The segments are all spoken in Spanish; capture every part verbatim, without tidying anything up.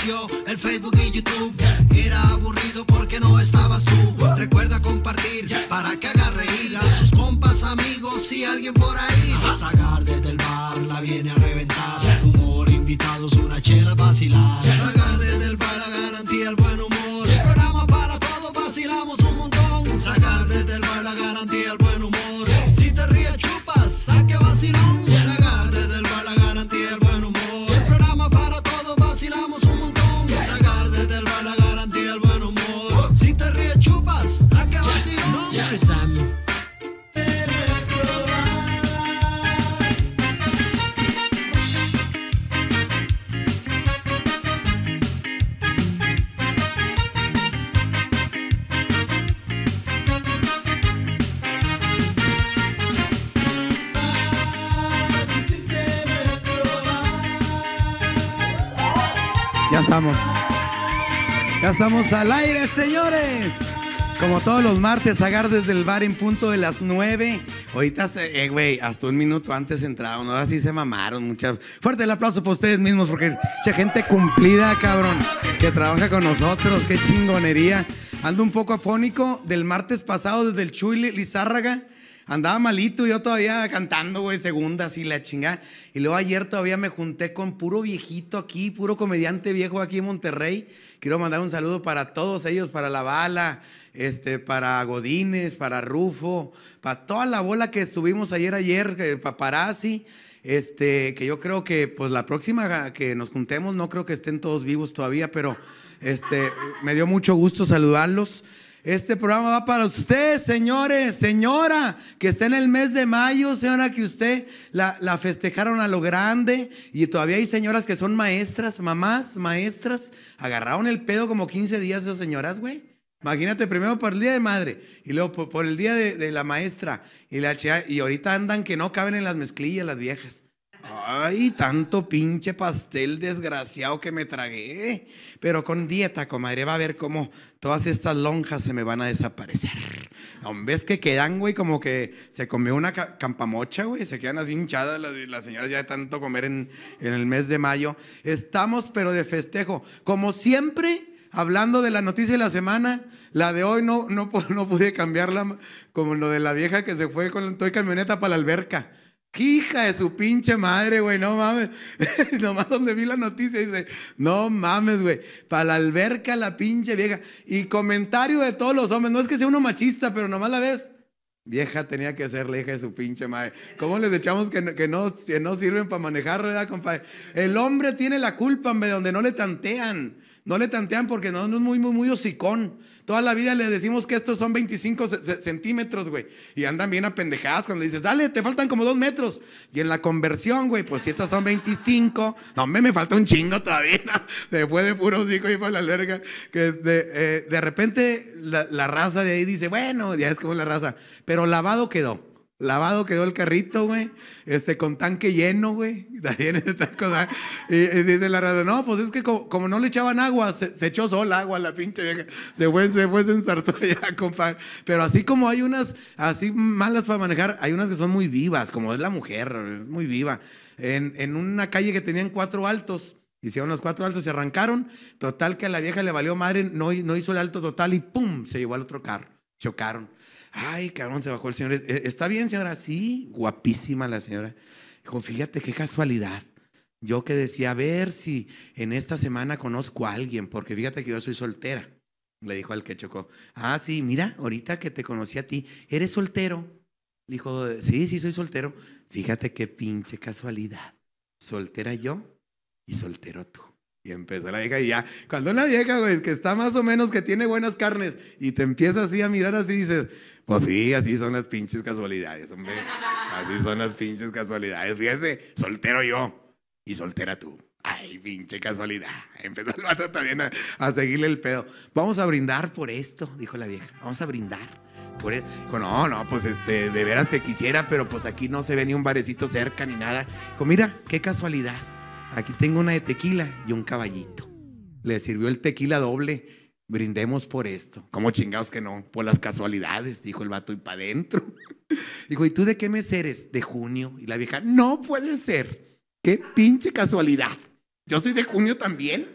inició el Facebook y YouTube. Era aburrido porque no estabas tú. Recuerda compartir para que haga reír a tus compas, amigos y alguien por ahí. Zagar desde el bar la viene a reventar. Humor, invitados, una chela, vacilar. Zagar desde el bar, la garantía, el buen humor. El programa para todos, vacilamos un montón. Zagar desde el bar, la garantía, el buen humor. Si te ríes chupas, saque vacilón. Zagar desde el bar, la garantía, el buen humor. El programa para todos, vacilamos un montón. Zagar desde el bar, la garantía, el buen humor. Si te ríes chupas, saque vacilón. Jeffrey Sam. Ya estamos. Ya estamos al aire, señores. Como todos los martes, Zagar desde el bar en punto de las nueve. Ahorita, eh, güey, hasta un minuto antes entraron. Ahora sí se mamaron. Muchas. Fuerte el aplauso para ustedes mismos, porque es mucha gente cumplida, cabrón, que trabaja con nosotros. Qué chingonería. Ando un poco afónico del martes pasado desde el Chuy Lizárraga. Andaba malito, yo todavía cantando, güey, segundas y la chingada. Y luego ayer todavía me junté con puro viejito aquí, puro comediante viejo aquí en Monterrey. Quiero mandar un saludo para todos ellos, para La Bala, este, para Godínez, para Rufo, para toda la bola que estuvimos ayer, ayer, eh, Paparazzi. Este, que yo creo que pues la próxima que nos juntemos, no creo que estén todos vivos todavía, pero este, me dio mucho gusto saludarlos. Este programa va para usted, señores, señora, que está en el mes de mayo, señora, que usted la, la festejaron a lo grande. Y todavía hay señoras que son maestras, mamás, maestras. Agarraron el pedo como quince días esas señoras, güey. Imagínate, primero por el día de madre y luego por, por el día de, de la maestra. Y, la, y ahorita andan que no caben en las mezclillas las viejas. Ay, tanto pinche pastel desgraciado que me tragué. Pero con dieta, comadre, va a ver cómo todas estas lonjas se me van a desaparecer. ¿Ves que quedan, güey? Como que se comió una ca campamocha, güey. Se quedan así hinchadas las, las señoras ya de tanto comer en, en el mes de mayo. Estamos, pero de festejo. Como siempre, hablando de la noticia de la semana, la de hoy no, no, no pude cambiarla, como lo de la vieja que se fue con toda camioneta para la alberca. Hija de su pinche madre, güey, no mames. Nomás donde vi la noticia dice, no mames, güey, para la alberca la pinche vieja. Y comentario de todos los hombres, no es que sea uno machista, pero nomás la ves. Vieja tenía que ser la hija de su pinche madre. ¿Cómo les echamos que no, que no, que no sirven para manejar, verdad, compadre? El hombre tiene la culpa, hombre, donde no le tantean. No le tantean porque no, no es muy, muy, muy hocicón. Toda la vida le decimos que estos son veinticinco centímetros, güey. Y andan bien apendejadas cuando le dices, dale, te faltan como dos metros. Y en la conversión, güey, pues si estos son veinticinco, no, me, me falta un chingo todavía. ¿No? Después de puro hocico y para la verga. Que de, eh, de repente la, la raza de ahí dice, bueno, ya es como la raza. Pero lavado quedó. Lavado quedó el carrito, güey, este, con tanque lleno, güey. También esta cosa. Y, y dice la raza, no, pues es que como, como no le echaban agua, se, se echó sola agua la pinche vieja. Se fue, se fue, se ensartó ya, compadre. Pero así como hay unas así malas para manejar, hay unas que son muy vivas, como es la mujer, muy viva. En, en una calle que tenían cuatro altos, hicieron los cuatro altos, se arrancaron. Total que a la vieja le valió madre, no, no hizo el alto total y ¡pum! Se llevó al otro carro. Chocaron. Ay, cabrón, se bajó el señor. ¿Está bien, señora? Sí, guapísima la señora. Dijo, fíjate qué casualidad. Yo que decía, a ver si en esta semana conozco a alguien, porque fíjate que yo soy soltera. Le dijo al que chocó. Ah, sí, mira, ahorita que te conocí a ti, ¿eres soltero? Dijo, sí, sí, soy soltero. Fíjate qué pinche casualidad. Soltera yo y soltero tú. Y empezó la vieja y ya, cuando una vieja, güey, que está más o menos, que tiene buenas carnes y te empieza así a mirar así, dices, pues sí, así son las pinches casualidades, hombre. Así son las pinches casualidades. Fíjate, soltero yo y soltera tú. Ay, pinche casualidad. Empezó el vato también a, a seguirle el pedo. Vamos a brindar por esto, dijo la vieja. Vamos a brindar por esto. Dijo, no, no, pues este, de veras que quisiera, pero pues aquí no se ve ni un barecito cerca ni nada. Dijo, mira, qué casualidad. Aquí tengo una de tequila y un caballito. Le sirvió el tequila doble. Brindemos por esto. ¿Cómo chingados que no? Por las casualidades, dijo el vato, y para adentro. Dijo, ¿y tú de qué mes eres? De junio. Y la vieja, no puede ser. Qué pinche casualidad. Yo soy de junio también.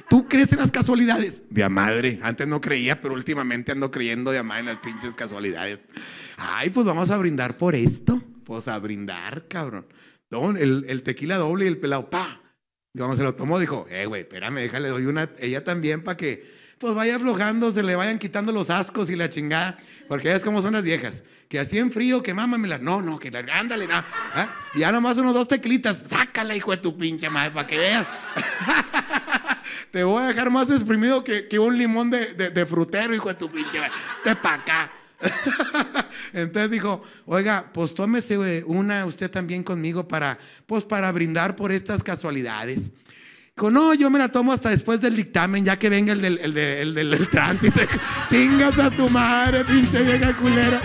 ¿Tú crees en las casualidades? De a madre. Antes no creía, pero últimamente ando creyendo de a madre en las pinches casualidades. Ay, pues vamos a brindar por esto. Pues a brindar, cabrón. El, el tequila doble y el pelado, pa. Y cuando se lo tomó, dijo, eh, güey, espérame, déjale, doy una, ella también para que, pues vaya aflojando, se le vayan quitando los ascos y la chingada. Porque ya es como son las viejas, que así en frío, que mámamela. No, no, que la, ándale, no. ¿Ah? Y ya nomás unos dos tequilitas, sácala, hijo de tu pinche madre, para que veas. Te voy a dejar más exprimido que, que un limón de, de, de frutero, hijo de tu pinche madre. Te pa' acá. Entonces dijo, oiga, pues tómese una usted también conmigo para, pues para brindar por estas casualidades. Dijo, no, yo me la tomo hasta después del dictamen, ya que venga el del, el de, el del, el tránsito. Chingas a tu madre, pinche vieja culera.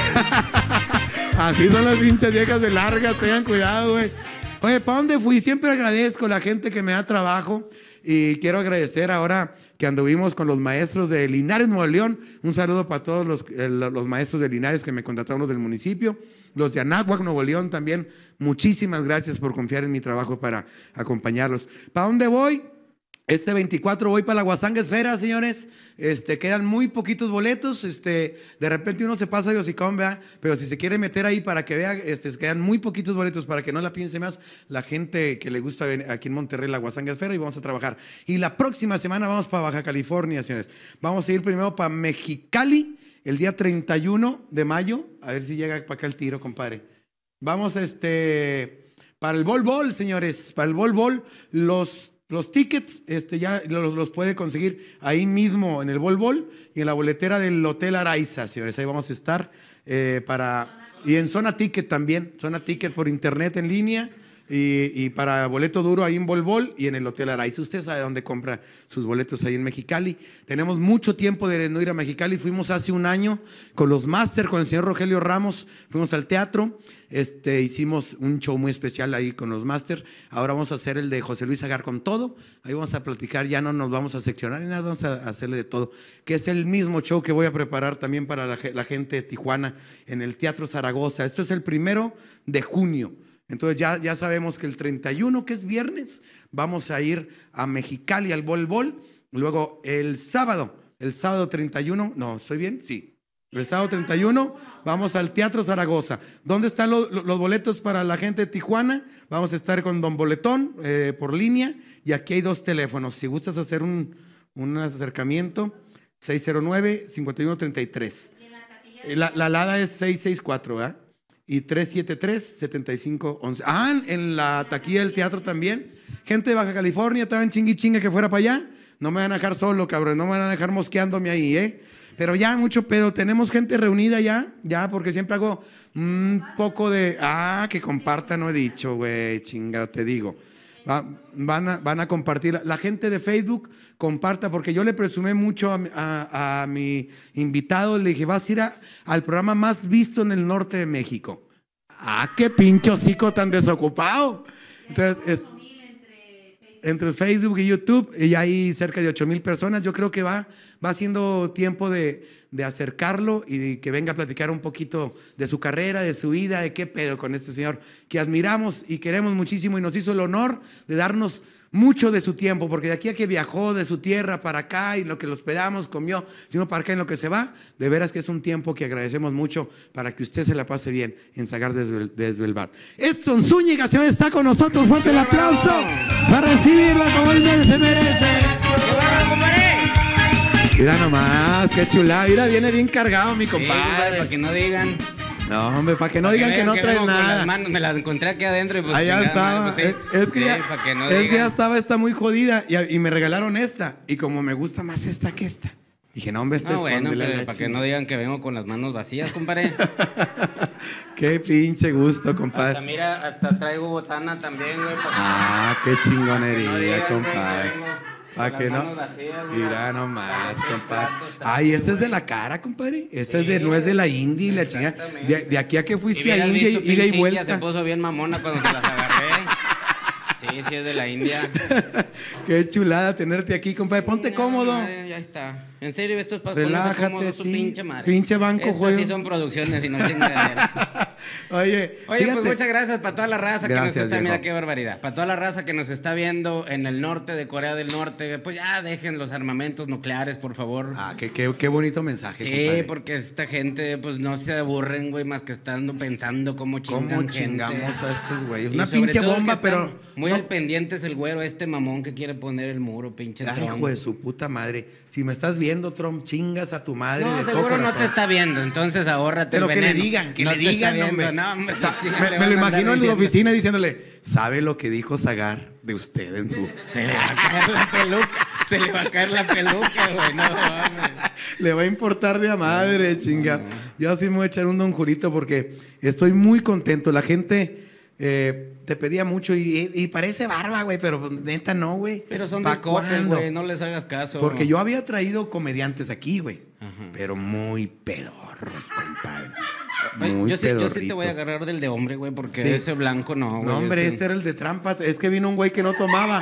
Así son las pinches viejas de larga, tengan cuidado, güey. Oye, ¿para dónde fui? Siempre agradezco a la gente que me da trabajo. Y quiero agradecer ahora que anduvimos con los maestros de Linares, Nuevo León. Un saludo para todos los, eh, los maestros de Linares que me contrataron, los del municipio. Los de Anáhuac, Nuevo León también. Muchísimas gracias por confiar en mi trabajo para acompañarlos. ¿Para dónde voy? Este veinticuatro voy para la Guasanga Esfera, señores. Este, quedan muy poquitos boletos. Este, de repente uno se pasa de hocicón, ¿verdad? Pero si se quiere meter ahí para que vea, este, quedan muy poquitos boletos para que no la piense más la gente que le gusta venir aquí en Monterrey, la Guasanga Esfera, y vamos a trabajar. Y la próxima semana vamos para Baja California, señores. Vamos a ir primero para Mexicali el día treinta y uno de mayo. A ver si llega para acá el tiro, compadre. Vamos este, para el Bol Bol, señores. Para el Bol Bol, los... Los tickets este, ya los, los puede conseguir ahí mismo en el Bol Bol y en la boletera del Hotel Araiza, señores. Ahí vamos a estar eh, para... Y en Zona Ticket también. Zona Ticket por internet en línea y, y para boleto duro ahí en Bol Bol y en el Hotel Araiza. Usted sabe dónde compra sus boletos ahí en Mexicali. Tenemos mucho tiempo de no ir a Mexicali. Fuimos hace un año con los Máster, con el señor Rogelio Ramos. Fuimos al teatro. Este, hicimos un show muy especial ahí con los Máster. Ahora vamos a hacer el de José Luis Agar con todo. Ahí vamos a platicar, ya no nos vamos a seccionar ni nada, vamos a hacerle de todo. Que es el mismo show que voy a preparar también para la, la gente de Tijuana en el Teatro Zaragoza. Esto es el primero de junio. Entonces ya, ya sabemos que el treinta y uno, que es viernes, vamos a ir a Mexicali al Bol Bol. Luego el sábado, el sábado treinta y uno, no, ¿estoy bien? Sí. El sábado treinta y uno vamos al Teatro Zaragoza. ¿Dónde están los, los boletos para la gente de Tijuana? Vamos a estar con Don Boletón eh, por línea. Y aquí hay dos teléfonos. Si gustas hacer un, un acercamiento, seis cero nueve, cinco uno tres tres. La, la alada es seis seis cuatro, ¿verdad? Y tres siete tres, siete cinco once. Ah, en la taquilla del teatro también. Gente de Baja California, estaban chingui chinga que fuera para allá. No me van a dejar solo, cabrón. No me van a dejar mosqueándome ahí, ¿eh? Pero ya, mucho pedo. Tenemos gente reunida ya, ya, porque siempre hago un poco de... Ah, que compartan, no he dicho, güey, chinga, te digo. Va, van, a, van a compartir. La gente de Facebook comparta, porque yo le presumé mucho a, a, a mi invitado. Le dije, vas a ir a, al programa más visto en el norte de México. Ah, qué pinche hocico tan desocupado. Entonces... Es, entre Facebook y YouTube, y hay cerca de ocho mil personas. Yo creo que va, va siendo tiempo de, de acercarlo y de que venga a platicar un poquito de su carrera, de su vida, de qué pedo con este señor que admiramos y queremos muchísimo, y nos hizo el honor de darnos mucho de su tiempo, porque de aquí a que viajó de su tierra para acá y lo que lo hospedamos, comió, sino para acá en lo que se va, de veras que es un tiempo que agradecemos mucho para que usted se la pase bien en Sagar desde, desde el bar. Edson Zúñiga, señor, está con nosotros. Fuerte el aplauso para recibirlo como él se merece. Mira nomás, qué chulada. Mira, viene bien cargado mi compadre. Sí, compadre, para que no digan. No, hombre, para que no para digan que, que no trae nada. Manos, me la encontré aquí adentro y pues allá estaba. Madre, pues, sí, es, es, que sí, ya, que no es que ya estaba esta muy jodida y, y me regalaron esta. Y como me gusta más esta que esta, dije, no, hombre, esta no, es bueno, pero para que no digan que vengo con las manos vacías, compadre. Qué pinche gusto, compadre. Hasta mira, hasta traigo botana también, güey. Ah, qué chingonería, no digan, compadre. Para que no. Vacías, mira nomás, compadre. Ay, este es de la cara, compadre. Este sí, es de, no es de la India y la chingada. De, de aquí a que fuiste a India y ida y vuelta. Se puso bien mamona cuando se las agarré. Sí, sí es de la India. Qué chulada tenerte aquí, compadre. Ponte no, cómodo. Madre, ya está. En serio, esto es para relájate, cómodo, sí. su pinche madre. Pinche banco, Estas juego. sí son producciones y no chingadera. Oye, Oye, fíjate. pues muchas gracias para toda la raza que Gracias, nos está, viejo. mira qué barbaridad, para toda la raza que nos está viendo en el norte de Corea del Norte, pues ya dejen los armamentos nucleares, por favor. Ah, qué, qué, qué bonito mensaje, Sí, compadre. porque esta gente, pues no se aburren, güey, más que estando pensando cómo chingan ¿Cómo gente. chingamos a estos güeyes? Y Una sobre pinche todo bomba, que pero... están muy no- al pendiente es el güero, este mamón que quiere poner el muro, pinche Ay, Trump. hijo de su puta madre. Si me estás viendo, Trump, chingas a tu madre No, de todo seguro no corazón. te está viendo, entonces ahórrate Pero el que le veneno. digan, que No le te está digan, viendo, hombre. no, hombre, Sa- chinga, me le me van lo a andar imagino en la diciendo. oficina diciéndole, ¿sabe lo que dijo Zagar de usted en su... Se le va a caer la peluca, se le va a caer la peluca, güey, no mames. Le va a importar de a madre, chinga. Yo sí me voy a echar un don Julito porque estoy muy contento. La gente eh, te pedía mucho y, y parece barba, güey, pero neta no, güey. Pero son ¿Pa' de cope, cuándo? güey, no les hagas caso. Porque yo había traído comediantes aquí, güey. Ajá. Pero muy pedorros, compadde. Oye, Muy yo, sí, yo sí te voy a pedorritos. agarrar del de hombre, güey, porque Sí. ese blanco no, güey. No, hombre, ese- este era el de trampa. Es que vino un güey que no tomaba.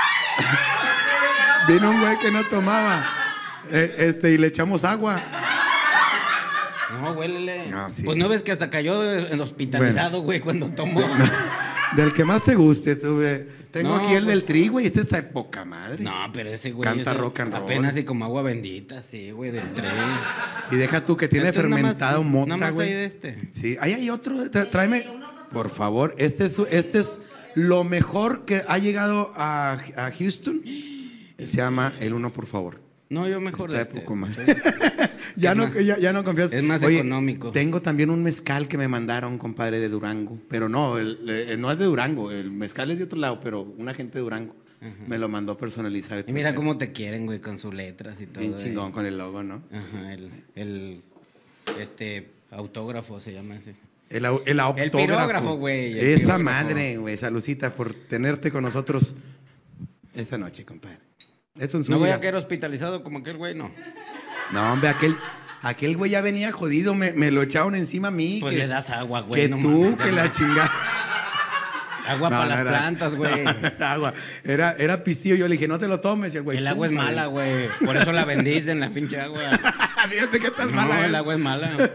Vino un güey que no tomaba. Eh, este, y le echamos agua. No, huélele. No, sí. Pues no ves que hasta cayó en hospitalizado, güey, cuando tomó. Del que más te guste, tú, güey. Tengo No, aquí el pues- del tri, güey. Este está de poca madre. No, pero ese güey. Canta ese rock and roll. Apenas y como agua bendita, sí, güey, del tren. Y deja tú que tiene Entonces, nada más- fermentado mota, nada más güey. hay de este. Sí, ahí hay otro. Tra- tráeme, por favor. Este es, este es lo mejor que ha llegado a, a Houston. Se llama el uno, por favor. No, yo mejor Está de de este. poco más. ya, Es no, más- ya, ya no confías. es más Oye, económico. Tengo también un mezcal que me mandaron, compadre, de Durango. Pero no, el- eh, no es de Durango. El mezcal es de otro lado, pero una gente de Durango me lo mandó personalizado. Y mira cómo te quieren, güey, con sus letras y todo. Bien eh. chingón con el logo, ¿no? Ajá, el, el, este, autógrafo se llama ese. El, au- el autógrafo. pirógrafo, güey, el Esa pirógrafo. madre, güey. Salucita por tenerte con nosotros esta noche, compadre. Es un No sueño. voy a quedar hospitalizado como aquel güey, no. No, hombre, aquel, aquel güey ya venía jodido. Me, me lo echaron encima a mí. Pues que- le das agua, güey. Que no tú, mames. que la chingada. Agua No, para no las era- plantas, güey. no, no era agua. Era, era pistillo. Yo le dije, no te lo tomes. Y el güey, El agua es pum, mala, güey. Por eso la bendicen, la pinche agua. Fíjate qué tan No, mala es. el agua es mala.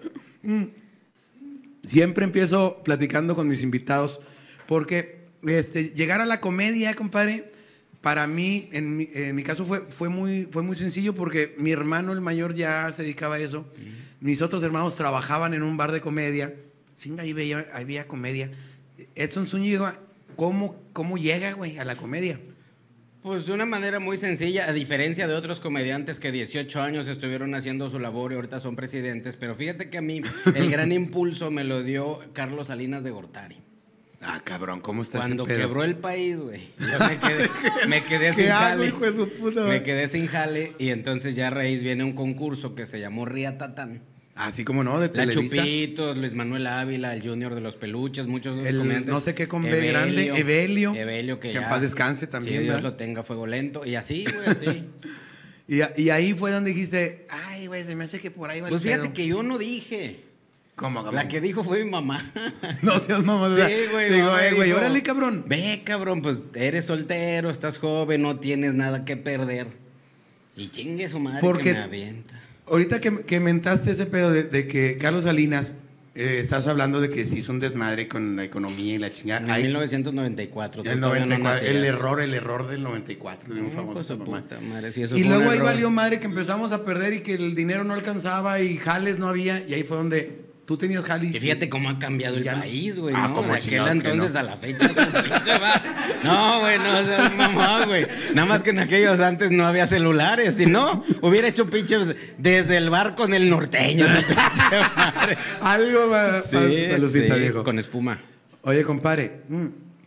Siempre empiezo platicando con mis invitados porque este, llegar a la comedia, compadre, para mí, en mi, en mi caso fue, fue, muy, fue muy sencillo porque mi hermano, el mayor, ya se dedicaba a eso. Mis otros hermanos trabajaban en un bar de comedia. Chinga, ahí veía, ahí veía comedia. Edson Zúñiga, ¿cómo, ¿cómo llega, güey, a la comedia? Pues de una manera muy sencilla, a diferencia de otros comediantes que dieciocho años estuvieron haciendo su labor y ahorita son presidentes, pero fíjate que a mí el gran impulso me lo dio Carlos Salinas de Gortari. Ah, cabrón, ¿cómo está Cuando ese pedo? quebró el país, güey. Yo me quedé, me quedé ¿Qué sin hago, jale. hijo de su puta madre? Me quedé sin jale y entonces ya a raíz viene un concurso que se llamó Riatatán. Así como no, de La Televisa. Chupitos, Luis Manuel Ávila, el Junior de los Peluches, muchos de los El comediantes. no sé qué con B grande, Evelio, Evelio, que, que en ya, paz descanse también, Sí, Dios ¿verdad? lo tenga, fuego lento. Y así, güey, así. Y, a- y ahí fue donde dijiste, ay, güey, se me hace que por ahí va Pues el fíjate pedo. que yo no dije. ¿Cómo, cabrón? La que dijo fue mi mamá. No seas mamá. Sí, güey. Digo, mamá eh, güey, dijo, órale, cabrón. Ve, cabrón, pues eres soltero, estás joven, no tienes nada que perder. Y chingue su madre Porque- que me avienta. Ahorita que, que mentaste ese pedo de, de que Carlos Salinas, eh, estás hablando de que se hizo un desmadre con la economía y la chingada. En Ahí- mil novecientos noventa y cuatro. tú el, todavía no noventa y cuatro, el nacías. error, el error del noventa y cuatro, de un No, famoso pues, su mamá. puta madre, sí, eso Y fue un luego ahí error. valió madre que empezamos a perder y que el dinero no alcanzaba y jales no había. Y ahí fue donde tú tenías jale. y- Que fíjate cómo ha cambiado el Ya no. país, güey, Ah, ¿no? cómo De aquel chingados que entonces no. a la fecha es un pinche va. No, güey, no seas mamá, güey. Nada más que en aquellos antes no había celulares, si no, hubiera hecho pinches desde el bar con el norteño, esa pinche madre. Algo va Sí, Lucita, sí, viejo. con espuma. Oye, compadre, mm,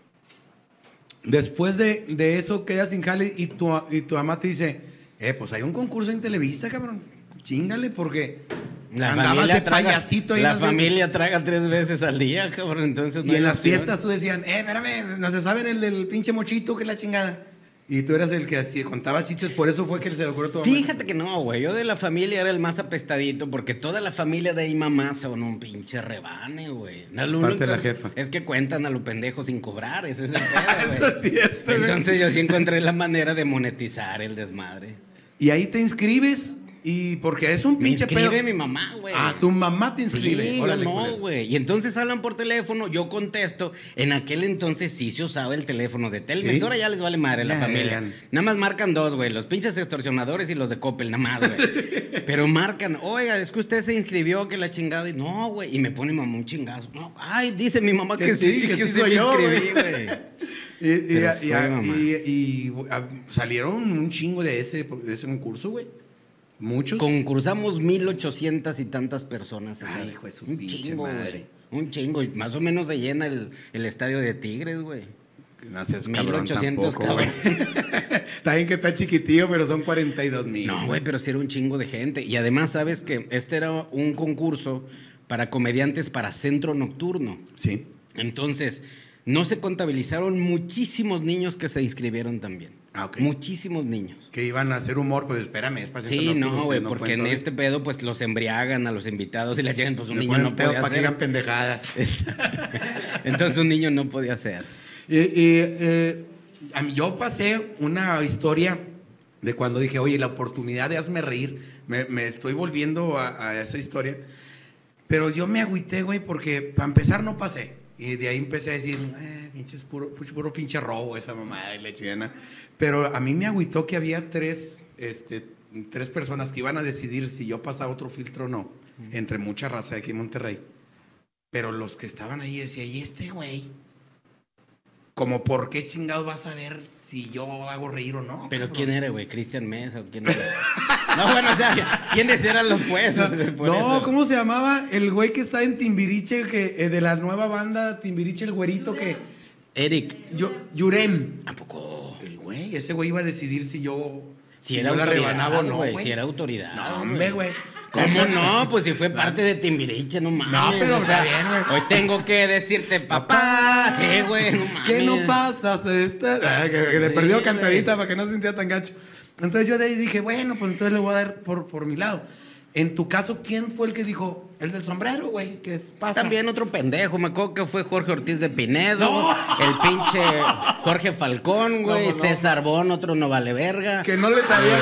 después de, de eso quedas sin jale y tu, y tu mamá te dice, eh, pues hay un concurso en Televisa, cabrón. Chingale, porque La andabas familia, de traga, payasito ahí la en las familia traga tres veces al día, cabrón, entonces no Y hay en las opción. fiestas tú decían, eh, espérame, no se saben el del pinche mochito que es la chingada. Y tú eras el que así contaba chistes, por eso fue que se le ocurrió a tu mamá. Fíjate que no, güey. Yo de la familia era el más apestadito porque toda la familia de ahí mamá son un pinche rebane, güey. No, lo Parte único de la es- jefa. Es que cuentan a lo pendejo sin cobrar, ese es el pedo, güey. Eso es cierto, güey. Entonces yo sí encontré la manera de monetizar el desmadre. Y ahí te inscribes Y porque es un Me pinche inscribe pedo. mi mamá, güey. Ah, tu mamá te inscribe. Sí, Órale, no, culero. güey. Y entonces hablan por teléfono, yo contesto. En aquel entonces sí se usaba el teléfono de Telmex. ¿Sí? Ahora ya les vale madre la Ya, familia. ya. Nada más marcan dos, güey. Los pinches extorsionadores y los de Coppel, nada más, güey. Pero marcan, oiga, es que usted se inscribió, que la chingada. Y no, güey. Y me pone mi mamá un chingazo. No, ay, dice mi mamá que, Que sí, sí, que, que sí sí soy me yo, inscribí, güey. güey. Y, y, Pero y- fue, mamá. y- y- a- salieron un chingo de ese, de ese concurso, güey. Muchos. Concursamos mil ochocientas y tantas personas. esa Ay, vez. hijo de su Un pinche chingo, madre. güey. Un chingo. Y más o menos se llena el, el estadio de Tigres, güey. No seas mil cabrón ochocientos tampoco, güey. Está bien que está chiquitillo, pero son cuarenta y dos mil. No, güey, pero sí era un chingo de gente. Y además, ¿sabes que este era un concurso para comediantes para centro nocturno? Sí. Entonces, no se contabilizaron muchísimos niños que se inscribieron también. Ah, ok. Muchísimos niños. Que iban a hacer humor, pues espérame, es para Sí, centro nocturno, no, güey, ustedes porque en pueden este pedo, pues los embriagan a los invitados y la llegan, pues un Le niño ponen no pedo podía para que hacer. digan pendejadas. Exacto. Entonces un niño no podía hacer. Y, y, eh, a mí, yo pasé una historia de cuando dije, oye, la oportunidad de hazme reír, me, me estoy volviendo a, a esa historia, pero yo me agüité, güey, porque para empezar no pasé. Y de ahí empecé a decir, eh, pinches puro, puro, puro pinche robo esa mamada y la chilena. Pero a mí me agüitó que había tres, este, tres personas que iban a decidir si yo pasaba otro filtro o no, entre mucha raza de aquí en Monterrey. Pero los que estaban ahí decían, ¿y este güey? Como, ¿por qué chingados vas a ver si yo hago reír o no? ¿Pero cabrón? quién era, güey? ¿Cristian Mesa o quién era? No, bueno, o sea, ¿quiénes eran los jueces? güey? Por No, eso. ¿cómo se llamaba el güey que está en Timbiriche, que, eh, de la nueva banda Timbiriche, el güerito que... Eric. Yo, Yurem. ¿A poco? El güey, ese güey iba a decidir si yo... Si era yo la autoridad, rebanaba o no, güey. güey. Si era autoridad. No, hombre, güey. ¿Cómo no? Pues si fue parte de Timbiriche, no mames. No, pero o sea, está bien, güey. hoy tengo que decirte, papá. Sí, güey, no mames. ¿Qué no pasas esta? Ah, que, que le Sí, perdió güey. cantadita para que no se sintiera tan gacho. Entonces yo de ahí dije, bueno, pues entonces le voy a dar por, por mi lado. En tu caso, ¿quién fue el que dijo? El del sombrero, güey, que pasa. También otro pendejo, me acuerdo que fue Jorge Ortiz de Pinedo, No. el pinche Jorge Falcón, güey, No, no. César Bon, otro no vale verga. Que no le sabía.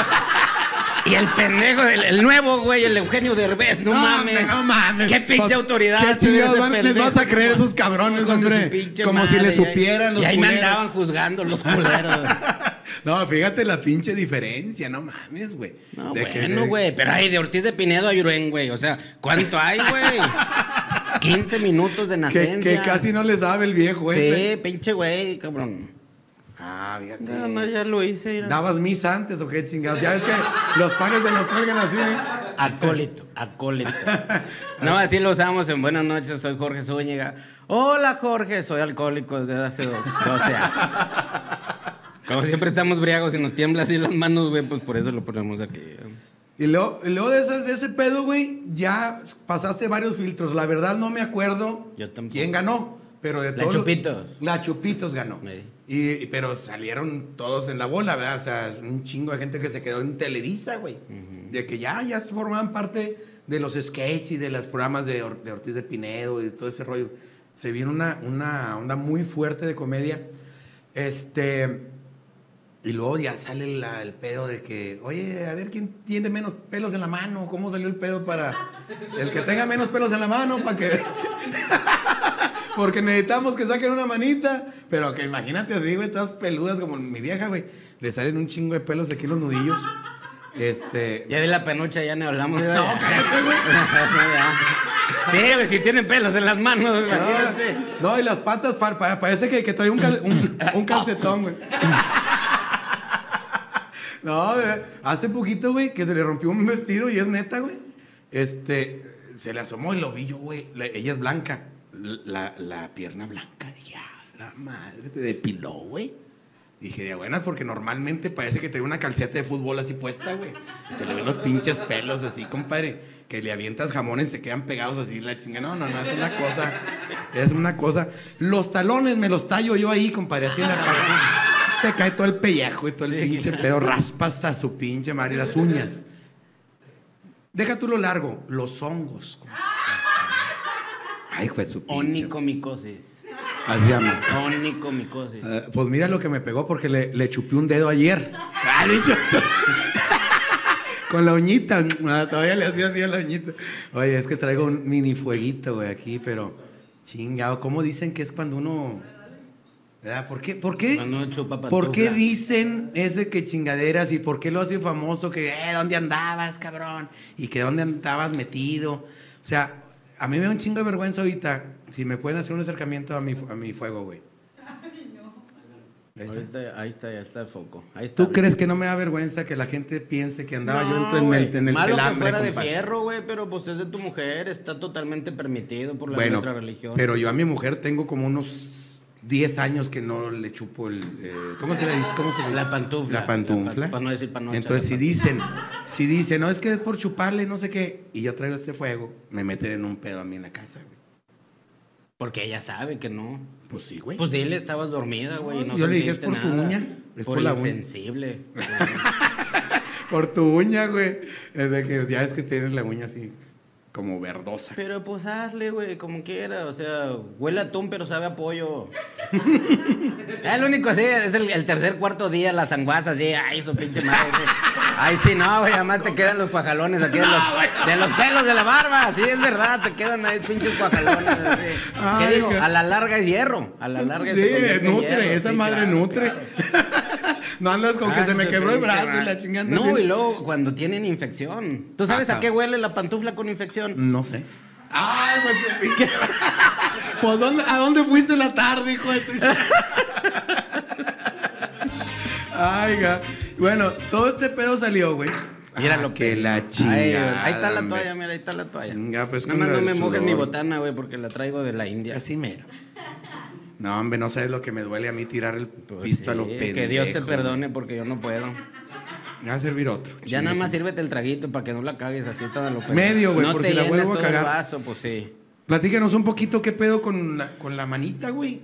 Y el pendejo, el, el nuevo, güey, el Eugenio Derbez, no, No, mames. hombre, no mames. Qué pinche Pues, autoridad. ¿qué tiene chingados ese van- les pendejo, vas a creer como- esos cabrones, hijos de su hombre? pinche Como si madre, le y ahí- supieran los Y ahí me culeros. andaban juzgando los culeros. No, fíjate la pinche diferencia, no mames, güey. No, De que- bueno, de- güey, pero hay de Ortiz de Pinedo a Yurén, güey. O sea, ¿cuánto hay, güey? quince minutos de Que, nacencia. que casi no le sabe el viejo Sí, ese. pinche güey, cabrón. Ah, fíjate. Nada más ya lo hice. mira. ¿Dabas misa antes o qué chingados? Ya ves que los panes se los cuelgan así, ¿eh? Acólito, acólito. No, así lo usamos en Buenas noches, soy Jorge Zúñiga. Hola, Jorge, soy alcohólico desde hace do- doce años. Como siempre estamos briagos y nos tiembla así las manos, güey, pues por eso lo ponemos aquí. Y luego, y luego de, ese, de ese pedo, güey, ya pasaste varios filtros. La verdad no me acuerdo Yo tampoco. quién ganó, pero de La todos los- Chupitos. La Chupitos ganó. Sí. Y, y- pero salieron todos en la bola, ¿verdad? O sea, un chingo de gente que se quedó en Televisa, güey. De que ya, ya formaban parte de los sketches y de los programas de, Or- de Ortiz de Pinedo y todo ese rollo. Se vino una, una onda muy fuerte de comedia. Este... Y luego ya sale la- el pedo de que, oye, a ver quién tiene menos pelos en la mano. ¿Cómo salió el pedo para el que tenga menos pelos en la mano? Para que. Porque necesitamos que saquen una manita. Pero que imagínate así, güey, todas peludas como mi vieja, güey. Le salen un chingo de pelos aquí en los nudillos. Este. Ya de la penucha ya no hablamos. No, cállate, güey. Sí, güey, si tienen pelos en las manos, imagínate. No, no, y las patas, pa- pa- parece que, que trae un, cal- un, un calcetón, güey. No, güey, hace poquito, güey, que se le rompió un vestido y es neta, güey. Este, se le asomó y lo vi yo, güey. La- Ella es blanca. La, la pierna blanca. Ya, la madre, te depiló, güey. Dije, de buenas, porque normalmente parece que trae una calceta de fútbol así puesta, güey. Se le ven los pinches pelos así, compadre. Que le avientas jamones y se quedan pegados así, la chinga. No, no, no, es una cosa. Es una cosa. Los talones me los tallo yo ahí, compadre, así en la cara. Se cae todo el pellejo y todo el Sí, pinche claro. pedo. Raspa hasta su pinche madre, las uñas. Deja tú lo largo, los hongos. compadre. Ay, pues su pinche. Onicomicosis. Así se llama. Onicomicosis. Eh, pues mira lo que me pegó porque le, le chupé un dedo ayer. Ah, bicho. Con la uñita. Ah, todavía le hacía así a la uñita. Oye, es que traigo un mini fueguito, güey, aquí, pero chingado. ¿Cómo dicen que es cuando uno... ¿verdad? ¿Por qué, por qué, Cuando uno chupa ¿por qué pantufla. dicen ese que chingaderas y por qué lo hacen famoso? Que, eh, ¿dónde andabas, cabrón? Y que dónde andabas metido. O sea, a mí me da un chingo de vergüenza ahorita. Si me pueden hacer un acercamiento a mi, a mi fuego, güey. Ahorita, ahí está, ya está el foco. Ahí está. ¿Tú crees que no me da vergüenza que la gente piense que andaba No, yo en el, güey. en el Malo que pelambre, fuera de compadre? fierro, güey, pero pues es de tu mujer, está totalmente permitido por la Bueno, nuestra religión. pero yo a mi mujer tengo como unos diez años que no le chupo el... eh, ¿Cómo se le dice? ¿Cómo se le dice? La pantufla. La pantufla. La pa- pa' no decir pa' no Entonces, si echarle dicen, si dicen, no, es que es por chuparle, no sé qué, y yo traigo este fuego, me meten en un pedo a mí en la casa, güey. Porque ella sabe que no. Pues sí, güey. Pues dile, estabas dormida, güey. y No yo le dije, es sentiste por tu nada. uña, es por por la uña. insensible. Por tu uña, güey. Es de que ya es que tienes la uña así, como verdosa. Pero pues hazle, güey, como quiera. O sea, huele a atún, pero sabe a pollo. Es lo único así, es el, el tercer, cuarto día, la sanguaza así. Ay, su pinche madre. güey. Ay, sí, no, güey, además te quedan los cuajalones aquí de los, de los pelos de la barba. Sí, es verdad, te quedan ahí pinches cuajalones. Así. Ay, ¿Qué digo? qué- A la larga es hierro. A la larga Sí, se convierte en nutre, hierro. esa Sí, madre claro, nutre. claro. No andas con que Ah, se me ese quebró el pinche brazo y madre. la chingada. No, y luego cuando tienen infección. ¿Tú sabes Ajá. a qué huele la pantufla con infección? No sé. Ay, pues, ¿qué? Pues, ¿dónde, ¿a dónde fuiste la tarde, hijo de tu... Ay, ga. Bueno, todo este pedo salió, güey. Mira Ah, lo que la Ay, chingada. ahí está la hombre. toalla, mira, ahí está la toalla. Chinga, pues, Nada con más no el me mojes sudor. mi botana, güey, porque la traigo de la India. Así mero. No, hombre, no sabes lo que me duele a mí tirar el Pues pisto a lo sí, pendejo. que Dios te perdone porque yo no puedo. Me va a servir otro. Ya nada Chingue más su- sírvete el traguito para que no la cagues así todo lo pendejo. Medio, güey, No por te si la llenes vuelvo a todo el cagar. vaso, pues sí. Platícanos un poquito qué pedo con la, con la manita, güey.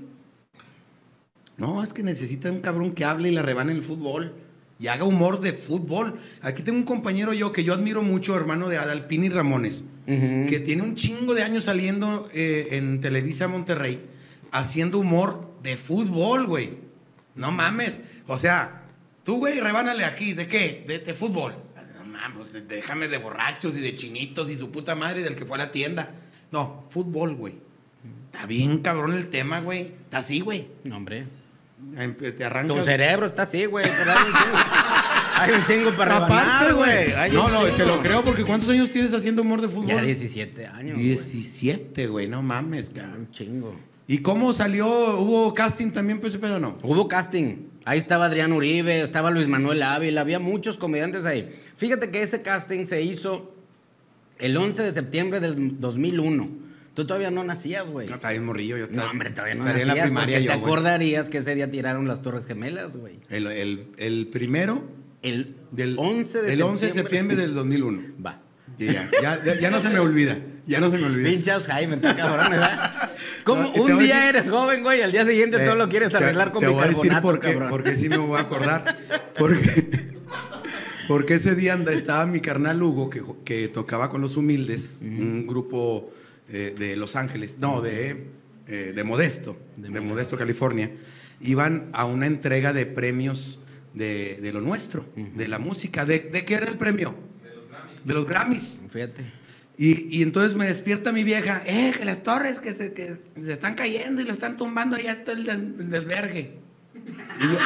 No, es que necesita un cabrón que hable y la rebane en el fútbol. Y haga humor de fútbol. Aquí tengo un compañero yo que yo admiro mucho, hermano de Adalpini Ramones, Ujú. que tiene un chingo de años saliendo eh, en Televisa Monterrey, haciendo humor de fútbol, güey. No mames. O sea, tú, güey, rebánale aquí. ¿De qué? De, de fútbol. No mames, de- déjame de borrachos y de chinitos y su puta madre del que fue a la tienda. No, fútbol, güey. Está bien cabrón el tema, güey. Está así, güey. No, hombre. Em- Te arranca. Tu cerebro está así, güey. Pero hay un chingo, hay un chingo para Aparte, rebanar, güey. güey. Hay No, un no, te chingo. lo creo porque ¿cuántos años tienes haciendo humor de fútbol? Ya diecisiete años. güey. diecisiete, güey, no mames, cabrón. Un chingo. ¿Y cómo salió? ¿Hubo casting también por ese pedo o no? Hubo casting. Ahí estaba Adrián Uribe, estaba Luis Manuel Ávila, había muchos comediantes ahí. Fíjate que ese casting se hizo el once de septiembre del dos mil uno. Tú todavía no nacías, güey. No, está bien morrillo. Yo No, estaba- hombre, todavía no estaría nacías. en la primaria porque yo, te güey. acordarías que ese día tiraron las Torres Gemelas, güey. El, el, el primero El del once de el septiembre. once de septiembre del dos mil uno. Va. Ya, ya, ya, ya no se me olvida. Ya no se me olvida. Pinche Alzheimer, está cabrón, ¿verdad? ¿Cómo No, y te un voy a día decir- eres joven, güey, y al día siguiente todo Eh, lo quieres te- arreglar con te voy a decir bicarbonato, por qué, cabrón? porque sí me voy a acordar. Porque, porque ese día anda, estaba mi carnal Hugo, que, que tocaba con Los Humildes, un grupo eh, de Los Ángeles, no, de, eh, de Modesto, de, De Modesto, California. Iban a una entrega de premios de, de lo nuestro, de la música. ¿De, de qué era el premio? De los Grammys. De los Grammys. Fíjate. Y, y entonces me despierta mi vieja, eh, que las torres que se, que se están cayendo y lo están tumbando, ya está el, des- el desvergue. Y yo-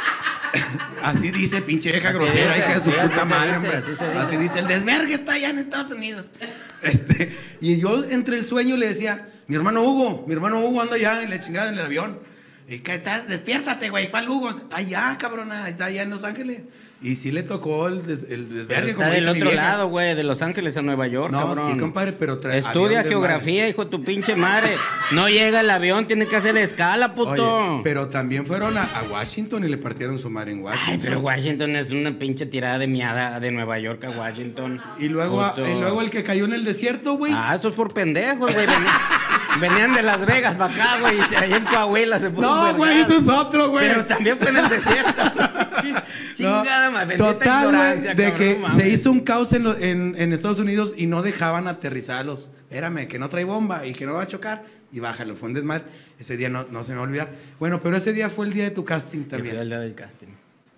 así dice, pinche vieja Así grosera, dice, hija de su sí, así puta se madre, dice, hombre. así se dice. Así dice, el desvergue está allá en Estados Unidos. Este, y yo entre el sueño le decía, mi hermano Hugo, mi hermano Hugo anda allá en la chingada en el avión. ¿Y qué tal? Despiértate, güey, ¿cuál Hugo? Está allá, cabrona, está allá en Los Ángeles. Y sí le tocó el, des- el Pero desvergue, está como del dice mi otro vieja. lado, güey, de Los Ángeles a Nueva York, No, cabrón. sí, compadre, pero trae- Estudia avión de geografía, hijo de tu pinche madre. No llega el avión, tiene que hacer escala, puto. Oye, pero también fueron a, a Washington y le partieron su madre en Washington. Ay, pero Washington es una pinche tirada de miada de Nueva York a Washington. Y luego, a- Puto. y luego el que cayó en el desierto, güey. Ah, eso es por pendejos, güey. Venían, venían de Las Vegas para acá, güey. Y ahí en Coahuila se puso un no, güey, vergazo. eso es otro, güey. Pero también fue en el desierto. Chingada, No, madre. Bendita total, güey, ignorancia, de cabrón, que no mames. se hizo un caos en, lo- en, en Estados Unidos y no dejaban aterrizar a los... Espérame, que no trae bomba y que no va a chocar. Y bájalo, fue un desmadre. Ese día no, no se me va a olvidar. Bueno, pero ese día fue el día de tu casting Yo fui también. al día del casting.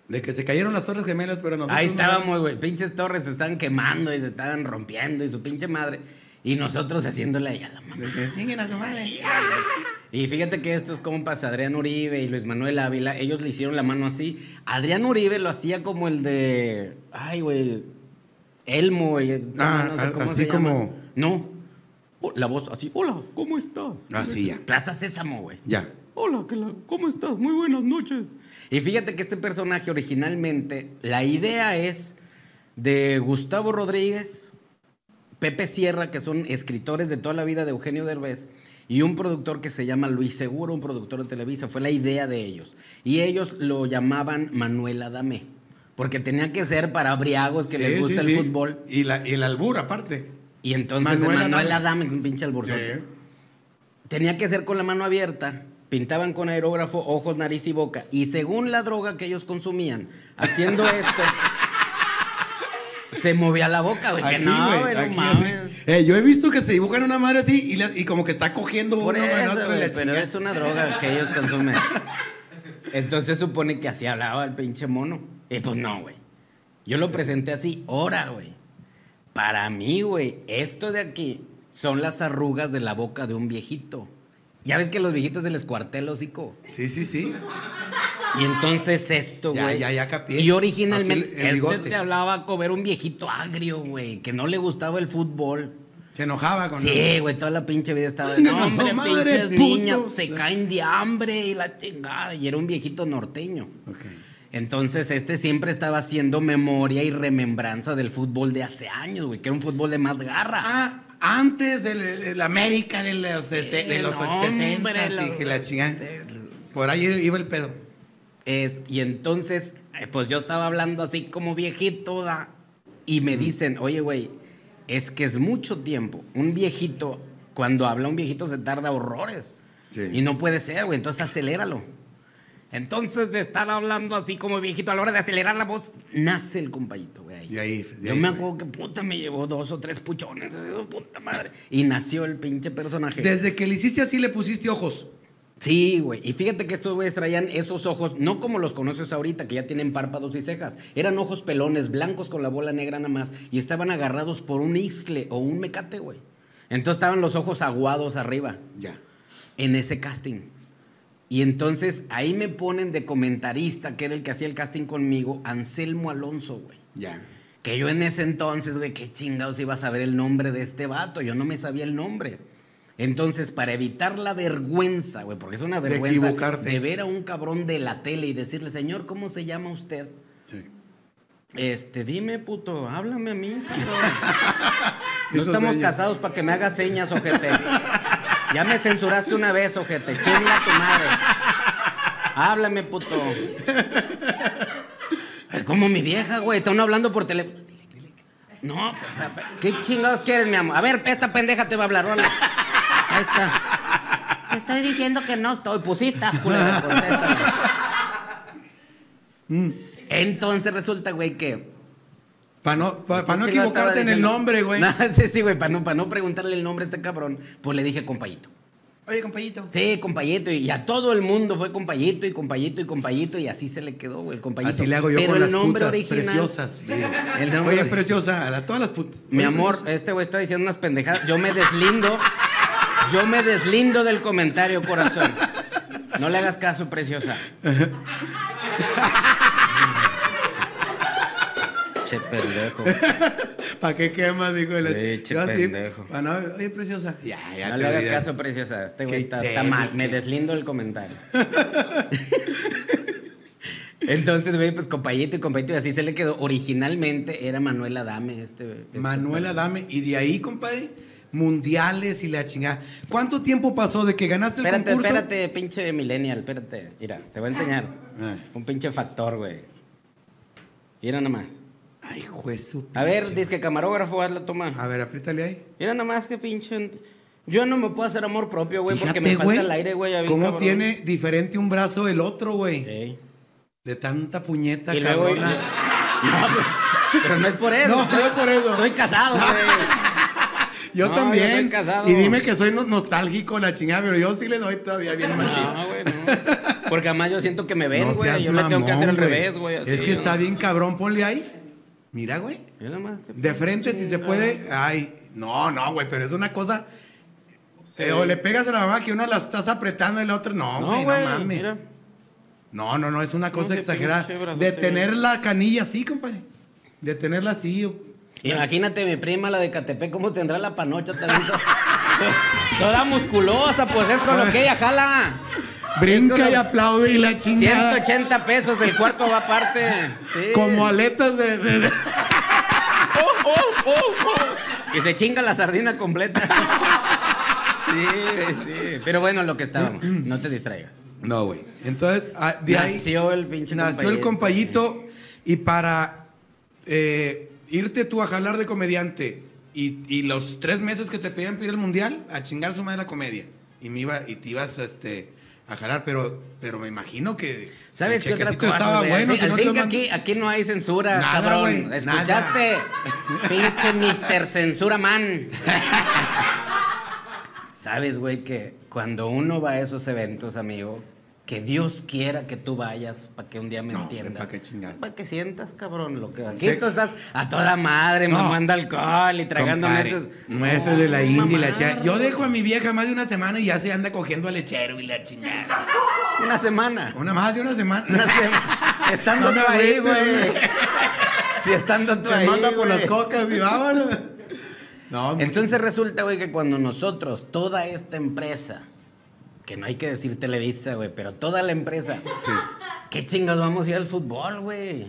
De que se cayeron las Torres Gemelas, pero nosotros... Ahí no- estábamos, güey. Pinches torres se estaban quemando y se estaban rompiendo y su pinche madre. Y nosotros haciéndole ahí a la mamá. De que chinguen a su madre. Y fíjate que estos compas, Adrián Uribe y Luis Manuel Ávila, ellos le hicieron la mano así. Adrián Uribe lo hacía como el de... Ay, güey. Elmo, güey. No, Ah, no sé cómo así se llama. como- No. Oh, la voz así. Hola, ¿cómo estás? Así ya. Plaza Sésamo, güey. Ya. Hola, ¿qué la- ¿cómo estás? Muy buenas noches. Y fíjate que este personaje originalmente, la idea es de Gustavo Rodríguez, Pepe Sierra, que son escritores de toda la vida de Eugenio Derbez, y un productor que se llama Luis Seguro, un productor de Televisa. Fue la idea de ellos. Y ellos lo llamaban Manuel Adame, porque tenía que ser para briagos que Sí, les gusta sí, el sí. fútbol. Y, la, y el albur, aparte. Y entonces Manuel Manuel, Adame. Adame, es un pinche alborzote. Sí. Tenía que ser con la mano abierta, pintaban con aerógrafo ojos, nariz y boca. Y según la droga que ellos consumían, haciendo esto, se movía la boca, güey. Que Aquí, no, güey, güey, no aquí, mames. Eh, yo he visto que se dibujan una madre así y, le- y como que está cogiendo Por uno en eso, otro y güey, la pero chingada. es una droga que ellos consumen. Entonces supone que así hablaba el pinche mono. Y pues no, güey. Yo lo presenté así, ahora, güey. Para mí, güey, esto de aquí son las arrugas de la boca de un viejito. Ya ves que a los viejitos se les cuartea el hocico. Sí, sí, sí. Y entonces esto, Ya, güey. ya, ya capié. Y originalmente, Aquí el- el este bigote. te hablaba como era un viejito agrio, güey, que no le gustaba el fútbol. Se enojaba con Sí, güey, toda la pinche vida estaba de, No, no, hombre, madre, pinches puto". niñas se caen de hambre y la chingada. Y era un viejito norteño. Ok. Entonces, este siempre estaba haciendo memoria y remembranza del fútbol de hace años, güey, que era un fútbol de más garra. Ah, antes del el América de los, de, de los no, sesenta hombre, y los- que la chingada. Por ahí iba el pedo. Eh, y entonces, eh, pues yo estaba hablando así como viejito, ¿da? Y me dicen, oye, güey, es que es mucho tiempo. Un viejito, cuando habla un viejito se tarda horrores. Sí. Y no puede ser, güey, entonces aceléralo. Entonces, de estar hablando así como viejito, a la hora de acelerar la voz, nace el compañito, güey. ahí. Y ahí, de Yo ahí me fue. acuerdo que puta me llevó dos o tres puchones, eh, puta madre. Y nació el pinche personaje. Desde que le hiciste así le pusiste ojos. Sí, güey. Y fíjate que estos güeyes traían esos ojos, no como los conoces ahorita, que ya tienen párpados y cejas. Eran ojos pelones, blancos con la bola negra nada más. Y estaban agarrados por un iscle o un mecate, güey. Entonces estaban los ojos aguados arriba, Ya. en ese casting. Y entonces ahí me ponen de comentarista, que era el que hacía el casting conmigo, Anselmo Alonso, güey. Ya. Que yo en ese entonces, güey, qué chingados iba a saber el nombre de este vato. Yo no me sabía el nombre. Entonces, para evitar la vergüenza, güey, porque es una De vergüenza equivocarte. de ver a un cabrón de la tele y decirle, señor, ¿cómo se llama usted? Sí. Este, dime, puto, háblame a mí, cabrón. No Esos estamos bellos. casados para que me hagas señas, ojete. Ya me censuraste una vez, ojete. Chinga tu madre. Háblame, puto. Es como mi vieja, güey. Están hablando por teléfono. No, pe- pe- ¿qué chingados quieres, mi amor? A ver, esta pendeja te va a hablar, órale. Ahí está. Te estoy diciendo que no estoy. Pues sí estás, culero. Contéstame. Entonces resulta, güey, que... Para no, pa- pa no ¿Qué chingados estaba equivocarte en el diciendo? nombre, güey. No, sí, sí, güey, para no, pa no preguntarle el nombre a este cabrón, pues le dije compayito. Oye, compayito. Sí, compayito, y a todo el mundo fue compayito y compayito y compayito, y así se le quedó, güey, el compayito. Así le hago yo Pero con el las nombre putas original, preciosas. le digo. El nombre Oye, ori- preciosa, a la- todas las putas. Mi Oye, amor, preciosa. este güey está diciendo unas pendejadas. Yo me deslindo. Yo me deslindo del comentario, corazón. No le hagas caso, preciosa. Che pendejo. ¿Para qué quemas? Dijo el Sí, che yo así, pendejo. pa' no- oye, preciosa. Ya, ya No te le hagas olvidé. caso, preciosa. Este güey Qué está, está serio, mal. Me qué- deslindo del comentario. Entonces, güey, pues compayito y compayito, y así se le quedó. Originalmente era Manuel Adame, este. este Manuel Adame. Y de ahí, compadre, mundiales y la chingada. ¿Cuánto tiempo pasó de que ganaste el Espérate, concurso? espérate, pinche millennial, espérate. Mira, te voy a enseñar. Ah. Un pinche factor, güey. Mira nada más. Ay, juez su A ver, pinche- disque camarógrafo, haz la toma. A ver, apriétale ahí. Mira nada más que pinche. Yo no me puedo hacer amor propio, güey, porque me Fíjate, falta güey, el aire, güey. ya bien ¿Cómo cabrón. tiene diferente un brazo del otro, güey? Sí. De tanta puñeta, Y luego. cabrona. No, pero, pero no es por eso. No, no es por eso. Soy casado, güey. Yo No, también. yo soy casado. Y dime que soy no- nostálgico, la chingada, pero yo sí le doy todavía bien machín. No, güey, no. Porque además yo siento que me ven, No güey. seas yo le tengo que hacer al mamón, güey. revés, güey. así, Es que ¿no? está bien cabrón, ponle ahí. Mira, güey. Mira nomás, qué De frente si se chingada. puede. Ay, no, no, güey, pero es una cosa. Sí. Eh, o le pegas a la mamá que uno la estás apretando y la otra no, No, güey, no, güey, mames. mira. No, no, no, es una cosa qué exagerada. pinche brazote, De güey. tener la canilla así, compadre. De tenerla así. Imagínate mi prima, la de Catepec, cómo tendrá la panocha también. to- Toda musculosa, pues es con lo que ella jala. Brinca Es con y los aplaude y la chingada. ciento ochenta pesos, el cuarto va aparte. Sí. Como aletas de. de- de- Oh, oh, oh, oh. Y se chinga la sardina completa. Sí, sí. Pero bueno, lo que estábamos. No te distraigas. No, güey. Entonces, ah, de ahí Nació el pinche nació el compayito. Y para eh, irte tú a jalar de comediante y, y los tres meses que te pedían pedir el mundial, a chingar su madre la comedia. Y me iba, y te ibas este, a jalar, pero, pero me imagino que. ¿Sabes el qué otras chequecito cosas? estaba güey? bueno. Al si fin, no al fin te que mand- aquí, aquí no hay censura, Nada, cabrón. güey, ¿Escuchaste? Pinche mister Censura Man. ¿Sabes, güey, que cuando uno va a esos eventos, amigo, que Dios quiera que tú vayas para que un día me No, entiendas? ¿para qué chingar? Para que sientas, cabrón, lo que aquí Sí. tú estás a toda madre, No. mamando alcohol y tragando Compadre, meses. nueces de la India y la mamar, chingada. Yo dejo a güey. mi vieja más de una semana y ya se anda cogiendo al lechero y la chingada. Una semana. Una más de una semana. Una semana. Estando No me tú ahí, agüites, güey. güey. Si estando tú Te ahí, manda por güey. las cocas y vámonos. No, Entonces resulta, güey, que cuando nosotros, toda esta empresa, que no hay que decir Televisa, güey, pero toda la empresa, sí. ¿qué chingados vamos a ir al fútbol, güey?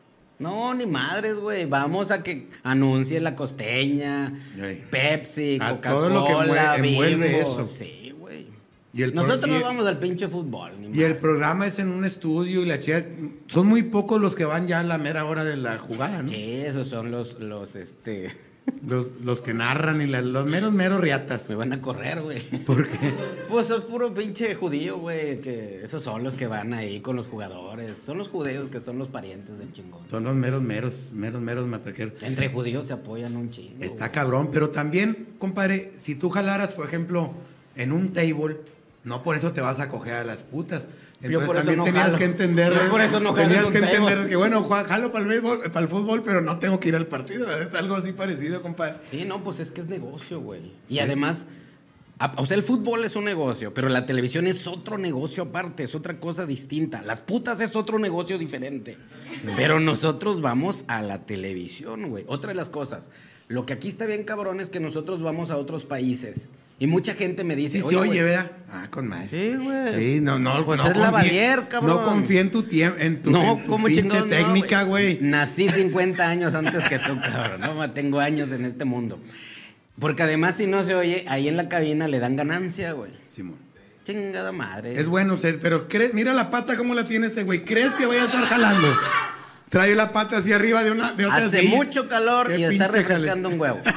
No, ni madres, güey. Vamos a que anuncie la costeña, Ey. Pepsi, A Coca-Cola, todo lo que mue- envuelve Bimbo. eso. Sí, güey. Y el pro- Nosotros y no el- vamos al pinche fútbol. Ni Y el madre. programa es en un estudio y la chica. Son muy pocos los que van ya a la mera hora de la jugada, ¿no? Sí, esos son los, los, este... Los, los que narran y la- los meros, meros riatas. Me van a correr, güey. ¿Por qué? Pues es puro pinche judío, güey, que esos son los que van ahí con los jugadores. Son los judíos que son los parientes del chingón. Son los meros, meros, meros, meros matraqueros. Entre judíos se apoyan un chingo. Está güey. cabrón, pero también, compadre, si tú jalaras, por ejemplo, en un table, no por eso te vas a coger a las putas. Entonces por eso también no tenías jalo. que entender, Yo por eso no jalo tenías en que un table. entender que bueno, Juan, jalo para el béisbol, para el fútbol, pero no tengo que ir al partido, ¿verdad? Algo así parecido, compadre. Sí, no, pues es que es negocio, güey. Y además, a- o sea, el fútbol es un negocio, pero la televisión es otro negocio aparte, es otra cosa distinta. Las putas es otro negocio diferente. Pero nosotros vamos a la televisión, güey. Otra de las cosas, lo que aquí está bien cabrón es que nosotros vamos a otros países. Y mucha gente me dice, Sí, sí, oye, güey, vea. Ah, con madre. Sí, güey. Sí, no, no, Pues no es la confíe- Valier, cabrón. No confía en tu tiempo, en tu, No, en tu ¿cómo pinche chingados no, técnica, güey. Nací cincuenta años antes que tú, cabrón. No, ma, tengo años en este mundo. Porque además, si no se oye, ahí en la cabina le dan ganancia, güey. Simón. Chingada madre. Es bueno ser, pero crees, mira la pata cómo la tiene este güey. ¿Crees que vaya a estar jalando? Trae la pata hacia arriba de una de otra Hace silla. mucho calor Qué y está pinche refrescando un huevo.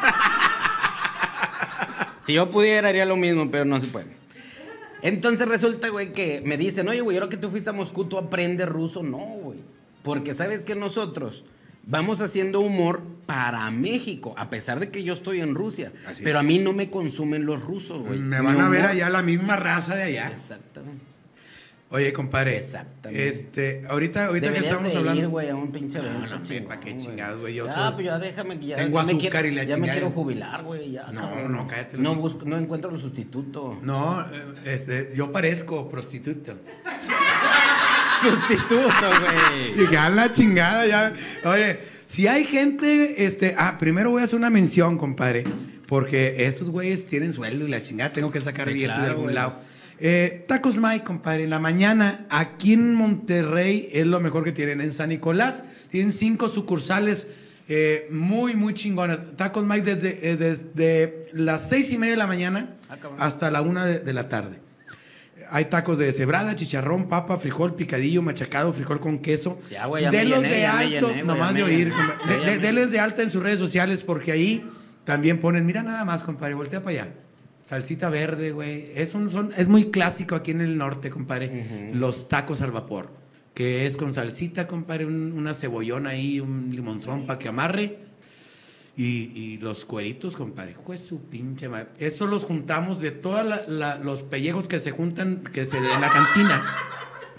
Si yo pudiera, haría lo mismo, pero no se puede. Entonces resulta, güey, que me dicen, oye, güey, ahora que tú fuiste a Moscú, ¿tú aprendes ruso? No, güey. Porque sabes que nosotros vamos haciendo humor para México, a pesar de que yo estoy en Rusia. Así Pero es. a mí no me consumen los rusos, güey. Me Mi van a ver humor- allá la misma raza de allá. Exactamente. Oye, compadre. Exactamente. Este, ahorita, ahorita que Deberías estamos de hablando. ir, güey, a un pinche No, evento. no, hombre, chingón, ¿pa' qué güey. chingados, güey? Yo Ya, soy- pues ya déjame que ya. Tengo ya me azúcar quiero- y la Ya me chingada. quiero jubilar, güey, ya. No, cabrón. no, cállate, No, los- busco, no encuentro el sustituto. No, eh, este, yo parezco prostituta. Sustituto, güey. Dije, a la chingada ya. Oye, si hay gente, este, ah, primero voy a hacer una mención, compadre, porque estos güeyes tienen sueldo y la chingada, tengo que sacar Sí, billetes claro, de algún güey. lado. Eh, Tacos Mike, compadre, en la mañana, aquí en Monterrey es lo mejor que tienen. En San Nicolás tienen cinco sucursales eh, muy, muy chingonas. Tacos Mike desde, eh, desde las seis y media de la mañana Ah, cabrón. hasta la una de, de la tarde. Hay tacos de cebrada, chicharrón, papa, frijol, picadillo, machacado, frijol con queso. Ya, güey, ya me Delos llené, de ya me alto, llené, güey, nomás ya de me oír. llené. compa- Sí, de- ya de- me- Deles de alta en sus redes sociales porque ahí también ponen, mira nada más, compadre, voltea para allá. Salsita verde, güey. Es, un, son, es muy clásico aquí en el norte, compadre. Los tacos al vapor. Que es con salsita, compadre, un- una cebollona ahí, un limonzón para que amarre. Y, y los cueritos, compadre. Pues su pinche madre. Eso los juntamos de todos los pellejos que se juntan que se, en la cantina.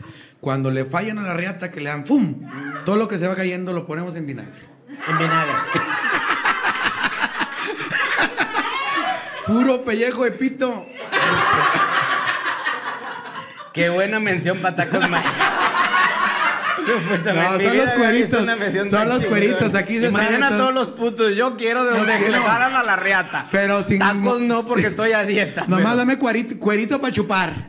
Cuando le fallan a la riata, que le dan ¡fum! Todo lo que se va cayendo lo ponemos en vinagre. En vinagre. Puro pellejo de pito. Qué buena mención para Tacos Mike. No, son los cueritos. Son los cueritos. Aquí se Mañana sabe todo. todos los putos. Yo quiero de Yo donde quiero. le paran a la riata. Pero sin... Tacos no, porque estoy a dieta. Nomás pero... dame cuerito, cuerito para chupar.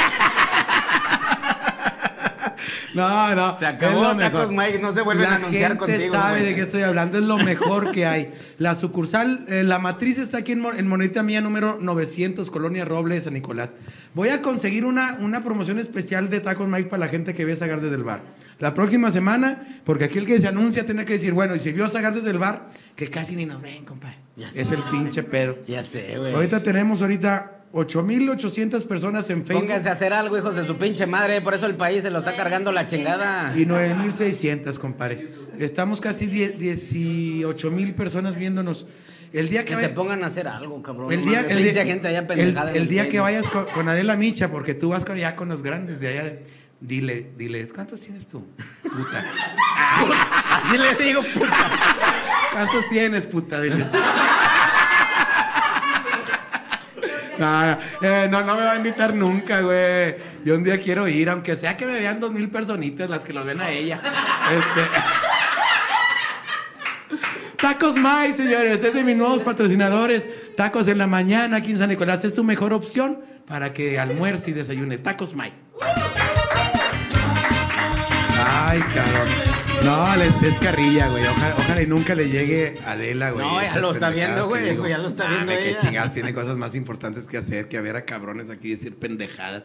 No, no. Se acabó Tacos Mike, no se vuelven la a anunciar gente contigo. sabe güey. de qué estoy hablando, es lo mejor que hay. La sucursal, eh, la matriz está aquí en, Mo- en Monedita Mía, número novecientos, Colonia Robles, San Nicolás. Voy a conseguir una, una promoción especial de Tacos Mike para la gente que ve Sagar desde el bar. La próxima semana, porque aquí el que se anuncia tiene que decir, bueno, y si vio Sagar desde el bar, que casi ni nos ven, compadre. Ya sé. Es el pinche pedo. Ya sé, güey. Ahorita tenemos ahorita ocho mil ochocientas personas en Facebook. Pónganse a hacer algo, hijos de su pinche madre. Por eso el país se lo está cargando la chingada. Y nueve mil seiscientas, compadre. Estamos casi dieciocho mil personas viéndonos. El día que, Que vaya- se pongan a hacer algo, cabrón. el día, No, el pinche día- gente allá el- pendejada. en el día Facebook. que vayas con, con Adela Micha, porque tú vas con, ya con los grandes de allá, dile, dile, ¿cuántos tienes tú? Puta. Así les digo, puta. ¿Cuántos tienes, puta? Dile. No, no, eh, no, no me va a invitar nunca, güey. Yo un día quiero ir, aunque sea que me vean dos mil personitas las que los ven a ella. Este... Tacos Mike, señores, es de mis nuevos patrocinadores. Tacos en la mañana aquí en San Nicolás es tu mejor opción para que almuerce y desayune. Tacos Mike. Ay, cabrón. No, les es carrilla, güey. Ojalá, ojalá y nunca le llegue a Adela, güey. No, ya Esas lo está pendejadas viendo, que güey, digo. ya lo está Ah, viendo qué ella. chingados, tiene cosas más importantes que hacer que a ver a cabrones aquí decir pendejadas.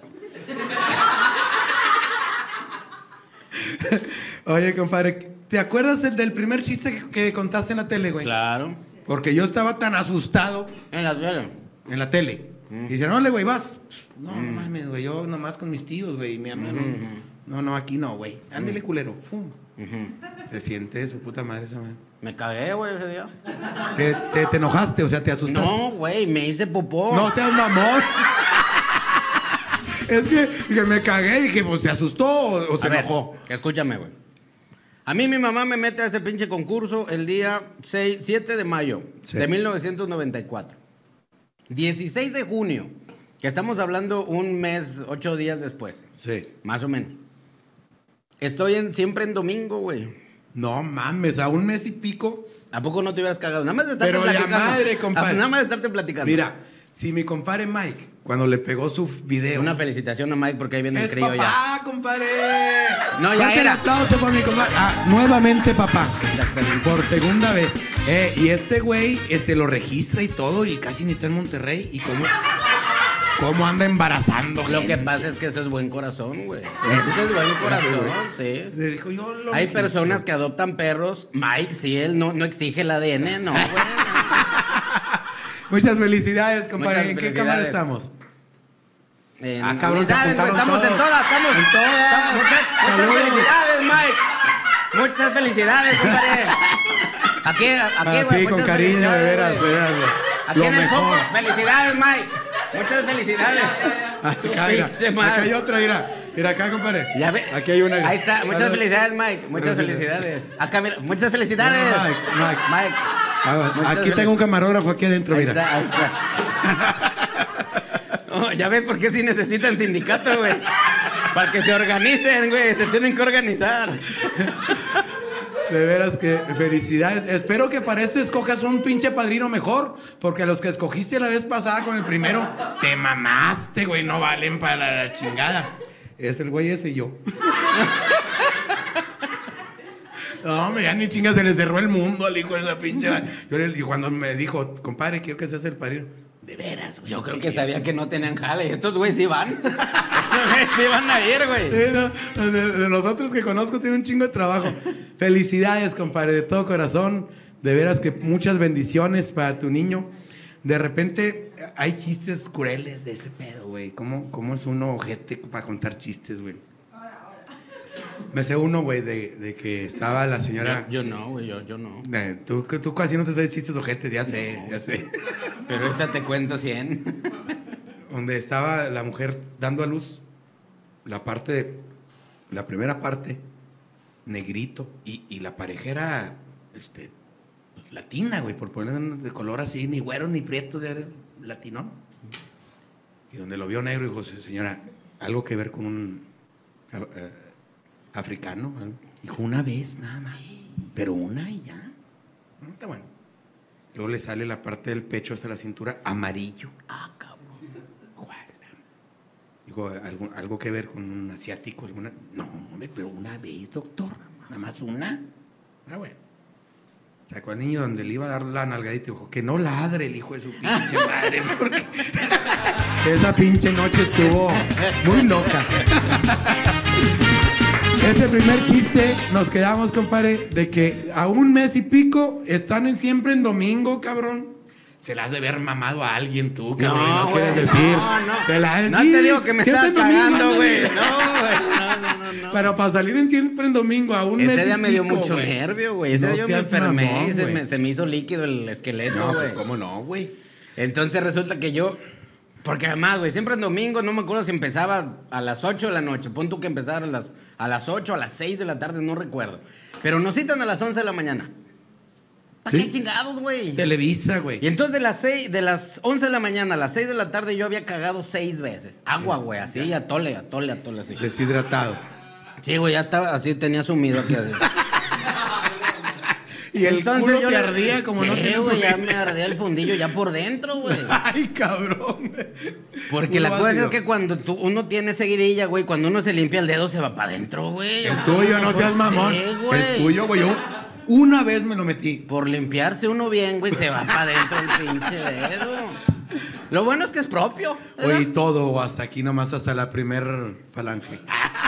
Oye, compadre, ¿te acuerdas el del primer chiste que, que contaste en la tele, güey? Claro. Porque yo estaba tan asustado En las velas. en la tele. Y dice, no, le, güey, vas. No, no mames, güey, yo nomás con mis tíos, güey, y mi mamá no. No, no, aquí no, güey. Ándele, culero. Fum. Se siente su puta madre esa madre. Me cagué, güey, ese día. ¿Te, te, te enojaste? O sea, ¿te asustaste? No, güey, me hice popó. No seas mamón. Es que, que me cagué y dije, pues, ¿se asustó o, o se A ver, enojó? escúchame, güey. A mí mi mamá me mete a este pinche concurso el día seis, siete de mayo Sí. de mil novecientos noventa y cuatro. dieciséis de junio, que estamos hablando un mes, ocho días después, Sí. más o menos. Estoy en, siempre en domingo, güey. No mames, a un mes y pico. ¿A poco no te hubieras cagado? Nada más de estarte Pero la platicando. madre, compadre. Ah, Nada más de estarte platicando. Mira, si mi compadre Mike, cuando le pegó su video. Una felicitación a Mike porque ahí viene el Es crío papá, ya. compadre. No, ya Fuerte el era. aplauso por mi compadre. Ah, nuevamente, papá. Exactamente. Por segunda vez. Eh, y este güey este, lo registra y todo, y casi ni está en Monterrey. ¿Y cómo, cómo anda embarazando? Lo que gente? pasa es que eso es buen corazón, güey. Eso es buen corazón, sí. Le dijo, yo lo Hay registro. personas que adoptan perros. Mike, sí, él no, no exige el A D N, no, güey. Muchas felicidades, compadre. Muchas ¿En qué felicidades. cámara estamos? En- Ah, cabrón, se felicidades, güey, apuntaron estamos en todos. todas, estamos En todas. estamos- muchas, muchas Saludos. felicidades, Mike. Muchas felicidades, compadre. Aquí, aquí, Para güey, ti, con muchas cariño, de felicidades, veras, güey. de veras, güey. Aquí Lo en el mejor. foco. Felicidades, Mike. Muchas felicidades. Su Acá, mira, pinche acá madre. hay otra, mira. Mira acá, compadre. Ya ve. Aquí hay una. Ahí está. Muchas Salud. felicidades, Mike. Muchas felicidades. Acá, mira. Muchas felicidades. Mike, Mike. Mike. Ah, Muchas aquí tengo un camarógrafo aquí adentro, Ahí mira. está, ahí está. No, ya ves por qué sí necesitan sindicato, güey. Para que se organicen, güey. Se tienen que organizar. De veras que felicidades. Espero que para este escojas un pinche padrino mejor. Porque a los que escogiste la vez pasada con el primero, te mamaste, güey. No valen para la chingada. Es el güey ese y yo. No, hombre, ya ni chinga se le cerró el mundo al hijo de la pinche. Yo le, y cuando me dijo, compadre, quiero que seas el padrino. De veras, güey. Yo creo que sabía que no tenían jale. Estos güeyes sí van. Estos güeyes sí van a ir, güey. Sí, no, de, de los otros que conozco tiene un chingo de trabajo. Felicidades, compadre, de todo corazón. De veras que muchas bendiciones para tu niño. De repente hay chistes crueles de ese pedo, güey. ¿Cómo, cómo es uno ojete para contar chistes, güey? Me sé uno, güey, de, de que estaba la señora... Yo, yo no, güey. Yo, yo no. Eh, tú, tú casi no te sabes chistes ojetes, ya sé, ya sé. Pero ahorita te cuento cien. Donde estaba la mujer dando a luz la parte de, La primera parte, negrito, y, y la pareja era este, pues, latina, güey, por poner de color así, ni güero ni prieto, de latinón. Y donde lo vio negro, dijo, señora, algo que ver con un uh, africano. ¿Algo? Dijo, una vez, nada más, pero una y ya. No, está bueno. Luego le sale la parte del pecho hasta la cintura amarillo. Ah, cabrón. Digo, ¿algo, algo que ver con un asiático? Alguna? No, pero una vez, doctor. Nada más una. Ah, bueno. Sacó al niño donde le iba a dar la nalgadita y dijo, que no ladre el hijo de su pinche madre. Porque esa pinche noche estuvo muy loca. Ese primer chiste nos quedamos, compadre, de que a un mes y pico están en, siempre en domingo, cabrón. Se la has de haber mamado a alguien tú, cabrón. No, no quieres decir. No, no. Te la, no sí, te digo que me estás cagando, güey. No, güey. No, no, no, no. Pero para salir en siempre en domingo a un Ese mes día y me dio pico, mucho güey. nervio, güey. Ese No día yo me enfermé. mamón, se, me, se me hizo líquido el esqueleto, no, güey. pues cómo no, güey. Entonces resulta que yo... Porque además, güey, siempre en domingo, no me acuerdo si empezaba a las ocho de la noche. Pon tú que empezara a las, a las ocho, a las seis de la tarde, no recuerdo. Pero nos citan a las once de la mañana. ¿Para ¿Sí? qué chingados, güey? Televisa, güey. Y entonces de las seis, de las once de la mañana a las seis de la tarde yo había cagado seis veces. Agua, güey, así, sí. atole, atole, atole, así. Deshidratado. Sí, güey, ya estaba así, tenía sumido aquí. Y el entonces culo yo te le... ardía como sí, no tienes güey, ya sumido. me ardía el fundillo ya por dentro, güey. Ay, cabrón. Porque la cosa es que cuando tú, uno tiene seguidilla, güey, cuando uno se limpia el dedo se va para adentro, güey. El tuyo, no seas mamón. Sí, güey. El tuyo, güey, yo una vez me lo metí. Por limpiarse uno bien, güey, se va para adentro el pinche dedo. Lo bueno es que es propio, ¿verdad? Oye, todo, hasta aquí nomás, hasta la primer falange.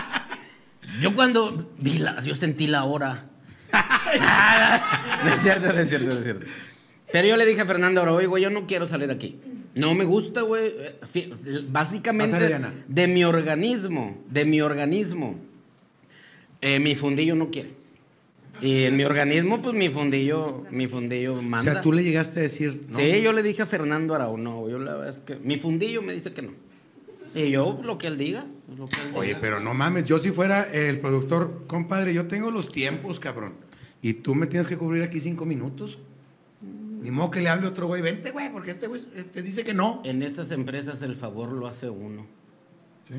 Yo cuando vi la, yo sentí la hora. No es cierto, no es cierto, no es cierto. Pero yo le dije a Fernando ahora, oye, güey, yo no quiero salir aquí. No me gusta, güey. Básicamente, de mi organismo, de mi organismo, eh, mi fundillo no quiere. Y en mi organismo, pues mi fundillo, mi fundillo manda. O sea, tú le llegaste a decir, ¿no? Sí, yo le dije a Fernando Arau, no, yo la verdad es que mi fundillo me dice que no. Y yo, lo que él diga, lo que él diga. Oye, pero no mames, yo si fuera el productor, compadre, yo tengo los tiempos, cabrón. Y tú me tienes que cubrir aquí cinco minutos. Ni modo que le hable otro güey, vente, güey, porque este güey te dice que no. En esas empresas el favor lo hace uno. ¿Sí?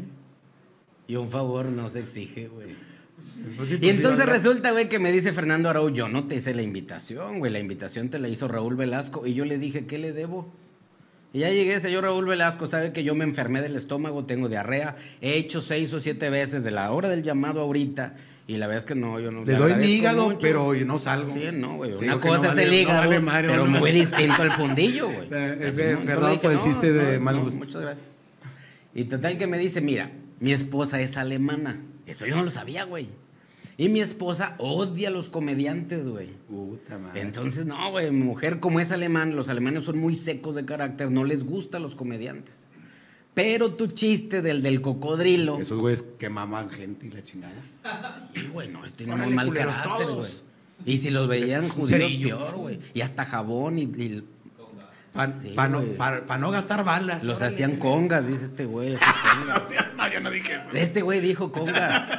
Y un favor no se exige, güey. Pues sí, pues Y entonces sí, resulta, güey, que me dice Fernando Arau, yo no te hice la invitación, güey, la invitación te la hizo Raúl Velasco. Y yo le dije, ¿qué le debo? Y ya llegué, señor Raúl Velasco, sabe que yo me enfermé del estómago, tengo diarrea, he hecho seis o siete veces de la hora del llamado ahorita, y la verdad es que no, yo no... Le doy mi hígado, mucho. Pero yo no salgo. Sí, no, güey, Digo una cosa no es vale, el hígado, no vale madre, pero no muy vale. distinto al fundillo, güey. Eh, Así, eh, ¿no? perdón Entonces por el no, chiste de no, mal no, gusto. Muchas gracias. Y total que me dice, mira, mi esposa es alemana, eso yo no lo sabía, güey. Y mi esposa odia a los comediantes, güey. Puta madre. Entonces, no, güey, mi mujer, como es alemán, los alemanes son muy secos de carácter, no les gustan los comediantes. Pero tu chiste del del cocodrilo... Esos güeyes que maman gente y la chingada. Sí, güey, no, tienen Órale, muy mal culeros carácter, todos. güey. Y si los veían judíos, Cerillos. peor, güey. Y hasta jabón y... y Para Sí, pa no, güey. pa- pa no gastar balas. los órale. hacían congas, dice este güey. así, congas. No, yo no dije eso. Este güey dijo congas.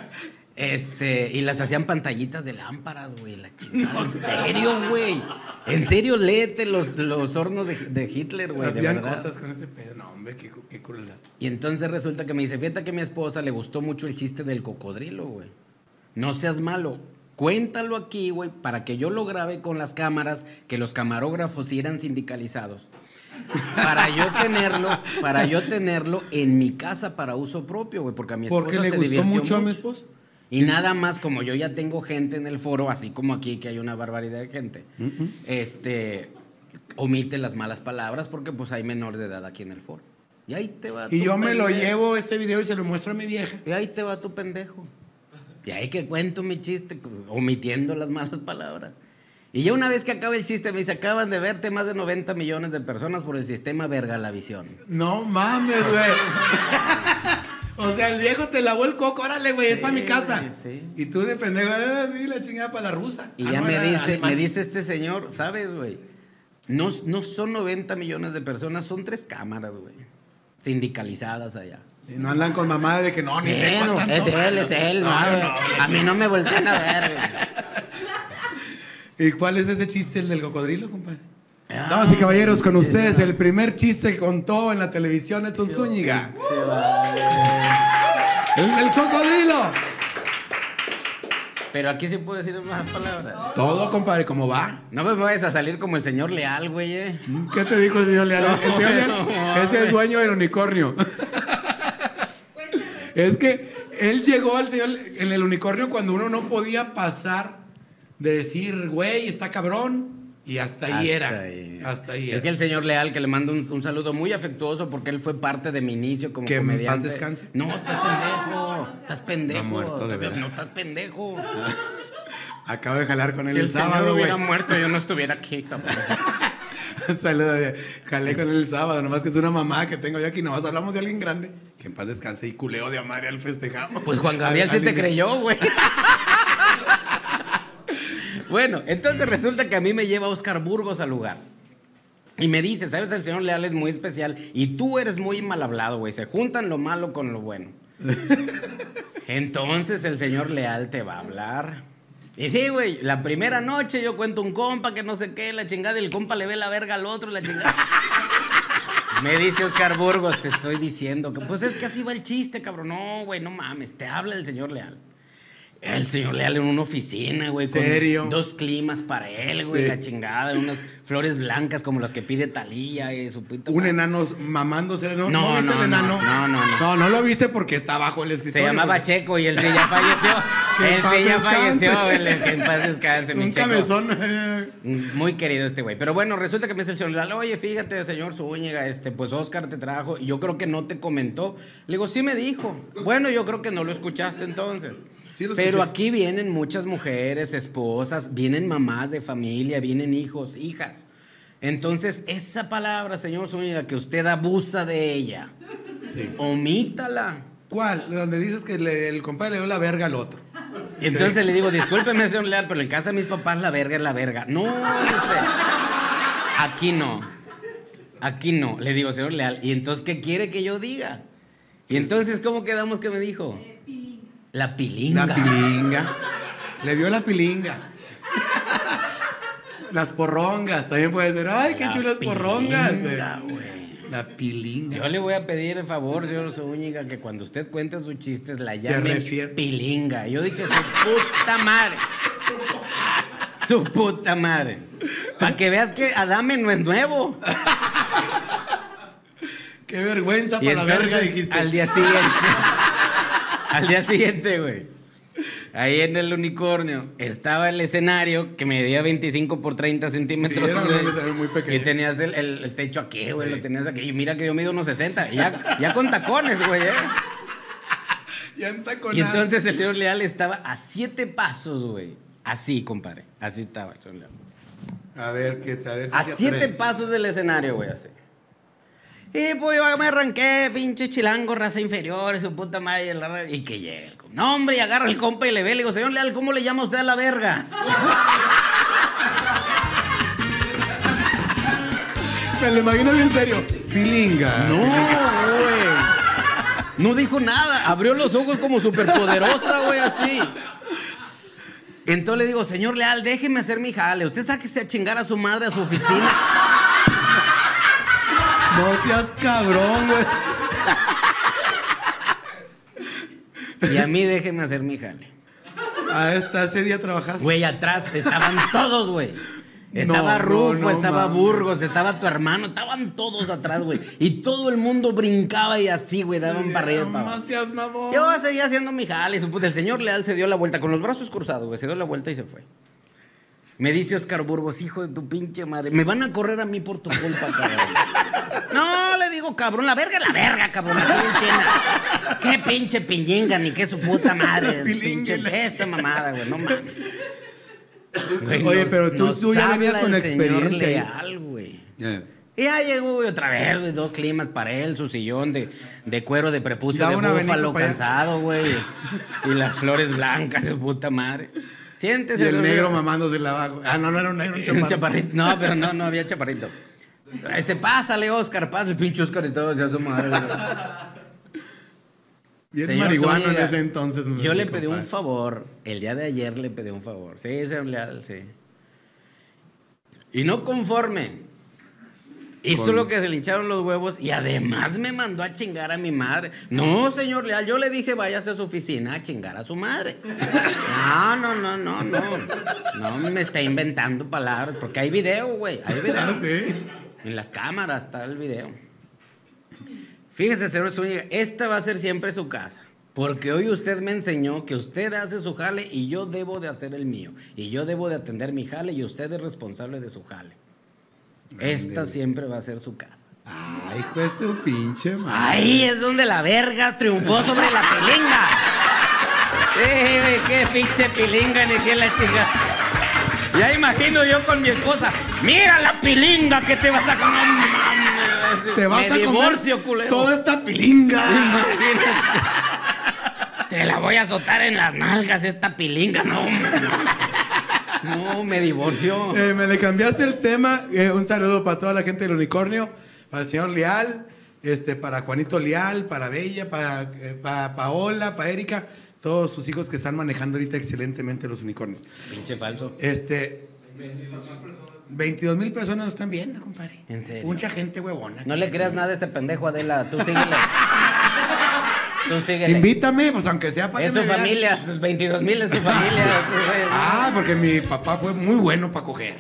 Este, y las hacían pantallitas de lámparas, güey. La chingada. ¿En serio, güey? ¿En serio? Léete los, los hornos de, de Hitler, güey, de Hacían verdad. cosas con ese pedo. No, hombre, qué, qué crueldad. Y entonces resulta que me dice, fíjate que a mi esposa le gustó mucho el chiste del cocodrilo, güey. No seas malo. Cuéntalo aquí, güey, para que yo lo grabe con las cámaras, que los camarógrafos eran sindicalizados. Para yo tenerlo, para yo tenerlo en mi casa para uso propio, güey, porque a mi esposa Porque le se gustó divirtió mucho a mi esposa. Y nada más, como yo ya tengo gente en el foro, así como aquí que hay una barbaridad de gente, Uh-uh. este, omite las malas palabras porque pues hay menores de edad aquí en el foro. Y ahí te va Y tu yo me lo pendejo. llevo ese video y se lo muestro a mi vieja. Y ahí te va tu pendejo. Y ahí que cuento mi chiste, omitiendo las malas palabras. Y ya una vez que acabe el chiste, me dice, acaban de verte más de noventa millones de personas por el sistema Vergalavisión. No mames, güey. O sea, el viejo te lavó el coco, órale, güey, es Sí, para mi casa. sí. Y tú de pendejo, eh, di la chingada para la rusa. Y Ah, ya no, me era dice, alemán. me dice este señor, ¿sabes, güey? No, no son noventa millones de personas, son tres cámaras, güey. Sindicalizadas allá. Y no andan con mamá de que no, ni Sí, sé cuál no, tanto. es él, es él. No, No, güey. no, a mí no me voltean a ver, güey. ¿Y cuál es ese chiste, el del cocodrilo, compadre? Ah, Damas y caballeros, con ustedes, el primer chiste que contó en la televisión de Zúñiga. Se va. El, el cocodrilo. Pero aquí sí puedo decir más palabras. Todo, compadre, ¿cómo va? No me vayas a salir como el señor Leal, güey. eh. ¿Qué te dijo el señor Leal? No, el señor Leal no, es el güey. dueño del unicornio. Es que él llegó al señor en el unicornio cuando uno no podía pasar de decir, güey, está cabrón. Y hasta ahí Hasta era. ahí. Hasta ahí Es era. que el señor Leal, que le mando un, un saludo muy afectuoso porque él fue parte de mi inicio como Que en comediante. paz descanse. No, estás pendejo. Estás pendejo. No ha muerto, de verdad. No estás pendejo. Acabo de jalar con él Si el, el señor sábado, güey. hubiera muerto, yo no estuviera aquí, cabrón. Saludos, eh. Jalé con él el sábado, nomás que es una mamá que tengo yo aquí, nomás hablamos de alguien grande, que en paz descanse, y culeo de Amaria al festejado. Pues Juan Gabriel Al- sí al te niño. creyó, güey. Bueno, entonces resulta que a mí me lleva Oscar Burgos al lugar. Y me dice, ¿sabes? El señor Leal es muy especial y tú eres muy mal hablado, güey. Se juntan lo malo con lo bueno. Entonces el señor Leal te va a hablar. Y sí, güey, la primera noche yo cuento un compa que no sé qué, la chingada, y el compa le ve la verga al otro, la chingada. Me dice Oscar Burgos, te estoy diciendo que pues es que así va el chiste, cabrón. No, güey, no mames, te habla el señor Leal. El señor Leal en una oficina, güey, con ¿Serio? dos climas para él, güey, Sí. la chingada, unas flores blancas como las que pide Talía y su puta Un madre. enano mamándose, ¿no? No, viste no, el enano? no, no, no. No, no lo viste porque está abajo el Se escritorio. llamaba güey. Checo y él sí ya falleció. Que en Él paz sí ya descanse. falleció, el, el que en paz descanse, mi Un Checo. cabezón. Muy querido este güey. Pero bueno, resulta que me dice el señor Leal, oye, fíjate, señor Zúñiga, este, pues Oscar te trajo y yo creo que no te comentó. Le digo, sí me dijo. Bueno, yo creo que no lo escuchaste entonces. Sí lo Pero escuché. aquí vienen muchas mujeres, esposas, vienen mamás de familia, vienen hijos, hijas. Entonces, esa palabra, señor Zúñiga, que usted abusa de ella, Sí. omítala. ¿Cuál? Donde dices que le- el compadre le dio la verga al otro. Y entonces le digo, discúlpeme, señor Leal, pero en casa de mis papás la verga es la verga. No, dice, aquí no. Aquí no. Le digo, señor Leal, ¿y entonces qué quiere que yo diga? Y entonces, ¿cómo quedamos que me dijo? La pilinga. La pilinga. Le vio la pilinga. Las porrongas. También puede ser. Ay, qué La chulas porrongas. pilinga, güey. güey. La pilinga. Yo le voy a pedir el favor, señor Zúñiga, que cuando usted cuente sus chistes la llame refiere. pilinga. Yo dije, su puta madre. Su puta madre. Para que veas que Adame no es nuevo. Qué vergüenza Y para la entonces, verga, dijiste. al día siguiente, al día siguiente, güey, ahí en el unicornio estaba el escenario que medía veinticinco por treinta centímetros, Sí, era un güey. escenario muy pequeño. Y tenías el, el- el techo aquí, güey, Sí. lo tenías aquí. Y mira que yo mido unos sesenta, y ya, ya con tacones, güey, ¿eh? Ya está con Y entonces el señor Leal estaba a siete pasos, güey. Así, compadre, así estaba el señor Leal. A ver, que a ver si A se siete atreve. pasos del escenario, güey, así. Y pues yo me arranqué, pinche chilango, raza inferior, su puta madre. la ra- Y que llegue el compa. No, hombre, y agarra el compa y le ve. Le digo, señor Leal, ¿cómo le llama usted a la verga? Me lo imagino bien serio. Pilinga. No, güey. No dijo nada. Abrió los ojos como superpoderosa, güey, así. Entonces le digo, señor Leal, déjeme hacer mi jale. Usted sáquese a chingar a su madre a su oficina. No seas cabrón, güey. Y a mí déjeme hacer mi jale. A esta, ese día trabajaste. Güey, atrás estaban todos, güey. Estaba No, Rufo, no, no, estaba mames. Burgos, estaba tu hermano, estaban todos atrás, güey. Y todo el mundo brincaba y así, güey, daban para arriba y para No abajo. seas mamón. Yo seguía haciendo mi jale, su puta. El señor Leal se dio la vuelta con los brazos cruzados, güey. Se dio la vuelta y se fue. Me dice Oscar Burgos, hijo de tu pinche madre, me van a correr a mí por tu culpa, cabrón. No, le digo, cabrón, la verga, la verga, cabrón, la pinche. Qué pinche piñinga, ni qué su puta madre. Pinche Pilíngala. esa mamada, güey, no mames. Güey, Oye, nos- pero tú- nos tú ya venías habla con el señor experiencia ahí. Leal, güey. Ya. Y ya llegó, güey, otra vez, güey, dos climas para él, su sillón de, de cuero de prepucio Daba de un abanico búfalo para allá. cansado, güey. Y las flores blancas, de puta madre. Siéntese. Y el señor. negro mamándose la abajo. Ah, no, no era un negro, un Un chaparro. chaparrito. No, pero no, no había chaparrito. Este, pásale, Oscar, pásale. El pinche Oscar estaba hacia su madre, güey. Bien Señor marihuano Zúñiga, en ese entonces. Yo le pedí compadre. un favor. El día de ayer le pedí un favor. Sí, señor Leal, sí. Y no conforme. Hizo Con... lo que se le hincharon los huevos y además me mandó a chingar a mi madre. No, señor Leal, yo le dije váyase a su oficina a chingar a su madre. No, no, no, no, no. No me está inventando palabras, porque hay video, güey. Hay video. Ah, sí. En las cámaras está el video. Fíjese, señor Zúñiga, esta va a ser siempre su casa. Porque hoy usted me enseñó que usted hace su jale y yo debo de hacer el mío. Y yo debo de atender mi jale y usted es responsable de su jale. Esta siempre va a ser su casa. Ay, hijo de tu pinche madre. Ahí es donde la verga triunfó sobre la pilinga. Eh, qué pinche pilinga, ni qué la chica. Ya imagino yo con mi esposa. Mira la pilinga que te vas a comer. Te vas Me a divorcio, comer culero. toda esta pilinga. Imagínate. Te la voy a azotar en las nalgas esta pilinga, no. No, me divorció. Eh, me le cambiaste el tema. Eh, un saludo para toda la gente del Unicornio, para el señor Leal, este, para Juanito Leal, para Bella, para, eh, para Paola, para Erika, todos sus hijos que están manejando ahorita excelentemente los unicornios. Pinche falso. Este, veintidós mil personas nos están viendo, compadre. ¿En serio? Mucha gente huevona. No le creas nada a este pendejo, Adela. Tú síguele. Tú síguele. Invítame, pues aunque sea para Es que su me vean. familia. veintidós mil es su familia. Ah, porque mi papá fue muy bueno para coger.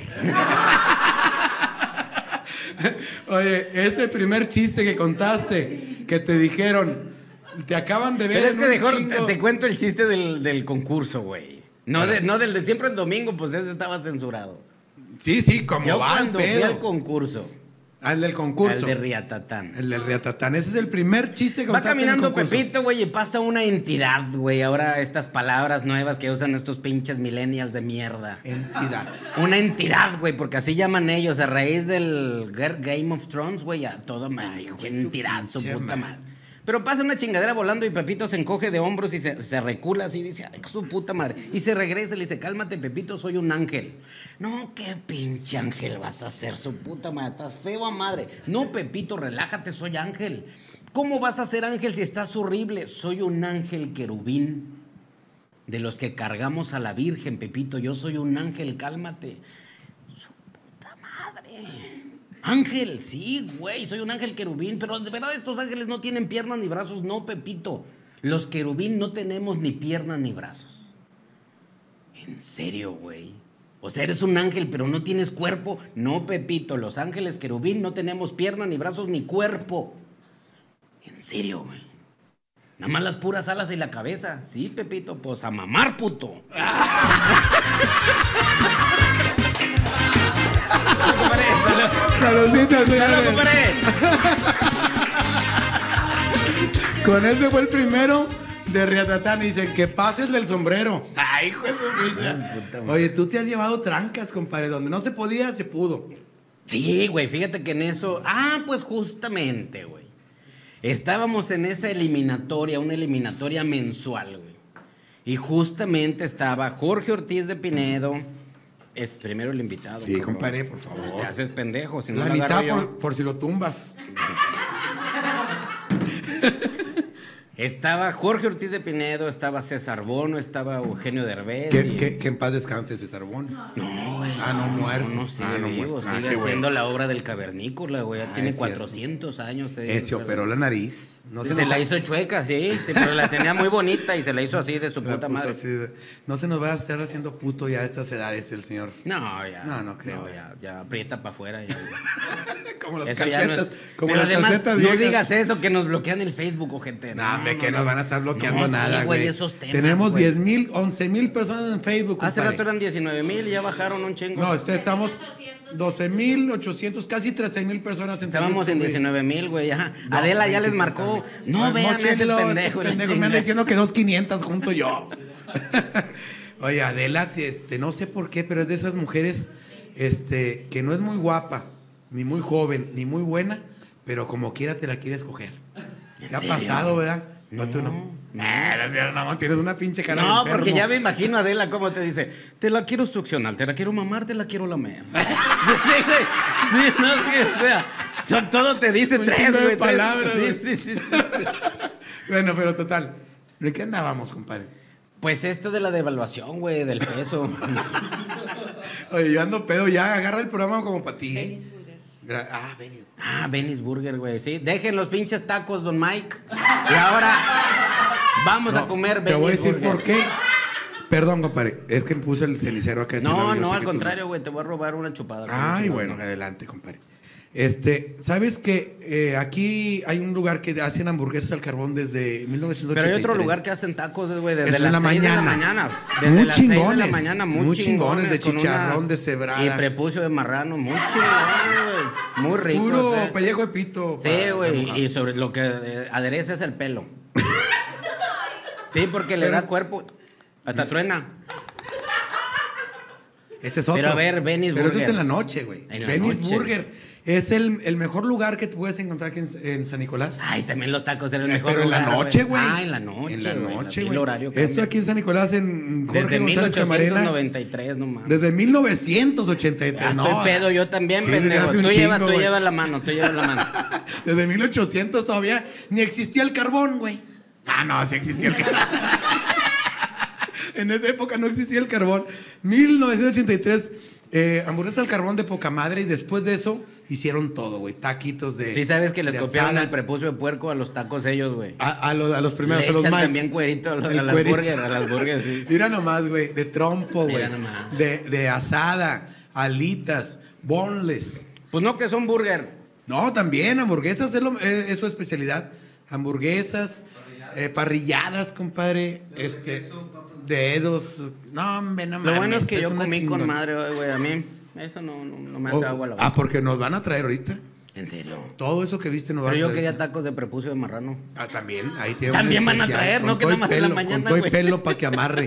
Oye, ese primer chiste que contaste, que te dijeron, te acaban de ver. Pero es en que un mejor te, chingo- te cuento el chiste del, del concurso, güey. No, de, no del de siempre el domingo, pues ese estaba censurado. Sí, sí, como Yo va el cuando fui pedo. al concurso, Al del concurso. al de Riatatán. El del Riatatán. Ese es el primer chiste que Va contaste en el caminando concurso. Pepito, güey, y pasa una entidad, güey. Ahora estas palabras nuevas que usan estos pinches millennials de mierda. Entidad. Una entidad, güey, porque así llaman ellos, a raíz del Ga- Game of Thrones, güey, a toda madre, hijo de pinche su entidad, su pinche puta madre. madre. Pero pasa una chingadera volando y Pepito se encoge de hombros y se, se recula así y dice, ay, su puta madre. Y se regresa y le dice, cálmate, Pepito, soy un ángel. No, qué pinche ángel vas a ser, su puta madre, estás feo a madre. No, Pepito, relájate, soy ángel. ¿Cómo vas a ser ángel si estás horrible? Soy un ángel querubín. De los que cargamos a la Virgen, Pepito, yo soy un ángel, cálmate. Su puta madre. Ángel, sí, güey, soy un ángel querubín, pero de verdad estos ángeles no tienen piernas ni brazos, no, Pepito. Los querubín no tenemos ni piernas ni brazos. ¿En serio, güey? O sea, eres un ángel, pero no tienes cuerpo. No, Pepito, los ángeles querubín no tenemos piernas ni brazos ni cuerpo. ¿En serio, güey? Nada más las puras alas y la cabeza. Sí, Pepito, pues a mamar, puto. Saluditos, señores. compadre! Con ese fue el primero de Riatatán. Y dicen que pase el del sombrero. Ay, hijo de tu pinche. Oye, tú te has llevado trancas, compadre. Donde no se podía, se pudo. Sí, güey, fíjate que en eso... Ah, pues justamente, güey. Estábamos en esa eliminatoria, una eliminatoria mensual, güey. Y justamente estaba Jorge Ortiz de Pinedo. Es primero el invitado. Sí, cabrón. compadre, por favor. Te haces pendejo, si no La lo agarro mitad yo. por, por si lo tumbas. Estaba Jorge Ortiz de Pinedo, estaba César Bono, estaba Eugenio Derbez. Que, y- que- que en paz descanse César Bono. No, güey. Ah, no, muerto. No, no, sigue Ah, no, vivo, muerto. Ah, sigue qué haciendo bueno. la obra del cavernícola, güey. Ya Ah, tiene es cierto. cuatrocientos años. eh, Eh, se operó la nariz. No se, se, nos la va- hizo chueca, sí, sí, pero la tenía muy bonita y se la hizo así de su la puta puso madre. así de- no se nos va a estar haciendo puto ya a estas edades el señor. No, ya. No, no creo. ya, ya aprieta para afuera. Ya, Como las eso ya no es. calcetas. Como Pero las además, calcetas no viejas. digas eso, que nos bloquean el Facebook, gente. No, hombre, que nos van a estar bloqueando No, sí, nada, güey, güey. esos temas, Tenemos güey. diez mil, once mil personas en Facebook. Hace compadre. rato eran diecinueve mil y ya bajaron un chingo. No, este, estamos doce mil ochocientos, casi trece mil personas en Estábamos en Facebook, güey. diecinueve mil, güey. Ajá. No, Adela ya güey, les sí, marcó. también. No Pues, vean ese móchenlo, pendejo. este la pendejo, me anda chinga. diciendo que dos quinientas junto yo. Oye, Adela, este, no sé por qué, pero es de esas mujeres este, que no es muy guapa, ni muy joven, ni muy buena, pero como quiera te la quieres coger. ¿En ¿Te ha serio? pasado, verdad? No, tú no. No, no, no, no, tienes una pinche cara de No, enfermo. porque ya me imagino a Adela cómo te dice, te la quiero succionar, te la quiero mamar, te la quiero lamer. Sí, güey. Sí, no, sí, o sea, son, todo te dice Un tres, chingo de güey. tres. palabras, Sí, güey. sí, sí, sí, sí. Bueno, pero total. ¿De qué andábamos, compadre? Pues esto de la devaluación, güey, del peso. Oye, yo ando pedo ya. Agarra el programa como para ti. Benny's Burger. Gra- Ah, Benny. Ah, Benny's Burger, güey, sí. Dejen los pinches tacos, don Mike. Y ahora vamos a No, comer Benny's Te voy a decir Burger. por qué. Perdón, compadre. Es que me puse el cenicero acá. este No, lado, yo no, sé al que tú contrario, güey, te voy a robar una chupada. Ay, Chingón. bueno, adelante, compadre. Este, ¿sabes que eh, aquí hay un lugar que hacen hamburguesas al carbón desde mil novecientos ochenta y tres? Pero hay otro lugar que hacen tacos, güey, desde Es en las la seis de la mañana. mañana. Desde Muy las seis de la chingones, mañana, muy, muy chingones, de con chicharrón, una- de cebrada. Y prepucio de marrano, muy chingones, güey. Muy ricos. Puro eh. pellejo de pito. Sí, para güey, remojar. y sobre lo que eh, adereza es el pelo. Sí, porque le Pero- da cuerpo. Hasta truena. Este es otro. Pero a ver, Benny's Pero eso Burger. es en la noche, güey. En la Benny's noche. Burger es el, el mejor lugar que tú puedes encontrar aquí en, en San Nicolás. Ay, también los tacos eran el mejor Pero en la lugar, noche, güey. Ah, en la noche, En la güey. noche, Sí, el güey. horario Esto cambia. aquí en San Nicolás, en Jorge Desde González Camarena. mil ochocientos noventa y tres, no mames. Desde mil novecientos ochenta y tres. Ah, no, estoy pedo yo también, sí, pendejo. hace un Tú llevas, chingo, tú güey. llevas la mano, tú llevas la mano. Desde mil ochocientos todavía ni existía el carbón, güey. Ah, no, sí existía el carbón. En esa época no existía el carbón. mil novecientos ochenta y tres, eh, hamburguesas al carbón de poca madre. Y después de eso hicieron todo, güey. Taquitos de. Sí, sabes que les de copiaron asada. el prepucio de puerco a los tacos ellos, güey. A, a los, a los primeros, Le a los echan Mike. también cuerito a, los, El a las cuerito. burgers, a las burgers, sí. Mira nomás, güey. De trompo, güey. Mira nomás. De, de asada, alitas, boneless. Pues no que son burger. No, también hamburguesas es, lo- es- es su especialidad. Hamburguesas, eh, parrilladas, compadre. Este, dedos. No, hombre, no Lo mames, bueno es que yo una comí con chingona. madre hoy, güey. A mí eso no, no, no me hace Oh, agua a la boca. ah, porque nos van a traer ahorita. En serio. Todo eso que viste nos va Pero a yo traer. quería tacos de prepucio de marrano. Ah, también. Ahí tiene También un van a especial, traer, con ¿no? Que todo nada el más en la pelo, mañana, Con todo el güey. pelo para que amarre.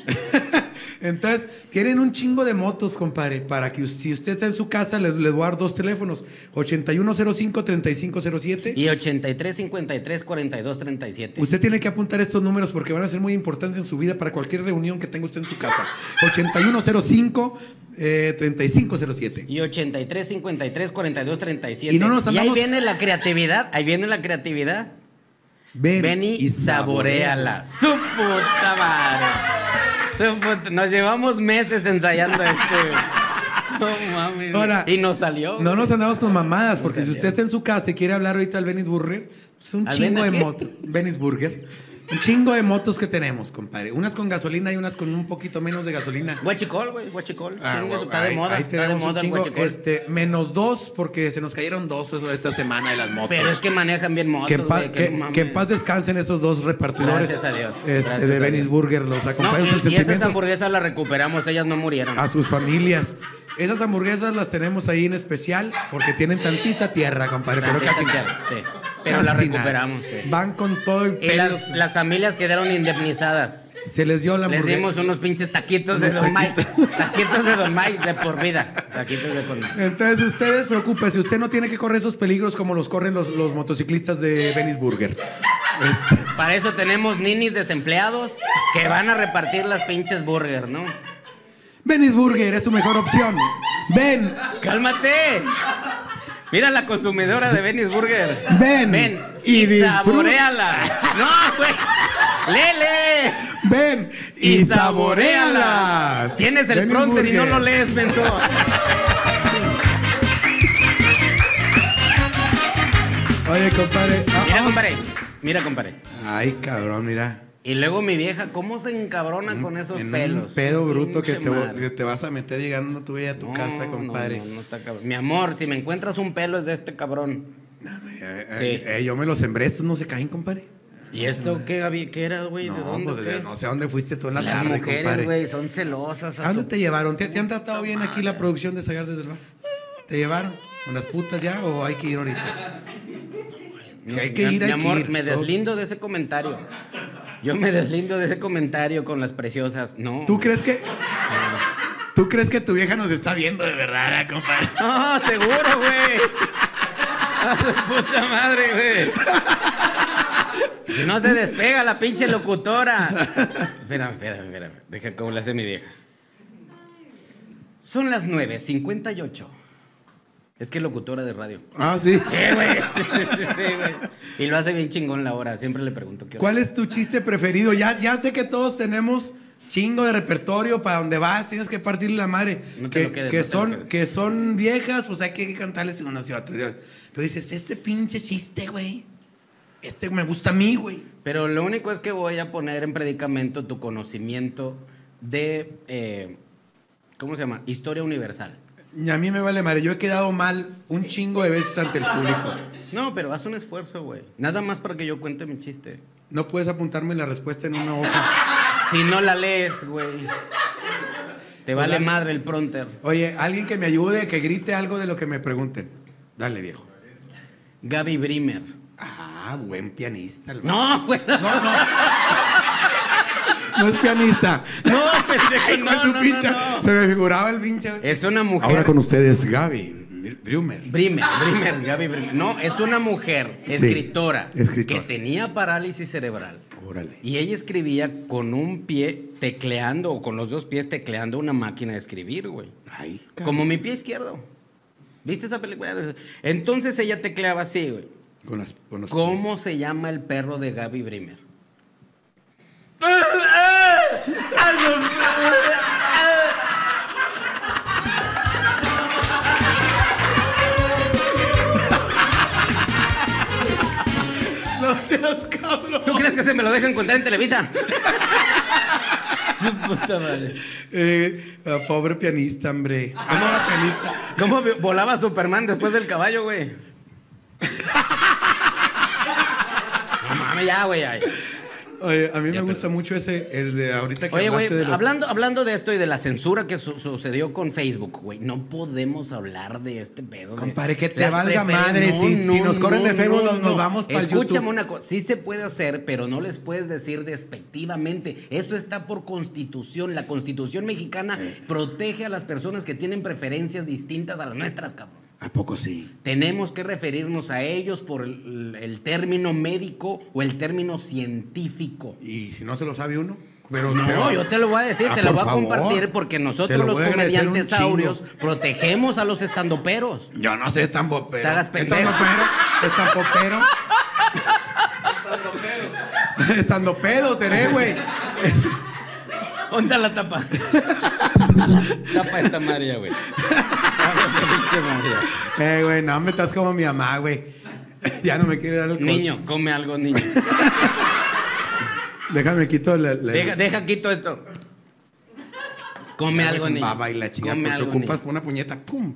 Entonces, tienen un chingo de motos, compadre. Para que us- si usted está en su casa, les, les voy a dar dos teléfonos: ochenta y uno cero cinco, treinta y cinco cero siete. Y ochenta y tres, cincuenta y tres, cuarenta y dos, treinta y siete. Usted tiene que apuntar estos números porque van a ser muy importantes en su vida para cualquier reunión que tenga usted en su casa. ochenta y uno cero cinco, eh, treinta y cinco cero siete. Y ochenta y tres, cincuenta y tres, cuarenta y dos, treinta y siete. Y no nos ahí andamos- viene la creatividad, ahí viene la creatividad. Ven, Ven y saboréala. Su puta madre. Su puta- Nos llevamos meses ensayando este. No mames. Ahora, y nos salió. No güey. nos andamos con mamadas, porque Nos si usted salió. está en su casa y quiere hablar ahorita al Benny's Burger, es un ¿Al chingo de Benny qué? motos. Benny's Burger. Un chingo de motos que tenemos, compadre. Unas con gasolina y unas con un poquito menos de gasolina. Guachicol, güey, guachicol. Ah, Chingue, güey, está de ahí- moda, ahí está de tenemos un moda el chingo, guachicol. este, menos dos, porque se nos cayeron dos eso, esta semana de las motos. Pero es que manejan bien motos, que, en paz, güey, que, no mames. que en paz descansen esos dos repartidores. Gracias a Dios, este, gracias de a Benny's Dios. Burger. Los No, acompañan sus y, y esas sentimientos hamburguesas las recuperamos, ellas no murieron. a sus familias. Esas hamburguesas las tenemos ahí en especial porque tienen tantita tierra, compadre. Pero Tantita casi tierra, nada. sí. Pero las Casi nada. recuperamos, sí. Van con todo el Y pelo. las, las familias quedaron indemnizadas. Se les dio la Les hamburguesa. dimos unos pinches taquitos de Unos Don Mike. Taquitos de Don Mike de por vida. Taquitos de por vida. Entonces, ustedes preocúpense. Usted no tiene que correr esos peligros como los corren los, los motociclistas de Benny's Burger. Este, Para eso tenemos ninis desempleados que van a repartir las pinches burgers, ¿no? Benny's Burger es su mejor opción. Ven, ¡Cálmate! Mira la consumidora de Benny's Burger. Ven Ven y y, disfruta. saboreala. No, güey. ¡Lele! ven y, Y saboreala. saboreala. Tienes el Benny's pronter y no Burger. lo lees, menso. Oye, compadre. ah, Mira, vamos. compadre. Mira, compadre. Ay, cabrón, mira. Y luego mi vieja, ¿cómo se encabrona con esos En pelos? un pedo bruto que Pinche te, madre. que te vas a meter llegando tú a tu No, casa, no, compadre. No, no, está cabrón. Mi amor, si me encuentras un pelo es de este cabrón. Eh, eh, Sí. eh, yo me los sembré, estos no se caen, compadre. ¿Y eso qué, había- qué era, güey? ¿De No, dónde? pues, qué? no sé a dónde fuiste tú en la Las tarde, mujeres, compadre. güey, son celosas. ¿A dónde su- te llevaron? ¿Te, te han tratado bien aquí la producción de Sagar desde el bar? ¿Te llevaron? ¿Con las putas ya o hay que ir ahorita? Si hay que mi, ir, mi hay amor, que ir. me Todos- deslindo de ese comentario. Yo me deslindo de ese comentario con las preciosas. No. ¿Tú crees que... ¿Tú crees que tu vieja nos está viendo de verdad, ah, compadre? No, seguro, güey. A su puta madre, güey. Si no se despega la pinche locutora. Espérame, espérame, espérame. Deja cómo le hace mi vieja. Son las nueve cincuenta y ocho. Es que es locutora de radio. Ah, sí. Sí, güey. Sí, sí, sí, sí, güey. Y lo hace bien chingón la hora. Siempre le pregunto qué hora. ¿Cuál es tu chiste preferido? Ya, ya sé que todos tenemos chingo de repertorio para donde vas, tienes que partirle la madre. No te que, lo quedes, que no te lo son, quedes. que son viejas, pues hay que cantarles uno hacia otro. Pero dices, este pinche chiste, güey. Este me gusta a mí, güey. Pero lo único es que voy a poner en predicamento tu conocimiento de, eh, ¿cómo se llama? Historia universal. Y a mí me vale madre. Yo he quedado mal un chingo de veces ante el público. No, pero haz un esfuerzo, güey. Nada más para que yo cuente mi chiste. No puedes apuntarme la respuesta en una hoja. Si no la lees, güey. Te vale Pues, madre el pronter. Oye, alguien que me ayude, que grite algo de lo que me pregunten. Dale, viejo. Gaby Brimer. Ah, buen pianista. el- No, güey. No, no. No es pianista. No, pendejo, Ay, no, con tu no, pinche. no, no. Se me figuraba el pinche. Es una mujer. Ahora con ustedes, Gaby Brimer. Brimer, Brimer, Gaby Brimer. No, es una mujer, Sí, escritora, escritora. que tenía parálisis cerebral. Órale. Y ella escribía con un pie tecleando, o con los dos pies tecleando una máquina de escribir, güey. Ay, cabrón. Como mi pie izquierdo. ¿Viste esa película? Entonces ella tecleaba así, güey. Con las, con los ¿Cómo se llama el perro de Gaby Brimer? No seas cabrón. ¿Tú crees que se me lo dejan contar en Televisa? Su puta madre. Eh, ah, pobre pianista, hombre. Amo a la pianista. ¿Cómo volaba Superman después del caballo, güey? No mames, ya, güey. ya. Oye, a mí me Ya, gusta mucho ese, el de ahorita que Oye, güey, hablaste de los... hablando, hablando de esto y de la censura que su- sucedió con Facebook, güey, no podemos hablar de este pedo. de Compadre, que te las valga prefer- madre, si- si nos corren de Facebook, nos- nos vamos pa'l Escúchame YouTube. una cosa, sí se puede hacer, pero no les puedes decir despectivamente. Eso está por constitución. La constitución mexicana protege a las personas que tienen preferencias distintas a las nuestras, cabrón. ¿A poco sí? Tenemos que referirnos a ellos por el, el término médico o el término científico. ¿Y si no se lo sabe uno? Pero, No, pero- yo te lo voy a decir, Ah, te lo por voy a favor. compartir porque Te nosotros lo los voy a agradecer un comediantes chingo. saurios protegemos a los estandoperos. Yo no sé, estambopero. Te hagas pendejo. Estambopero. Estambopero. Estandopero seré, güey. ¿Dónde está la tapa? Tapa esta María, güey. Tapa esta pinche María. Eh, güey, no me estás como mi mamá, güey. Ya no me quiere dar el alcohol. Niño, come algo, niño. Déjame quito la... la- Deja, deja quito esto. Come la algo, niño. baba y la chingada. Come Pues algo, ocupas niño. una puñeta, ¡pum!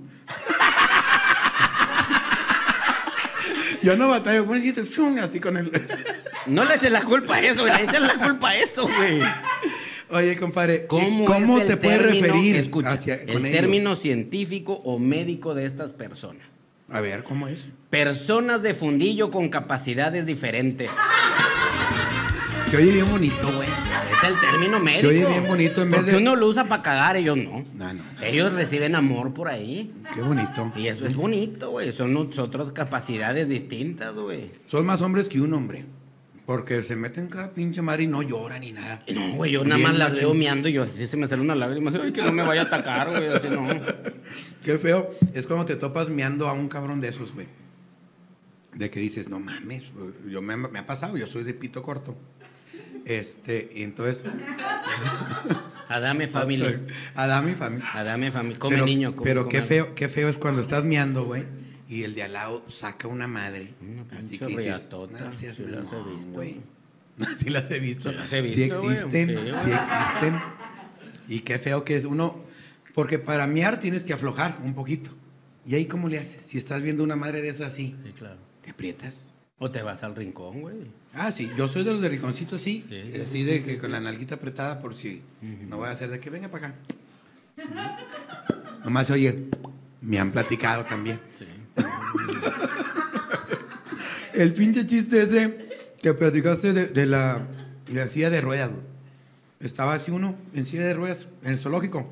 Yo no batallo con el chum, así con el... No le eches la culpa a eso, güey. Le eches la culpa a esto, güey. Oye, compadre, ¿Cómo, ¿cómo es el te puedes término, referir escucha, hacia, el con ellos? término científico o médico de estas personas? A ver, ¿cómo es? Personas de fundillo con capacidades diferentes. Que oye bien bonito, güey. Ese es el término médico. oye bien bonito en vez Porque de- uno lo usa para cagar, ellos no. No, no. Ellos reciben amor por ahí. Qué bonito. Y eso es bonito, güey. Son nosotros capacidades distintas, güey. Son más hombres que un hombre. Porque se meten cada pinche madre y no lloran ni nada. Y no, güey, yo nada Bien más las machín. veo meando y yo así se me sale una lágrima. Así, ay, que no me vaya a atacar, güey. Así no. Qué feo. Es cuando te topas meando a un cabrón de esos, güey. De que dices, no mames. Yo me, me ha pasado, yo soy de pito corto. Este, y entonces. Adame familia. Adame familia. Adame familia. Come pero, niño, come, Pero come qué algo. feo, qué feo es cuando estás meando, güey. Y el de al lado saca una madre. Una Así pinche que dices, riatota, no seas sí las he mamón, visto. güey. Sí las he visto. Sí las he Sí visto, güey, existen, sí, güey. sí existen. Y qué feo que es uno. Porque para mear tienes que aflojar un poquito. ¿Y ahí cómo le haces? Si estás viendo una madre de esas así, Sí, claro. te aprietas. O te vas al rincón, güey. Ah, sí, yo soy de los de rinconcito, sí. Sí, así de que con la nalguita apretada por si no voy a hacer de que venga para acá. Nomás se oye, me han platicado también. Sí. El pinche chiste ese que platicaste de, de la, de la silla de ruedas, güey. Estaba así uno en silla de ruedas, en el zoológico.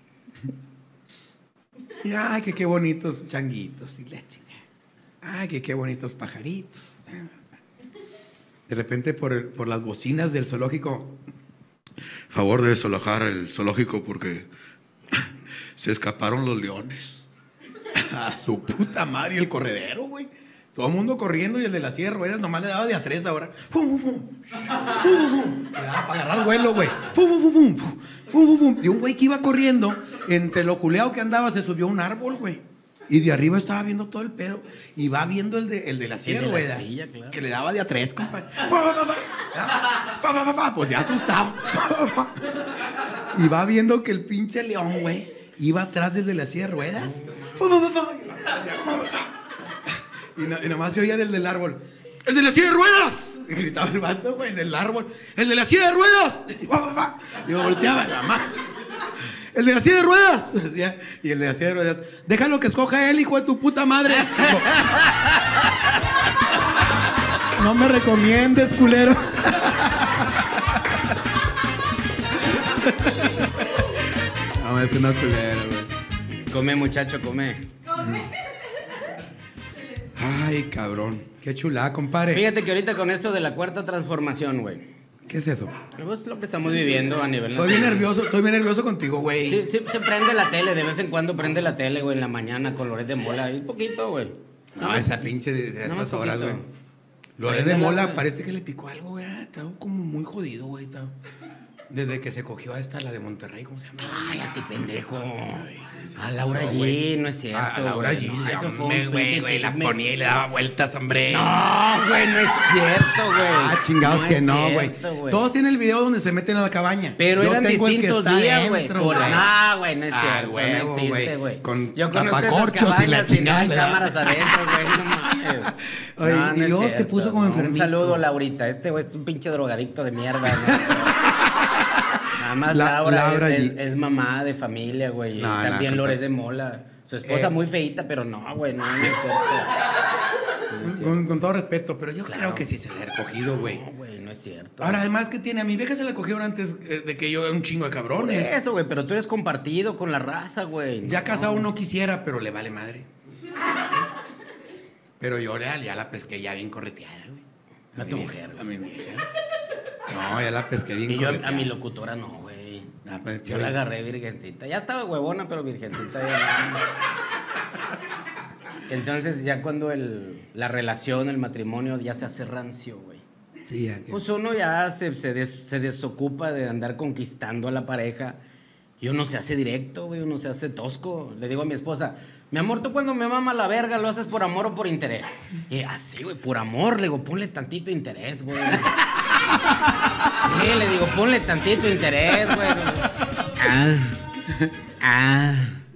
Y ay, que qué bonitos changuitos y la chingada. Ay, que qué bonitos pajaritos. De repente por, el- por las bocinas del zoológico. Favor de desalojar el zoológico porque se escaparon los leones. A su puta madre, el corredero, güey. Todo el mundo corriendo y el de la silla de ruedas nomás le daba de a tres ahora. ¡Fum, fum, fum! ¡Fum, fum, fum! Le daba para agarrar vuelo, güey. ¡Fum, fum, fum, fum! ¡Fum, fum, fum! Y un güey que iba corriendo, entre lo culeado que andaba, se subió a un árbol, güey. Y de arriba estaba viendo todo el pedo. Y va viendo el de, el de la silla de El de la ruedas. silla, claro. Que le daba de a tres, compadre. ¡Fa, fa, fa, fa! ¡Fa, fa, fa, fa! Pues ya asustado. ¡Fa, fa, fa! Y va viendo que el pinche león, güey, iba atrás desde la silla de ruedas. ¡Fa, fa, fa, fa! Y, no, y nomás se oía del del árbol. ¡El de la silla de ruedas! Y gritaba el vato, güey, del árbol. ¡El de la silla de ruedas! Y, fa, fa, fa. Y yo volteaba la mano. ¡El de la silla de ruedas! Decía, y el de la silla de ruedas. Déjalo que escoja él, hijo de tu puta madre. No me recomiendes, culero. No, es una culera, güey. Come, muchacho, come. Ay, cabrón. Qué chulada, compadre. Fíjate que ahorita con esto de la cuarta transformación, güey. ¿Qué es eso? Es lo que estamos viviendo a nivel Estoy bien nacional. nervioso, estoy bien nervioso contigo, güey. Sí, sí, se prende la tele, de vez en cuando prende la tele, güey, en la mañana con Loret de Mola. Y un poquito, güey. No, esa pinche de, de No, esas un horas, poquito. güey. Loret de Préndela, Mola güey. parece que le picó algo, güey. Ah, está como muy jodido, güey. está- Desde que se cogió a esta, la de Monterrey, ¿cómo se llama? Ay, a ti, pendejo. A Laura G, no es cierto, A Laura güey. G, No, eso fue hombre, un güey, pinche güey, la chisme. ponía y le daba vueltas, hombre. No, güey, no es cierto, güey. Ah, chingados que es no, güey. cierto, Todos tienen el video donde se meten a la cabaña. Pero Yo eran tengo el que distintos está días, güey. dentro, Por- güey. No, güey, no es Ah, cierto. huevo, no existe, güey. güey. Con Yo conozco esas tapacorchos y la cabañas y no chingada, hay ¿verdad? cámaras adentro, güey. No mames. Oye, No, no y es luego se cierto, puso como no. enfermito. Un saludo, Laurita. Este güey es un pinche drogadicto de mierda, ¿no? Nada más La- Laura, Laura es, G. es- es mamá de familia, güey. Y No, no, también compa- Loret de Mola. Su esposa Eh. muy feíta, pero no, güey, no, no es cierto. Con, con- con todo respeto, pero yo Claro. creo que sí se le ha cogido, güey. No, güey, no es cierto. Ahora, además, que tiene? A mi vieja se la cogieron antes eh, de que yo era un chingo de Por cabrones. eso, güey, pero tú eres compartido con la raza, güey. Ya No. casado no quisiera, pero le vale madre. Pero yo ya, ya la pesqué ya bien correteada, güey. A tu mi mujer, vieja, A mi vieja. No, ya la pesqué bien Y yo a, correteada. a mi locutora no, güey. Ah, pues, Yo la agarré virgencita. Ya estaba huevona, pero virgencita ya no. Entonces ya cuando el, la relación, el matrimonio ya se hace rancio, güey. Sí, ya que... Pues uno ya se, se, des- se desocupa de andar conquistando a la pareja y uno se hace directo, güey, uno se hace tosco. Le digo a mi esposa, mi amor, tú cuando me mama la verga, ¿lo haces por amor o por interés? Y así, güey, por amor, le digo, ponle tantito interés, güey. Sí, le digo, ponle tantito interés, güey. Ah, ah,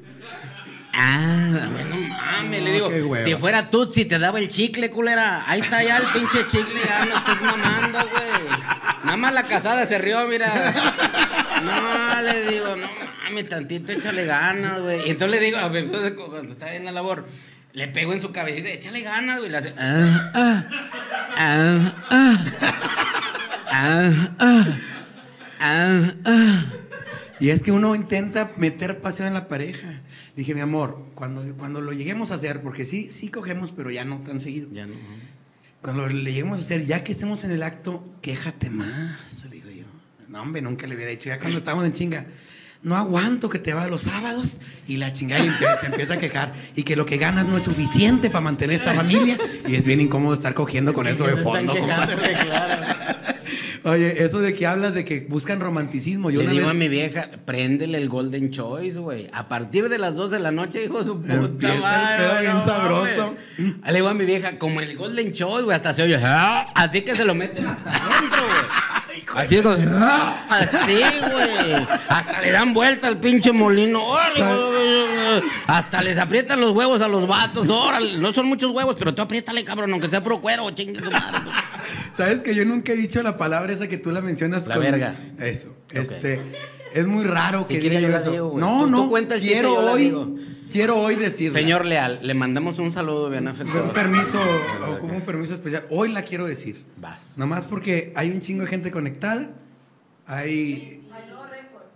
ah, bueno, mames, le digo, qué hueva. si fuera Tutsi te daba el chicle, culera. Ahí está ya el pinche chicle, ya no estés mamando, güey. Nada más la casada se rió, mira. No, le digo, no mames, tantito, échale ganas, güey. Y entonces le digo, a mi esposa, cuando está en la labor, le pego en su cabecita, échale ganas, güey. Le hace, ah, ah, ah, ah, ah, ah, ah, ah. Y es que uno intenta meter pasión en la pareja. Dije, mi amor, cuando, cuando lo lleguemos a hacer, porque sí, sí cogemos, pero ya no tan seguido. Ya no. Cuando le lleguemos a hacer, ya que estemos en el acto, quéjate más, le digo yo. No, hombre, nunca le hubiera dicho. Ya cuando estábamos en chinga, no aguanto que te vas los sábados y la chingada y te, te empieza a quejar. Y que lo que ganas no es suficiente para mantener esta familia. Y es bien incómodo estar cogiendo con eso de Se están fondo, quejando, compadre. güey, claro. Oye, eso de que hablas de que buscan romanticismo. Yo Le una digo vez... a mi vieja, préndele el Golden Choice, güey. A partir de las dos de la noche, hijo de su puta Empieza el madre. pedo bien no, sabroso. güey. Le digo a mi vieja, como el Golden Choice, güey, hasta se oye. "Ah", así que se lo meten hasta adentro, güey. Así como. "Ah", así, güey. Hasta le dan vuelta al pinche molino. ¡Órale! Hasta les aprietan los huevos a los vatos. Órale. No son muchos huevos, pero tú apriétale, cabrón, aunque sea pro cuero, chingue su madre. ¿Sabes que yo nunca he dicho la palabra esa que tú la mencionas? La verga. Eso. Este, es muy raro Si que quiere diga yo yo la eso. digo, güey. no, Tú- tú no. cuenta el chiste, quiero yo la hoy, digo. quiero hoy decirla. Señor Leal, le mandamos un saludo bien afectuoso. Un permiso, Ok. o como un permiso especial. Hoy la quiero decir. Vas. Nomás porque hay un chingo de gente conectada. Hay. Nuevo récord. Nuevo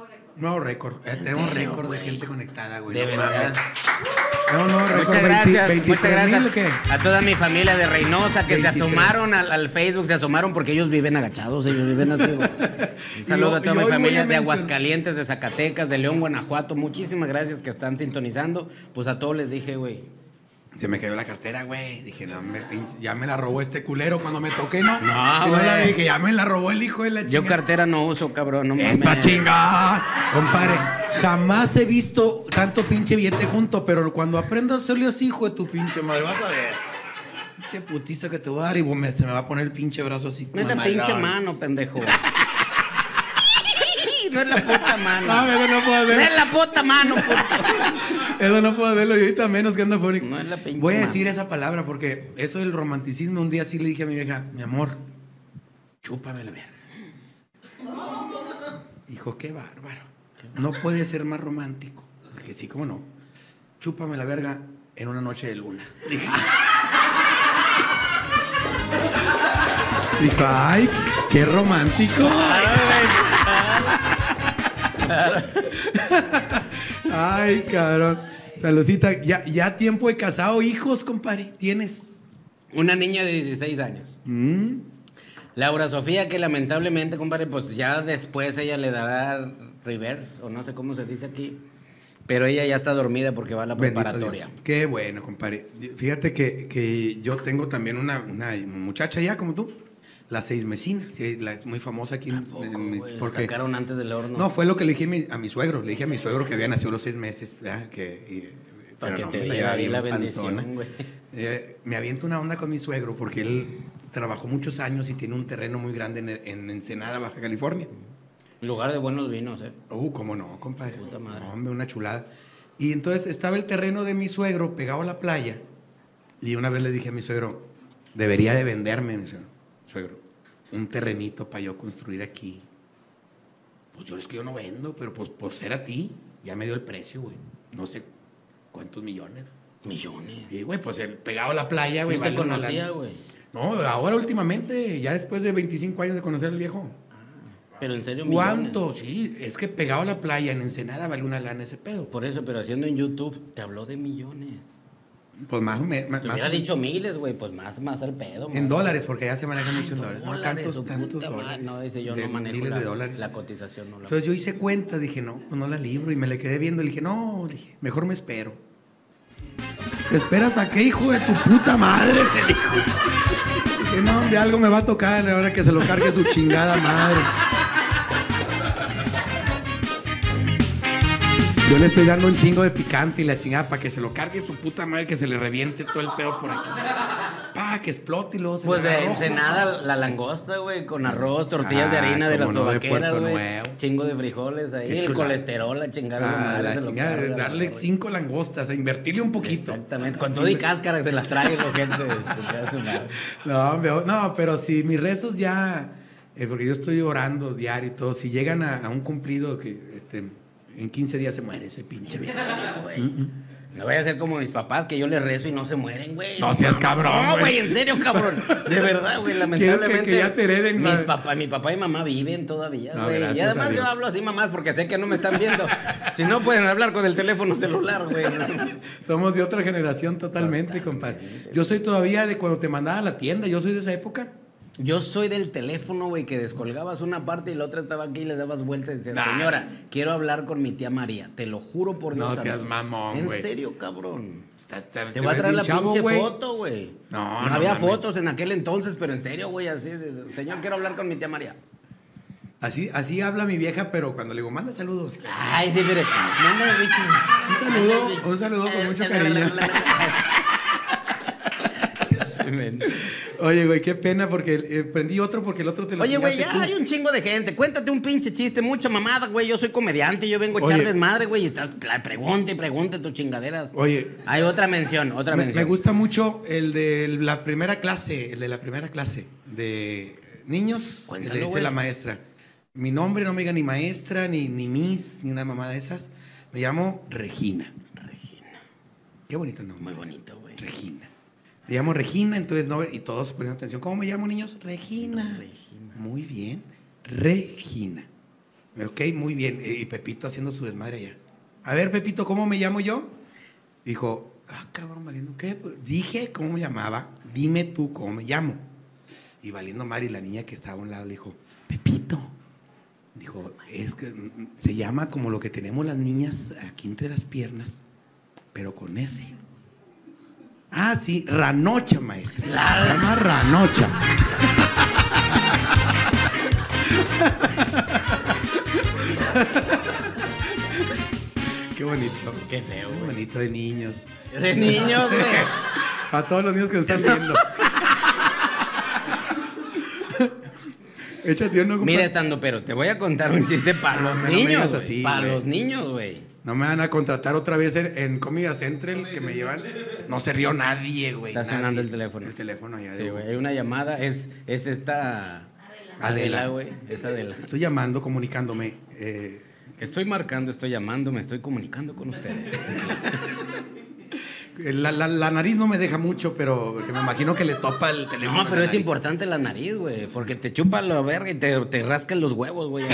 Nuevo récord. Eh, tenemos récord de gente conectada, güey. De No verdad. mames. Tenemos nuevo récord. Muchas veinte, gracias, veintitrés muchas gracias mil, ¿o qué? a toda mi familia de Reynosa que veintitrés. se asomaron al, al Facebook, se asomaron porque ellos viven agachados, ellos viven así, güey. Un saludo Y a hoy- toda y mi hoy voy familia a de mencionar- Aguascalientes, de Zacatecas, de León, Guanajuato. Muchísimas gracias que están sintonizando. Pues a todos les dije, güey. Se me cayó la cartera, güey. Dije, no, me, pinche- ya me la robó este culero cuando me toqué, ¿no? No, Si no la güey. dije, ya me la robó el hijo de la Yo chingada. cartera no uso, cabrón, no mames. ¡Esa chingada! Compadre, jamás he visto tanto pinche billete junto, pero cuando aprendo a hacerle así, hijo de tu pinche madre, vas a ver. Pinche putiza que te voy a dar y vos me, se me va a poner el pinche brazo así. No es la mamalón. pinche mano, pendejo. No es la puta mano. No, eso no puedo No hacer. es la puta mano, puto. Eso no puedo hacerlo y ahorita menos que anda fónico. No es la pinche Voy a mano. decir esa palabra porque eso del romanticismo, un día sí le dije a mi vieja, mi amor, chúpame la verga. Hijo, qué bárbaro. No puede ser más romántico. Porque sí, cómo no. Chúpame la verga en una noche de luna. Dije. Dijo, ay, qué romántico. Ay, cabrón. Saludcita, ya, ya tiempo de casado, hijos, compadre. ¿Tienes? Una niña de dieciséis años. Mm. Laura Sofía, que lamentablemente, compadre, pues ya después ella le dará reverse, o no sé cómo se dice aquí. Pero ella ya está dormida porque va a la Bendito preparatoria. Dios. Qué bueno, compadre. Fíjate que, que yo tengo también una, una muchacha ya como tú, la seis mesina, sí, la, muy famosa aquí. en- Poco, en- güey, la porque- sacaron antes del horno. No, fue lo que le dije a mi, a mi suegro. Le dije a mi suegro que había nacido a los seis meses. ¿verdad? Que, y- Para pero que no, te me diera lleva ahí bien la bendición, panzona. güey. Eh, me aviento una onda con mi suegro porque él trabajó muchos años y tiene un terreno muy grande en, en Ensenada, Baja California. Lugar de buenos vinos, eh. Uh, cómo no, compadre. Puta madre. No, hombre, una chulada. Y entonces estaba el terreno de mi suegro pegado a la playa. Y una vez le dije a mi suegro, debería de venderme, mi suegro, suegro, un terrenito para yo construir aquí. Pues yo es que yo no vendo, pero pues por ser a ti, ya me dio el precio, güey. No sé cuántos millones. Millones. Y, güey, pues el pegado a la playa, güey. No te vale una conocía, lana. güey. No, ahora últimamente, ya después de veinticinco años de conocer al viejo. Pero en serio, millones. ¿Cuánto? Sí, es que pegado a la playa en Ensenada vale una lana ese pedo. Por eso, pero haciendo en YouTube, te habló de millones. Pues más o menos. Te hubiera dicho miles, güey, pues más, más al pedo. En man. dólares, porque ya se maneja mucho en Dólares, dólares. No, tantos, su tantos puta madre. dólares. No, dice yo de no manejo miles la, de dólares. la cotización. No la... Entonces yo hice cuenta, dije, no, pues no la libro. Y me le quedé viendo y le dije, no, le dije, mejor me espero. ¿Te esperas a qué, hijo de tu puta madre? Me dijo. Dije, no, de algo me va a tocar ahora que se lo cargue su chingada madre. Yo le estoy dando un chingo de picante y la chingada para que se lo cargue su puta madre, que se le reviente todo el pedo por aquí. Pa, que explote y luego se Pues le de haga rojo. Ensenada, la langosta, güey, con arroz, tortillas de Ah, harina de las cómo no, de sobaqueras, Puerto güey. Nuevo. Chingo de frijoles ahí, Qué el chulada. colesterol, la chingada. Ah, madre, la se lo chingada, carga, darle güey. cinco langostas, a invertirle un poquito. Exactamente, con todo y cáscara se las trae la gente. chingada su madre. No, hombre, no, pero si mis rezos ya, eh, porque yo estoy orando diario y todo, si llegan a, a un cumplido que este, en quince días se muere ese pinche viejo. Güey. No vaya a ser como mis papás, que yo les rezo y no se mueren, güey. No seas cabrón, No, güey. güey, en serio, cabrón. De verdad, güey, lamentablemente. que ya te hereden, mis madre. papá, Mi papá y mamá viven todavía, No, güey. Y gracias a además Dios. yo hablo así, mamás, porque sé que no me están viendo. Si no, pueden hablar con el teléfono celular, güey. Somos de otra generación totalmente, compadre. Yo soy todavía de cuando te mandaba a la tienda, yo soy de esa época. Yo soy del teléfono, güey, que descolgabas una parte y la otra estaba aquí y le dabas vuelta y decías, Nah. señora, quiero hablar con mi tía María. Te lo juro por Dios. No santo. seas mamón, En güey. serio, cabrón. Está- está- Te voy a ves traer la bien chavo, pinche güey. foto, güey. No, No, no había mames. fotos en aquel entonces, pero en serio, güey, así. de- Señor, quiero hablar con mi tía María. Así, así habla mi vieja, pero cuando le digo, manda saludos. Ay, sí, mire. Manda, Ricky. Un saludo, un saludo con mucho cariño. Sí, men. Oye, güey, qué pena porque eh, prendí otro porque el otro te lo Oye, güey, ya chingaste hay tú. un chingo de gente. Cuéntate un pinche chiste, mucha mamada, güey. Yo soy comediante, yo vengo a echar Oye. desmadre, güey. Y estás, la- pregunte, pregunte tus chingaderas. Oye. Hay otra mención, otra Me, mención. me gusta mucho el de la primera clase, el de la primera clase de niños. Cuéntalo, le dice güey. la maestra. Mi nombre no me diga ni maestra, ni, ni miss, ni una mamá de esas. Me llamo Regina. Regina. Qué bonito nombre. Muy bonito, güey. Regina. Me llamo Regina, entonces no, y todos poniendo atención. ¿Cómo me llamo, niños? Regina. Regina. Muy bien. Regina. Ok, muy bien. Y Pepito haciendo su desmadre allá. A ver, Pepito, ¿cómo me llamo yo? Dijo, ah, cabrón, Valiendo, ¿qué? Dije cómo me llamaba, dime tú cómo me llamo. Y Valiendo Mari, la niña que estaba a un lado, le dijo, Pepito. Dijo, es que se llama como lo que tenemos las niñas aquí entre las piernas, pero con R. Ah, sí, Ranocha, maestra. La se llama Ranocha. Qué bonito. Qué feo, güey. Qué bonito de niños. De niños, güey. A todos los niños que nos están viendo. Échate uno, compadre. Mira, estando, pero te voy a contar un chiste para los No, no me niños, digas güey. así, Para güey. los niños, güey. No me van a contratar otra vez en, en Comida Central que me llevan. No se rió nadie, güey. Está nadie. sonando el teléfono. El teléfono ya. Sí, de- güey. Hay una llamada. Es, es esta... Adela. Adela, güey. Es Adela. Estoy llamando, comunicándome. Eh, Estoy marcando, estoy llamando, me estoy comunicando con ustedes. la, la, la nariz no me deja mucho, pero porque me imagino que le topa el teléfono. No, pero es importante la nariz, güey. Porque te chupa la verga y te, te rascan los huevos, güey.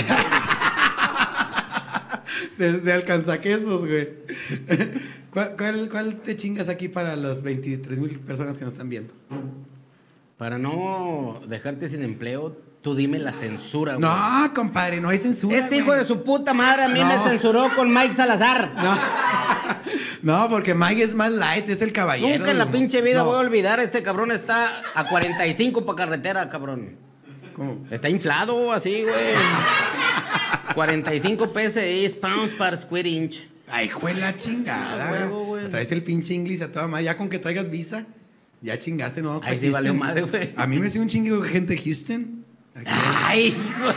De, de alcanzaquesos, güey. ¿Cuál, cuál, ¿Cuál te chingas aquí para las veintitrés mil personas que nos están viendo? Para no dejarte sin empleo, tú dime la censura, güey. No, compadre, no hay censura. Este hijo güey. de su puta madre a mí No. me censuró con Mike Salazar. No. No, porque Mike es más light, es el caballero. Nunca en la ¿no? pinche vida No. voy a olvidar. Este cabrón está a cuarenta y cinco para carretera, cabrón. ¿Cómo? Está inflado así, güey. cuarenta y cinco P S I, pounds per square inch. Ay, juela chingada. Ah, huevo, güey. Traes el pinche inglés a toda madre. Ya con que traigas visa, ya chingaste, ¿no? Ahí sí Houston. valió madre, güey. A mí me sigue un chingo de gente de Houston. Aquí. Ay, hijo.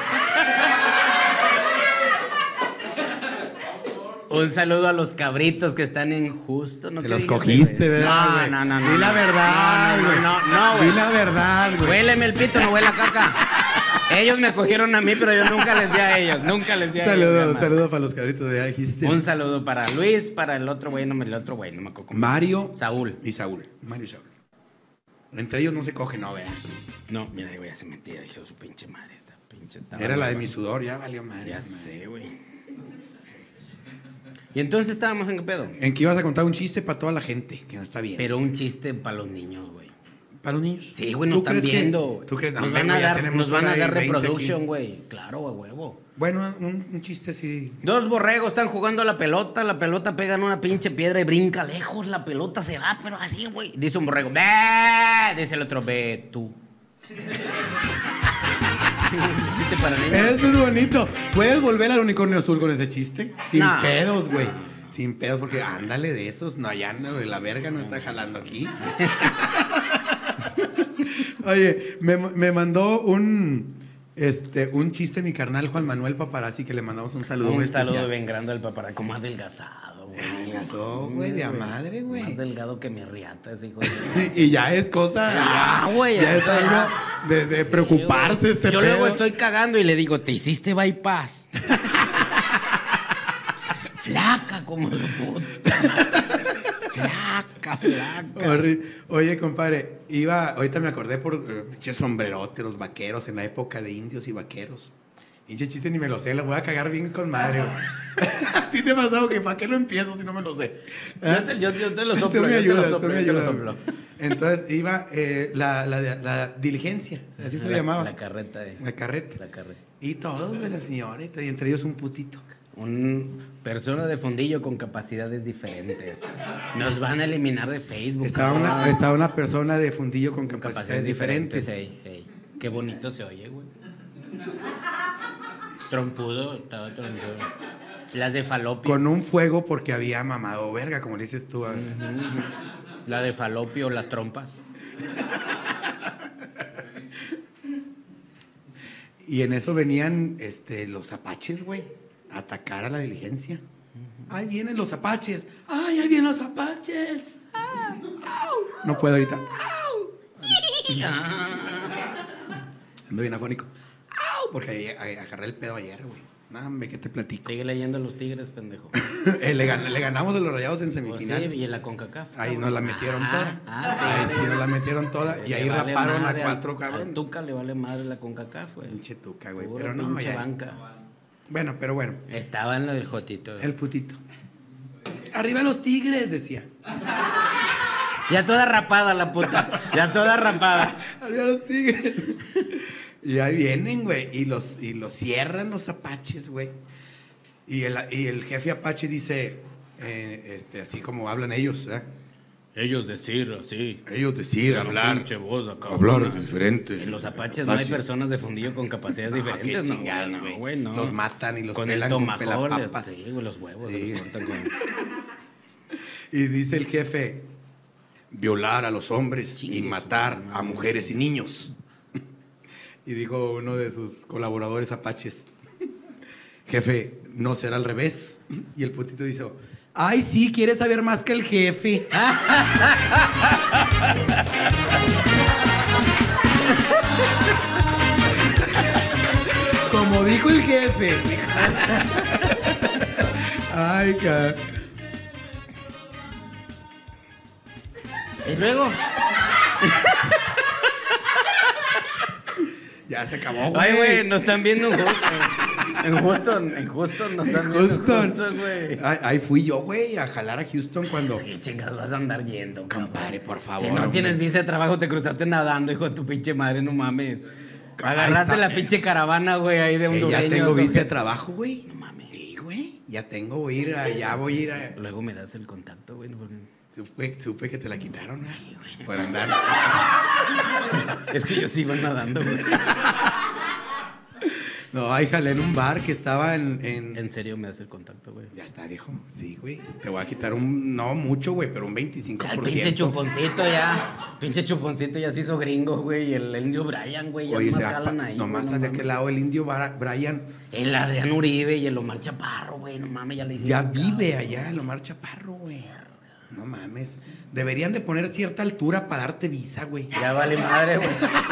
Un saludo a los cabritos que están en Justo. ¿No? Te ¿Qué los digas, cogiste, güey? ¿verdad? No, güey? no, no, no. Di la no. verdad, No, güey. no, no, no, güey. Di la verdad, güey. Huéleme el pito, no huele a caca. Ellos me cogieron a mí, pero yo nunca les di a ellos. Nunca les di a Saludo, ellos. mi amor. saludo para los cabritos de Houston. Un saludo para Luis, para el otro güey, no me el otro güey, no me acuerdo cómo. Mario Saúl. y Saúl. Mario y Saúl. Entre ellos no se coge, no, vea. No, mira, güey, ya se metía, hijo de su pinche madre. Esta pinche estaba Era la de loca. mi sudor, ya valió madre. Ya esa madre. sé, güey. Y entonces estábamos en qué pedo. En que ibas a contar un chiste para toda la gente que nos está viendo. Pero un chiste para los niños, güey. ¿Para los niños? Sí, güey, nos ¿Tú están crees que- viendo. güey. ¿Tú crees? Nos Hombre, van a güey, ya dar, tenemos nos van hora a y dar veinte reproduction, aquí. güey. Claro, a huevo. Bueno, un, un chiste así. Dos borregos están jugando a la pelota, la pelota pega en una pinche piedra y brinca lejos, la pelota se va, pero así, güey. Dice un borrego, ¡ve! Dice el otro, ve tú. Chiste para niños. Eso es bonito. ¿Puedes volver al unicornio azul con ese chiste? Sin No. pedos, güey. Sin pedos, porque ándale de esos. No, ya no, güey, la verga no está jalando aquí. Oye, me, me mandó un, este, un chiste mi carnal Juan Manuel Paparazzi, que le mandamos un saludo muy Un saludo especial. bien grande al paparazzi, como adelgazado, güey. Adelgazó, güey, de a madre, güey. Más delgado que mi riata ese hijo de... Y ya es cosa. Ah, ya- güey, Ya es ya. algo de, de preocuparse este Yo pedo. luego estoy cagando y le digo, ¿te hiciste bypass? Flaca como su puta. Flaca, flaca. Horri- Oye, compadre, iba, ahorita me acordé por eh, pinche sombrerote, los vaqueros, en la época de indios y vaqueros. Pinche chiste ni me lo sé, lo voy a cagar bien con madre. ¿Sí te ha pasado que para qué lo empiezo si no me lo sé? Yo te, yo, yo te lo soplo, Tú me yo te lo ayudas, soplo, tú me yo te lo ayudas. soplo. Entonces iba eh, la, la, la diligencia, así se le La- llamaba. La carreta, eh. La carreta. La carreta. Y todos, güey, la señorita, y entre ellos un putito. Un persona de fundillo con capacidades diferentes. Nos van a eliminar de Facebook. Estaba cabrón. una, estaba una persona de fundillo con Con capacidades, diferentes. ey, ey. Qué bonito se oye, güey. Trompudo, estaba trompudo. Las de falopio. Con un fuego porque había mamado verga, como le dices tú. a- La de falopio, las trompas. Y en eso venían este, los apaches, güey, a atacar a la diligencia. Ahí vienen los apaches. ¡Ay, ahí vienen los apaches! ¡Au! No puedo ahorita. ¡Au! Ando bien afónico. ¡Au! Porque a- a- agarré el pedo ayer, güey. No, hombre, ¿qué te platico? Sigue leyendo los tigres, pendejo. Eh, le, gan- le ganamos a los Rayados en Pues sí, semifinales. y en la CONCACAF. Ahí nos la metieron Ah, toda. ah, sí. Ahí sí nos la metieron toda. Y Le ahí vale raparon a madre cuatro al- cabrón. Al Tuca le vale madre la CONCACAF, güey. Pinche tuca, güey. Pura Pero no, pinche ya. banca. Bueno, pero bueno. Estaba en lo del Jotito. El putito. Arriba los tigres, decía. Ya toda rapada la puta. Ya toda rapada. Arriba los tigres. Y ahí vienen, güey. Y los, y los cierran los apaches, güey. Y el, y el jefe apache dice, eh, este, así como hablan ellos, ¿eh? Ellos decir así. Ellos decir, Con hablar. pinche voz acá, hablar buena. es diferente. En los apaches, no hay personas de fundillo con capacidades No, diferentes, qué no, chingada, güey, güey. no, güey, no. Los matan y los con pelan el con tomahawk, pelapapas. sí, güey, los huevos, Sí. los cortan con... Y dice el jefe, violar a los hombres Chingue y su matar madre. a mujeres y niños. Y dijo uno de sus colaboradores apaches, jefe, ¿no será al revés? Y el putito dice, ay, sí, ¿quieres saber más que el jefe? Como dijo el jefe. Ay, cabrón. Y luego... Ya se acabó, güey. Ay, güey, nos están viendo en Houston. En Houston, en Houston nos están viendo Houston. en Houston, güey. Ahí, ahí fui yo, güey, a jalar a Houston cuando... ¿Qué chingas vas a andar yendo, cabrón? Compadre, por favor. Si no hombre. tienes visa de trabajo, te cruzaste nadando, hijo de tu pinche madre, no mames. Ahí Agarraste está. la pinche caravana, güey, ahí de Eh, hondureños. ya tengo ¿o visa qué? de trabajo, güey. No mames. Sí, güey. Ya tengo, voy a ir a, ya voy a ir a... Luego me das el contacto, güey. Porque... Supe, supe que te la quitaron, ¿eh? Sí, güey. Por andar. Es que yo sí iba nadando, güey. No, ahí jalé en un bar que estaba en... en... En serio me das el contacto, güey. Ya está, viejo. Sí, güey. Te voy a quitar un... No mucho, güey, pero un veinticinco Ya, el por ciento. pinche chuponcito ya. Pinche chuponcito ya se hizo gringo, güey. Y el, el indio Brian, güey. Ya Oye, nomás se va jalan pa- ahí. nomás güey, no de aquel mames. lado el indio Bara- Brian El Adrián Uribe y el Omar Chaparro, güey. No mames, ya le hicieron. ya cabrón. vive allá, el Omar Chaparro, güey. No mames. Deberían de poner cierta altura para darte visa, güey. Ya vale madre, güey.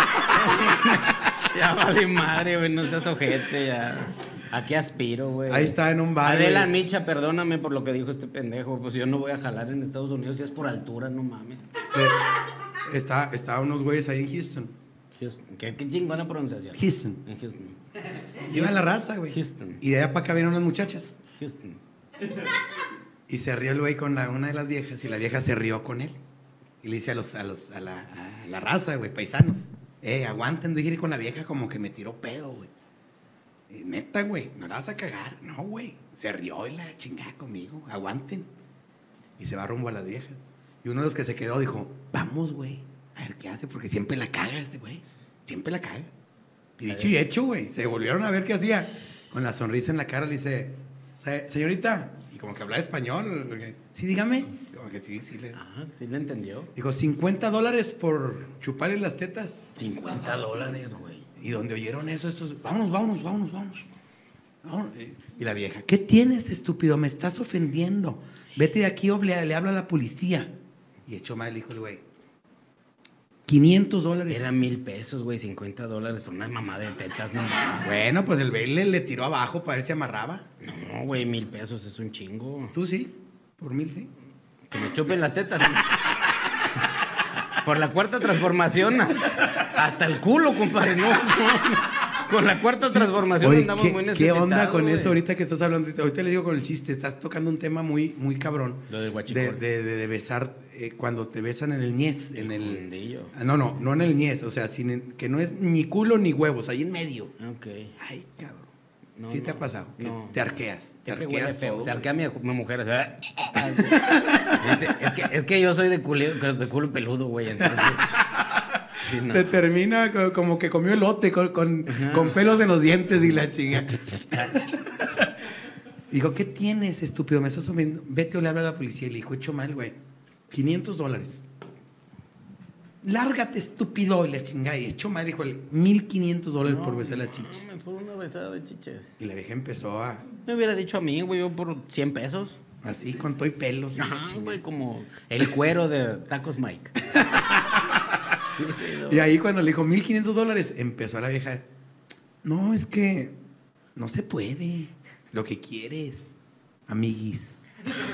Ya vale madre, güey. No seas ojete, ya. ¿A qué aspiro, güey? Ahí está en un bar, Adela güey. Micha, perdóname por lo que dijo este pendejo. Pues yo no voy a jalar en Estados Unidos si es por altura, no mames. Eh, está, estaban unos güeyes ahí en Houston. Houston. ¿Qué, qué chingona pronunciación? Houston. En Houston. Iba la raza, güey. Houston. Y de allá para acá vienen unas muchachas. Houston. Y se rió el güey con la- una de las viejas y la vieja se rió con él. Y le dice a los, a los, a la, a la raza, güey, paisanos. Eh, aguanten de ir con la vieja como que me tiró pedo, güey. Eh, neta, güey, no la vas a cagar. No, güey. Se rió y la chingada conmigo. Aguanten. Y se va rumbo a las viejas. Y uno de los que se quedó dijo, vamos, güey. A ver qué hace, porque siempre la caga este güey. Siempre la caga. Y dicho y hecho, güey. Se volvieron a ver qué hacía. Con la sonrisa en la cara le dice, "Se- señorita. Y como que hablaba español. porque, sí, dígame. Como que sí, sí le... Ah, sí le entendió. Dijo, cincuenta dólares por chuparle las tetas. cincuenta dólares, güey. Y donde oyeron eso, estos, vámonos, vámonos, vámonos, vámonos. Vámonos. Y la vieja, ¿qué tienes, estúpido? Me estás ofendiendo. Vete de aquí o le, le hablo a la policía. Y echó mal, dijo el güey. quinientos dólares. Eran mil pesos, güey, cincuenta dólares por una mamá de tetas, no mames. Bueno, pues el güey le, le tiró abajo para ver si amarraba. No, güey, mil pesos es un chingo. Tú sí, por mil sí. Que me chupen las tetas. Por la cuarta transformación, hasta el culo, compadre. No, no. Con la cuarta transformación Oye, andamos ¿qué, muy ¿qué necesitados. onda con güey. eso ahorita que estás hablando? Ahorita le digo con el chiste, estás tocando un tema muy, muy cabrón. Lo del de, guachicol. de, de, de besar, eh, cuando te besan en el ñez, en el... fundillo. Ah, no, no, no en el ñez, o sea, sin, que no es ni culo ni huevos, ahí en medio. Ok. Ay, cabrón. No, ¿Sí te no, ha pasado? Que no. te arqueas, te Es que huele arqueas feo. todo, Se arquea güey. mi, mi mujer. o sea, Dice, es, que, es que yo soy de culo, de culo peludo, güey. Entonces, sí, no. Se termina co- como que comió elote con, con, con pelos en los dientes y la chinga. Digo, ¿qué tienes, estúpido? Me estás ofendiendo. Vete o le habla a la policía. Y le dijo, hecho mal, güey. quinientos dólares. Lárgate, estúpido. Y la chingada. Y hecho mal, dijo, mil quinientos dólares por besar las chichis. No, por una besada de chiches. Y la vieja empezó a... Me hubiera dicho a mí, güey, yo por cien pesos. Así, con todo y pelos. Y la Ajá, chingada. güey, como el cuero de Tacos Mike. Y ahí cuando le dijo mil quinientos dólares, empezó la vieja. No, es que no se puede. Lo que quieres, amiguis.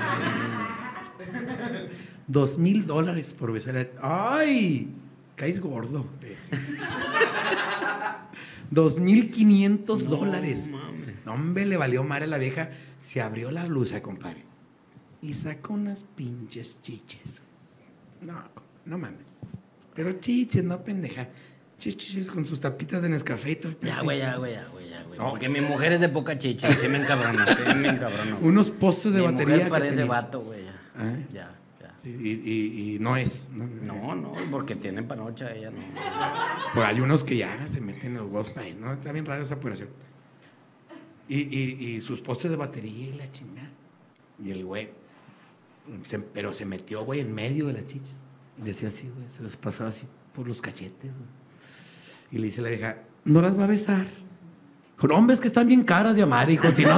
Dos mil dólares por besar a... ¡Ay! Caes gordo. Dos mil quinientos dólares. No, mames. No, hombre, le valió madre a la vieja. Se abrió la blusa, compadre. Y sacó unas pinches chiches. No, no mames. Pero chiches, no pendeja. Chiches con sus tapitas de Nescafé y todo el pedo. Ya, güey, ya, güey, ya, güey, ya, güey. No. Porque mi mujer es de poca chicha y sí me encabrona, sí me encabrona. Unos postes de mi batería. Mi mujer parece vato, güey, ya. ¿Eh? Ya, ya. Sí, y, y, y no es. No, no, no, porque tiene panocha, ella no. Pues hay unos que ya se meten los huevos para ahí, ¿no? Está bien rara esa operación. Y, y, y sus postes de batería y la chingada. Y el güey, se, pero se metió, güey, en medio de las chichas. Y decía así, güey, se los pasaba así por los cachetes, güey. Y le dice la vieja, ¿no las va a besar? Dijo, no, hombre, es que están bien caras de amar, hijo, si no...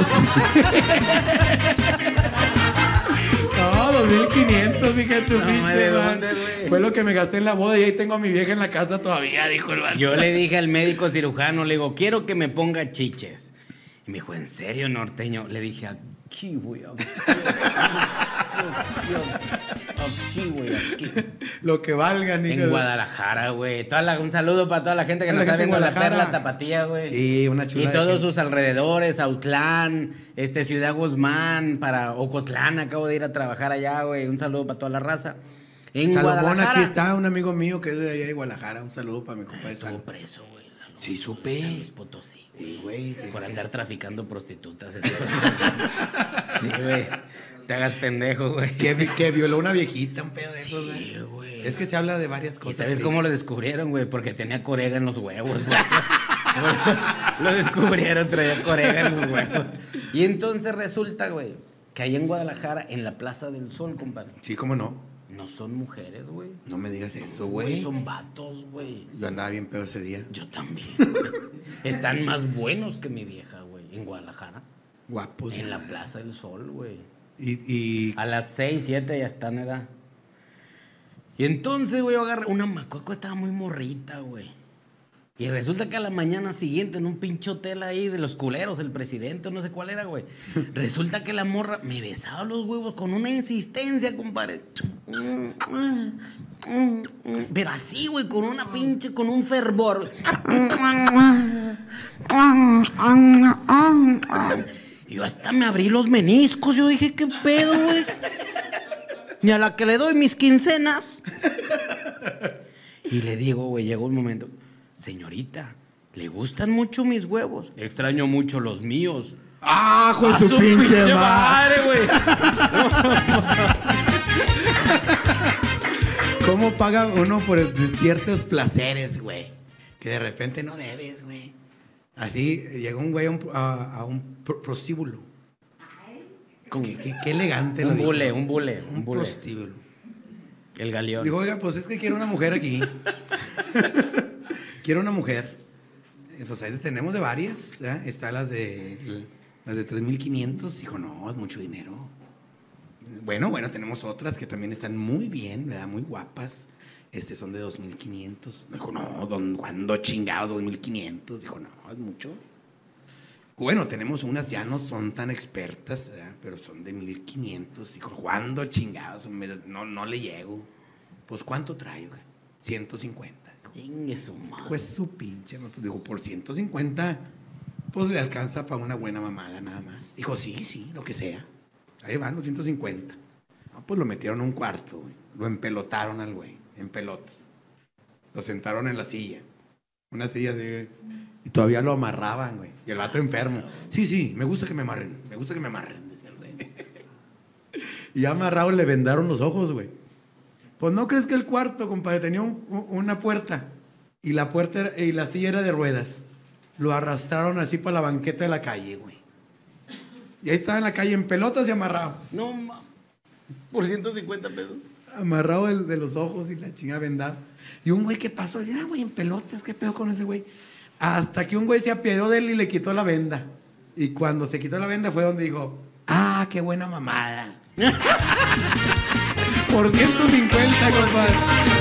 No, dos mil quinientos, dije tu no, pinche, dónde, fue lo que me gasté en la boda y ahí tengo a mi vieja en la casa todavía, dijo el vato. Yo le dije al médico cirujano, le digo, quiero que me ponga chiches. Y me dijo, ¿en serio, norteño? Le dije, aquí, güey, aquí, aquí, güey, aquí. Lo que valgan, en Guadalajara, güey. Un saludo para toda la gente que nos está viendo, la Perla Tapatía, güey. Sí, una chulada. Y todos sus alrededores, Autlán, este, Ciudad Guzmán, para Ocotlán, acabo de ir a trabajar allá, güey. Un saludo para toda la raza. En Salomón, Guadalajara. Aquí está un amigo mío que es de allá de Guadalajara. Un saludo para mi compadre. Estuvo preso, güey. Sí, supe. San Luis Potosí, güey. Sí, güey. Sí, por andar traficando prostitutas. Sí, güey. Te hagas pendejo, güey. Que, que violó una viejita, un pedo de esos, güey. Sí, güey. Es que se habla de varias cosas. ¿Y sabes sí. cómo lo descubrieron, güey? Porque tenía corega en los huevos, güey. Por eso lo descubrieron, traía corega en los huevos. Y entonces resulta, güey, que ahí en Guadalajara, en la Plaza del Sol, compadre. Sí, cómo no. No son mujeres, güey. No me digas eso, güey. Son vatos, güey. Yo andaba bien pedo ese día. Yo también, güey. Están más buenos que mi vieja, güey, en Guadalajara. Guapos. En la Plaza del Sol, güey. Y, y... A las seis, siete ya están, edad. Y entonces, güey, yo agarré una macuaco, estaba muy morrita, güey. Y resulta que a la mañana siguiente, en un pinche hotel ahí de los culeros, el presidente, no sé cuál era, güey. Resulta que la morra me besaba los huevos con una insistencia, compadre. Pero así, güey, con una pinche, con un fervor. Y yo hasta me abrí los meniscos. Yo dije, ¿qué pedo, güey? Y a la que le doy mis quincenas. Y le digo, güey, llegó un momento. Señorita, ¿le gustan mucho mis huevos? Extraño mucho los míos. ¡Ah, hijo de su pinche, pinche madre, güey! ¿Cómo paga uno por ciertos placeres, güey? Que de repente no debes, güey. Así llegó un güey a un, a, a un prostíbulo. Qué, qué, qué elegante. Un lo bule, dijo. un bule, un un bule. prostíbulo. El galeón. Digo, oiga, pues es que quiero una mujer aquí. Quiero una mujer. Pues ahí tenemos de varias. ¿eh? Está las de las de tres mil quinientos. Dijo, no, es mucho dinero. Bueno, bueno, tenemos otras que también están muy bien, ¿verdad? Muy guapas. Este son de dos mil quinientos. Dijo, no, don, ¿cuándo chingados dos mil quinientos? Dijo, no, es mucho. Bueno, tenemos unas, ya no son tan expertas, ¿verdad? Pero son de mil quinientos. Dijo, ¿cuándo chingados? No, no le llego. Pues, ¿cuánto trae? ciento cincuenta. Chingue su madre. Pues su pinche. Digo, por ciento cincuenta, pues le alcanza para una buena mamada nada más. Dijo, sí, sí, lo que sea. Ahí van los ciento cincuenta. No, pues lo metieron a un cuarto, güey. Lo empelotaron al güey, en pelotas. Lo sentaron en la silla. Una silla de... Y todavía lo amarraban, güey. Y el vato enfermo. Sí, sí, me gusta que me amarren. Me gusta que me amarren, decía el güey. Y ya amarrado le vendaron los ojos, güey. Pues no crees que el cuarto, compadre, tenía un, una puerta. Y la puerta era, y la silla era de ruedas. Lo arrastraron así para la banqueta de la calle, güey. Y ahí estaba en la calle en pelotas y amarrado. No, ma. Por ciento cincuenta pesos. Amarrado el, de los ojos y la chingada vendada. Y un güey, ¿qué pasó? Y era, güey, en pelotas, ¿qué pedo con ese güey? Hasta que un güey se apiadó de él y le quitó la venda. Y cuando se quitó la venda fue donde dijo, ah, qué buena mamada. Por ciento cincuenta, compadre.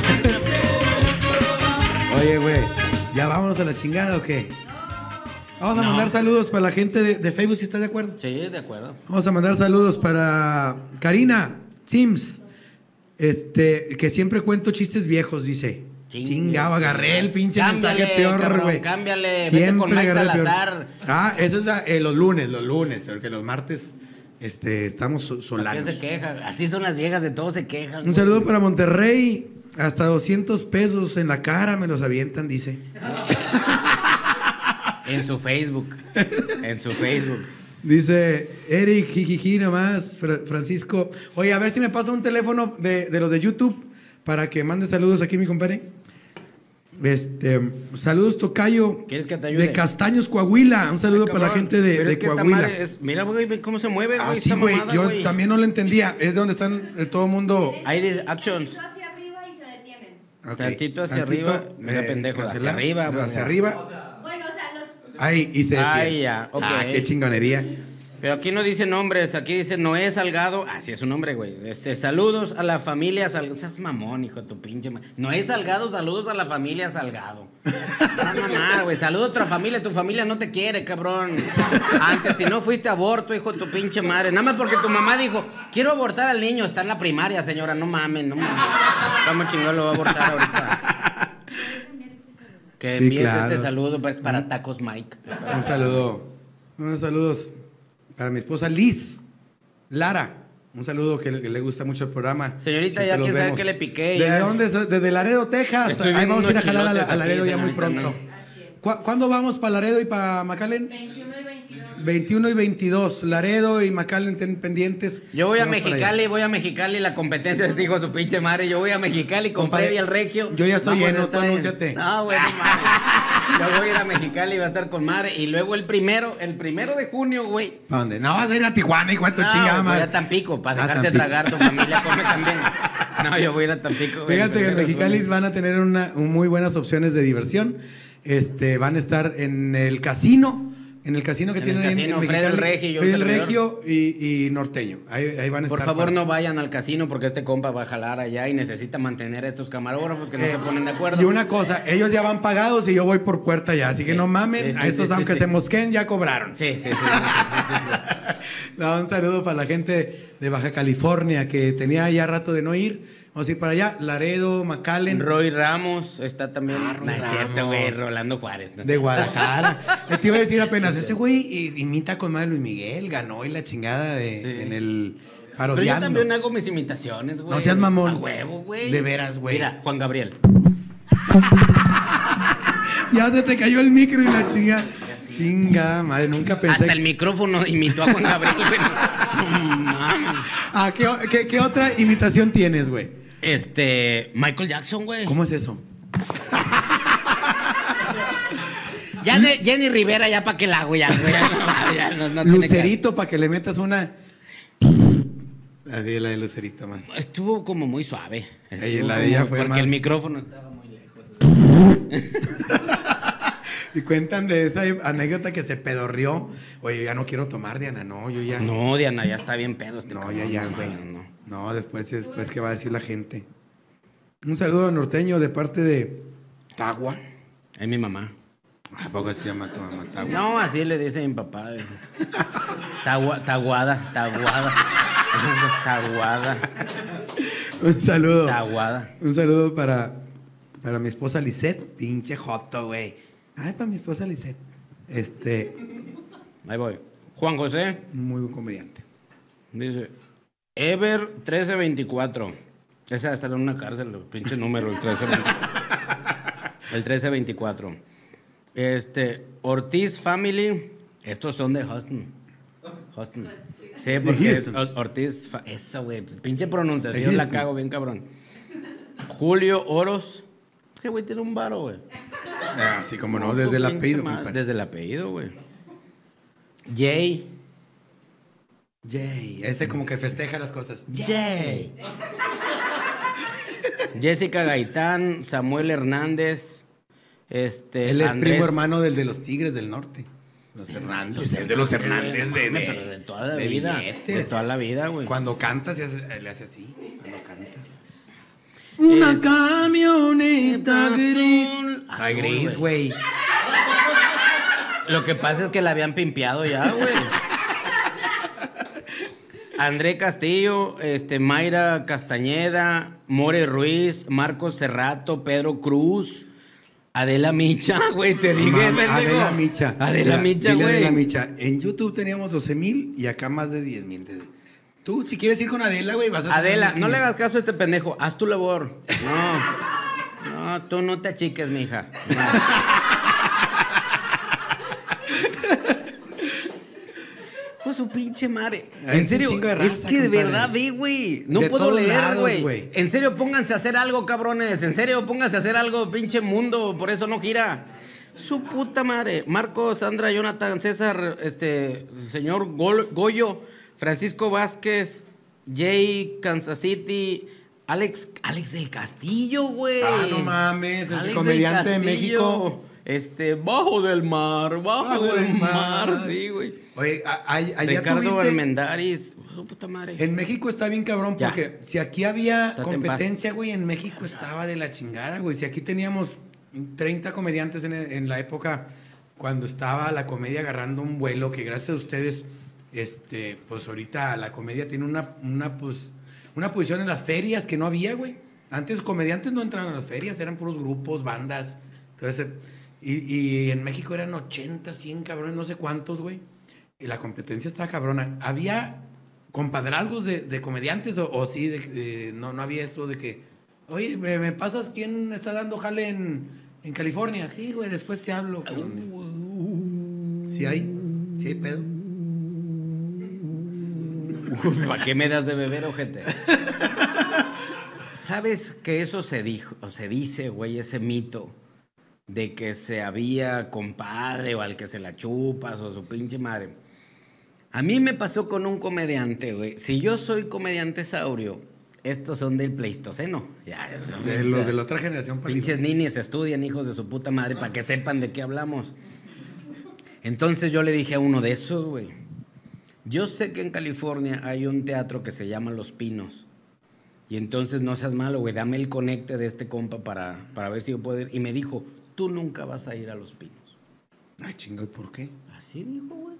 Oye, güey, ¿ya vámonos a la chingada o qué? Vamos a no. mandar saludos para la gente de, de Facebook, si estás de acuerdo. Sí, de acuerdo. Vamos a mandar saludos para Karina Sims, este, que siempre cuento chistes viejos, dice. Chingado, agarré el pinche cámbiale, mensaje peor, cabrón, güey. cámbiale, vete Siempre con Mike agarré el peor. Salazar. Ah, eso es eh, los lunes, los lunes, porque los martes este, estamos so- ¿Por solanos. qué se queja? Así son las viejas, de todo se quejan. Un güey. saludo para Monterrey. Hasta doscientos pesos en la cara me los avientan, dice. En su Facebook. En su Facebook. Dice Eric, jijiji nomás, Fra- Francisco. Oye, a ver si me pasa un teléfono de, de los de YouTube para que mande saludos aquí, mi compadre. Este, saludos, Tocayo. ¿Quieres que te ayude? De Castaños, Coahuila. Un saludo Ay, para la cabrón, gente de, pero de es que esta Coahuila. madre es- mira, güey, ve cómo se mueve, güey. Ah, sí, esta güey. mamada, Yo güey. también no lo entendía. Es de donde están eh, todo el mundo. Ahí dice actions. Eso hacia arriba y se detienen. Ok. Tantito hacia Tantito, arriba. Mira, pendejo, hacia cancelar. arriba, No, güey. hacia arriba. Bueno, o sea, los... Ahí, y se detiene. Ahí ya, ok. Ah, qué chingonería. Pero aquí no dice nombres, aquí dice Noé Salgado. Ah, sí es un nombre, güey. Este, saludos a la familia Salgado. Seas mamón, hijo de tu pinche ma- Noé Salgado, saludos a la familia Salgado. No, mamá, güey. Saludos a otra familia. Tu familia no te quiere, cabrón. Antes, si no fuiste aborto, hijo de tu pinche madre. Nada más porque tu mamá dijo, quiero abortar al niño. Está en la primaria, señora. No mames, no mames. ¿Cómo chingón lo va a abortar ahorita? Que Sí, envíes claro. este saludo pues, para Tacos Mike. Un saludo. Unos saludos para mi esposa Liz Lara. Un saludo que le, que le gusta mucho el programa. Señorita, Siempre ya los quién sabe vemos. qué le piqué, ¿Desde ya. dónde? Desde Laredo, Texas. Estoy Ahí viendo vamos a ir a unos jalar a, la- chilotes a Laredo aquí, ya muy señorita, pronto. ¿no? ¿Cu- ¿Cuándo vamos para Laredo y para McAllen? veintiuno y veintidós. veintiuno y veintidós. Laredo y McAllen ten pendientes. Yo voy a Vamos para allá. Mexicali, voy a Mexicali, la competencia les dijo su pinche madre. Yo voy a Mexicali con Compadre, Freddy el Regio. yo ya estoy Vamos a lleno, tú estar en- anúnciate. No, güey, no mames. Yo voy a ir a Mexicali y voy a estar con madre. Y luego el primero, el primero de junio, güey. ¿Para dónde? No, vas a ir a Tijuana, hijo de tu No, chingada voy madre. a Tampico para Ah, dejarte Tampico. tragar. Tu familia come también. No, yo voy a ir a Tampico. güey, Fíjate que en el primero de Mexicali junio. van a tener una, un muy buenas opciones de diversión. Este, van a estar en el casino, en el casino que En tienen el ahí casino, en Fred el Mexicali. Regio y yo, Fred un el servidor. Regio y, y Norteño. Ahí, ahí van a Por estar. favor, para- no vayan al casino porque este compa va a jalar allá y necesita mantener a estos camarógrafos que no Eh, se ponen de acuerdo. Y una cosa, ellos ya van pagados y yo voy por puerta ya, así que Sí, no mamen, sí, sí, a estos sí, sí, aunque sí. se mosquen ya cobraron. Sí, sí, sí. sí, sí, sí, sí. No, un saludo para la gente de Baja California que tenía ya rato de no ir. Vamos a ir para allá, Laredo, McAllen. Roy Ramos está también. Ah, Roy no es cierto, Ramos. güey. Rolando Juárez. no es De cierto. Guadalajara. Eh, Te iba a decir apenas, ese güey i- imita con madre Luis Miguel, ganó y la chingada de, Sí. en el Pero yo parodiando. también hago mis imitaciones, güey. No seas mamón. A huevo, güey. De veras, güey. Mira, Juan Gabriel. Ya se te cayó el micro y la chinga. Chinga, madre, nunca pensé. Hasta el micrófono imitó a Juan Gabriel, güey. No mames. Ah, ¿qué, o- qué- qué otra imitación tienes, güey? Este. Michael Jackson, güey. ¿Cómo es eso? Ya de Jenny Rivera, ya para qué la hago, ya, güey. Ya, no, ya no- no tiene Lucerito, para que le metas una. Así la de Lucerito más. que- Estuvo como muy suave. Ey, Estuvo la de como- ella fue porque más- el micrófono estaba muy lejos. Y cuentan de esa anécdota que se pedorrió. Oye, ya no quiero tomar, Diana, no, yo ya. No, Diana, ya está bien pedo este No, cabrón, ya, ya, no, güey. no, no. No, después, después, ¿qué va a decir la gente? Un saludo a Norteño de parte de Tagua. Es mi mamá. ¿A poco se llama tu mamá Tagua? No, así le dice mi papá. dice. Tagua- taguada, taguada. Taguada, Un saludo. taguada. Un saludo para, para mi esposa Lisette. Pinche joto, güey. Ay, para mi esposa Lisette. Este, Ahí voy. Juan José muy buen comediante. dice: Ever trece veinticuatro. Ese va a estar en una cárcel, el pinche número, el trece veinticuatro. El trece veinticuatro. Este, Ortiz Family. Estos son de Houston. Houston. Sí, porque es Houston. Ortiz. fa- Eso, güey. Pinche pronunciación la Houston. cago bien cabrón. Julio Oros. Ese güey tiene un varo, güey. Ah, así como no, desde el Pinche apellido, madre, compadre. Desde el apellido, güey. Jay. Jay, ese como que festeja las cosas. Jay. Jessica Gaitán, Samuel Hernández, este, Él es Andrés- primo hermano del de los Tigres del Norte. Los Hernández. El de los Hernández de, Mames, pero de toda la de vida, billetes. de toda la vida, güey. Cuando canta, se hace- le hace así. Cuando canta. Una camioneta gris. Ay, Azul, gris, güey. Lo que pasa es que la habían pimpeado ya, güey. André Castillo, este, Mayra Castañeda, More Ruiz, Marcos Cerrato, Pedro Cruz, Adela Micha, güey, te dije, Mam, pendejo. Adela Micha. Adela Mira, Micha, dile güey. Adela Micha. En YouTube teníamos doce mil y acá más de diez mil. Tú, si quieres ir con Adela, güey, vas a... Adela, tener no le quinientos. hagas caso a este pendejo, haz tu labor. No, no, tú no te achiques, mija. No. Hijo su pinche madre. Hay En un serio, chingo de raza, es que de compadre. verdad ve, güey. No De puedo todos leer, lados, güey. güey. En serio, pónganse a hacer algo, cabrones. En serio, pónganse a hacer algo, pinche mundo. Por eso no gira. Su puta madre. Marco, Sandra, Jonathan, César, este, señor Gol- Goyo, Francisco Vázquez, Jay, Kansas City, Alex, Alex del Castillo, güey. Ah, no mames, es el Alex comediante del de Castillo. México. Este, Bajo del Mar, Bajo, Bajo del del Mar, Mar. sí, güey. Oye, a- a- allá Ricardo tuviste... Armendáriz, su puta madre. En México está bien cabrón Ya. porque si aquí había Estate en paz. competencia, güey, en México estaba de la chingada, güey. Si aquí teníamos treinta comediantes en, en la época cuando estaba la comedia agarrando un vuelo, que gracias a ustedes, este, pues ahorita la comedia tiene una, una, pues, una posición en las ferias que no había, güey. Antes comediantes no entraban a las ferias, eran puros grupos, bandas. Entonces, y, y en México eran ochenta, cien cabrones, no sé cuántos, güey. Y la competencia estaba cabrona. Había compadrazgos de, de comediantes o, o sí, de, de- no, no había eso de que, oye, ¿me, me pasas quién está dando jale en, en California? Sí, güey, después te hablo. cabrón. Sí hay, sí hay pedo. ¿Para qué me das de beber, ojete? ¿Sabes que eso se dijo, o se dice, güey, ese mito de que se había compadre o al que se la chupas o su pinche madre? A mí me pasó con un comediante, güey. Si yo soy comediante saurio, estos son del Pleistoceno. Ya, son- De los de la otra generación. para Pinches ninis estudian, hijos de su puta madre, para que sepan de qué hablamos. Entonces yo le dije a uno de esos, güey, yo sé que en California hay un teatro que se llama Los Pinos. Y entonces no seas malo, güey, dame el conecte de este compa para, para ver si yo puedo ir. Y me dijo, tú nunca vas a ir a Los Pinos. Ay, chingo, ¿y por qué? Así dijo, güey.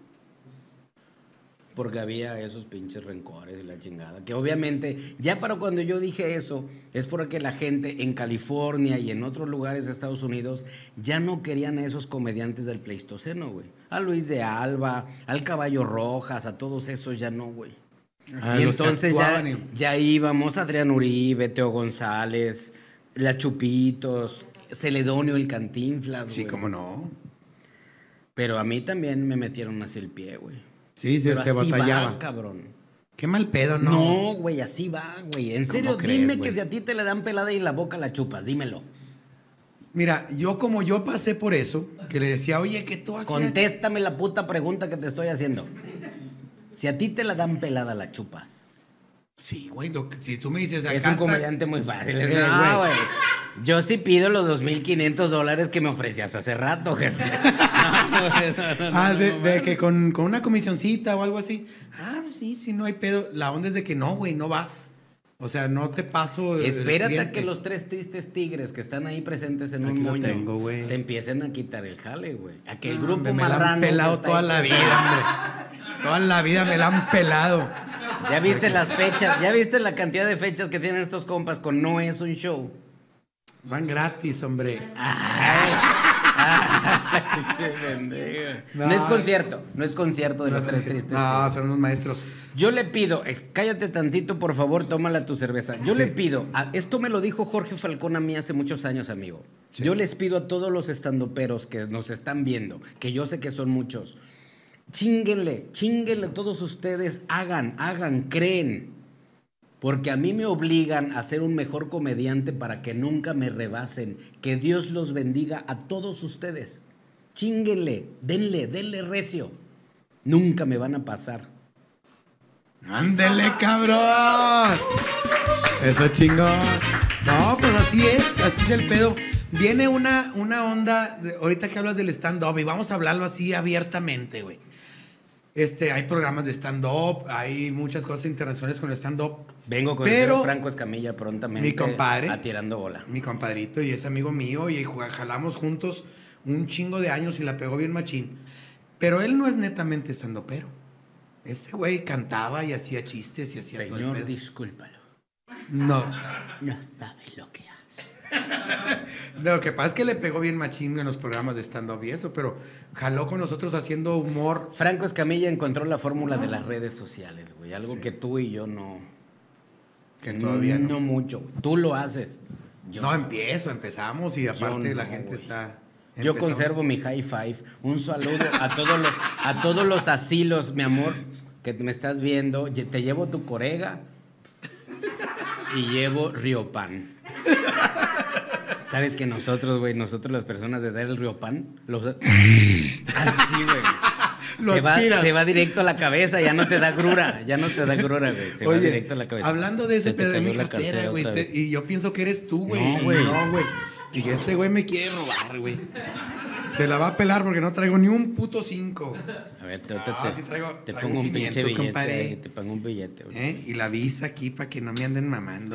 Porque había esos pinches rencores y la chingada. Que obviamente, ya para cuando yo dije eso, es porque la gente en California y en otros lugares de Estados Unidos ya no querían a esos comediantes del Pleistoceno, güey. A Luis de Alba, al Caballo Rojas, a todos esos ya no, güey. Ah, y los que entonces ya, actuaban y- ya íbamos, Adrián Uribe, Teo González, La Chupitos, Celedonio el Cantinflas, Sí, güey. cómo no. Pero a mí también me metieron así el pie, güey. Sí, se, Pero se así batallaba. va, cabrón. Qué mal pedo, ¿no? No, güey, así va, güey. En serio, crees, dime güey? que si a ti te le dan pelada y en la boca la chupas, dímelo. Mira, yo como yo pasé por eso, que le decía, oye, ¿qué tú haces? Contéstame la puta pregunta que te estoy haciendo. Si a ti te la dan pelada, la chupas. Sí, güey, lo que- si tú me dices acá Es un está- comediante muy fácil. Es, Eh, no, güey. güey. Yo sí pido los dos mil quinientos dólares que me ofrecías hace rato, gente. No, güey, no, no, Ah, no, de, no, de no. que con, con una comisioncita o algo así. Ah, pues sí, sí, no hay pedo. La onda es de que no, güey, no vas. O sea, no te paso. el Espérate a cliente. que los tres tristes tigres que están ahí presentes en Aquí un lo moño tengo, güey. te empiecen a quitar el jale, güey. A que el No, grupo hombre, me la marrano han que pelado está toda ahí la presente. vida, hombre. Toda la vida me la han pelado. Ya viste las fechas, ya viste la cantidad de fechas que tienen estos compas con No Es un Show. Van gratis, hombre. Ay, ay, che, pendejo. No. No. es concierto, no es concierto de No, los tres son- tristes. no, son unos maestros. Yo le pido, ex- cállate tantito, por favor, tómala tu cerveza. Yo Sí. le pido, a- esto me lo dijo Jorge Falcón a mí hace muchos años, amigo. Sí. Yo les pido a todos los estandoperos que nos están viendo, que yo sé que son muchos, chínguenle, chínguenle todos ustedes, hagan, hagan, creen. Porque a mí me obligan a ser un mejor comediante para que nunca me rebasen. Que Dios los bendiga a todos ustedes. Chínguenle, denle, denle recio. Nunca me van a pasar. ¡Ándele, cabrón! Eso chingón. No, pues así es, así es el pedo. Viene una, una onda, de- ahorita que hablas del stand-up, y vamos a hablarlo así abiertamente, güey. Este, hay programas de stand-up, hay muchas cosas internacionales con el stand-up. Vengo con Pero- el Franco Escamilla prontamente Mi compadre. a tirando bola. Mi compadrito y es amigo mío y jug- jalamos juntos un chingo de años y la pegó bien machín. Pero él no es netamente stand-upero. Ese güey cantaba y hacía chistes y hacía todo el Señor, pedo. discúlpalo. No. No sabes lo que hace. Lo que pasa es que le pegó bien machín en los programas de stand-up y eso, pero jaló con nosotros haciendo humor. Franco Escamilla encontró la fórmula de las redes sociales, güey. Algo Sí. que tú y yo no. Que todavía no. No mucho. Güey. Tú lo haces. Yo No, empiezo, empezamos y aparte no, la gente güey. está... Yo empezamos. conservo mi high five. Un saludo a todos los, a todos los asilos, mi amor, que me estás viendo. Ye- Te llevo tu corega y llevo Riopan. ¿Sabes que nosotros, güey, nosotros las personas de dar el Riopan, los... así, güey. Lo Se va, aspiras. se va directo a la cabeza, ya no te da grura, ya no te da grura, güey. Se va Oye, directo a la cabeza. hablando de ese Se te pedo de mi cayó la cartera, güey, otra te- vez. y yo pienso que eres tú, güey. No, y güey. No, güey. Y este güey me quiere robar, güey. Te la va a pelar porque no traigo ni un puto cinco. A ver, te, te, Ah, te- sí traigo- te traigo pongo un quinientos, pinche billete, compadre. ahí, te pongo un billete, güey. ¿Eh? Y la visa aquí para que no me anden mamando.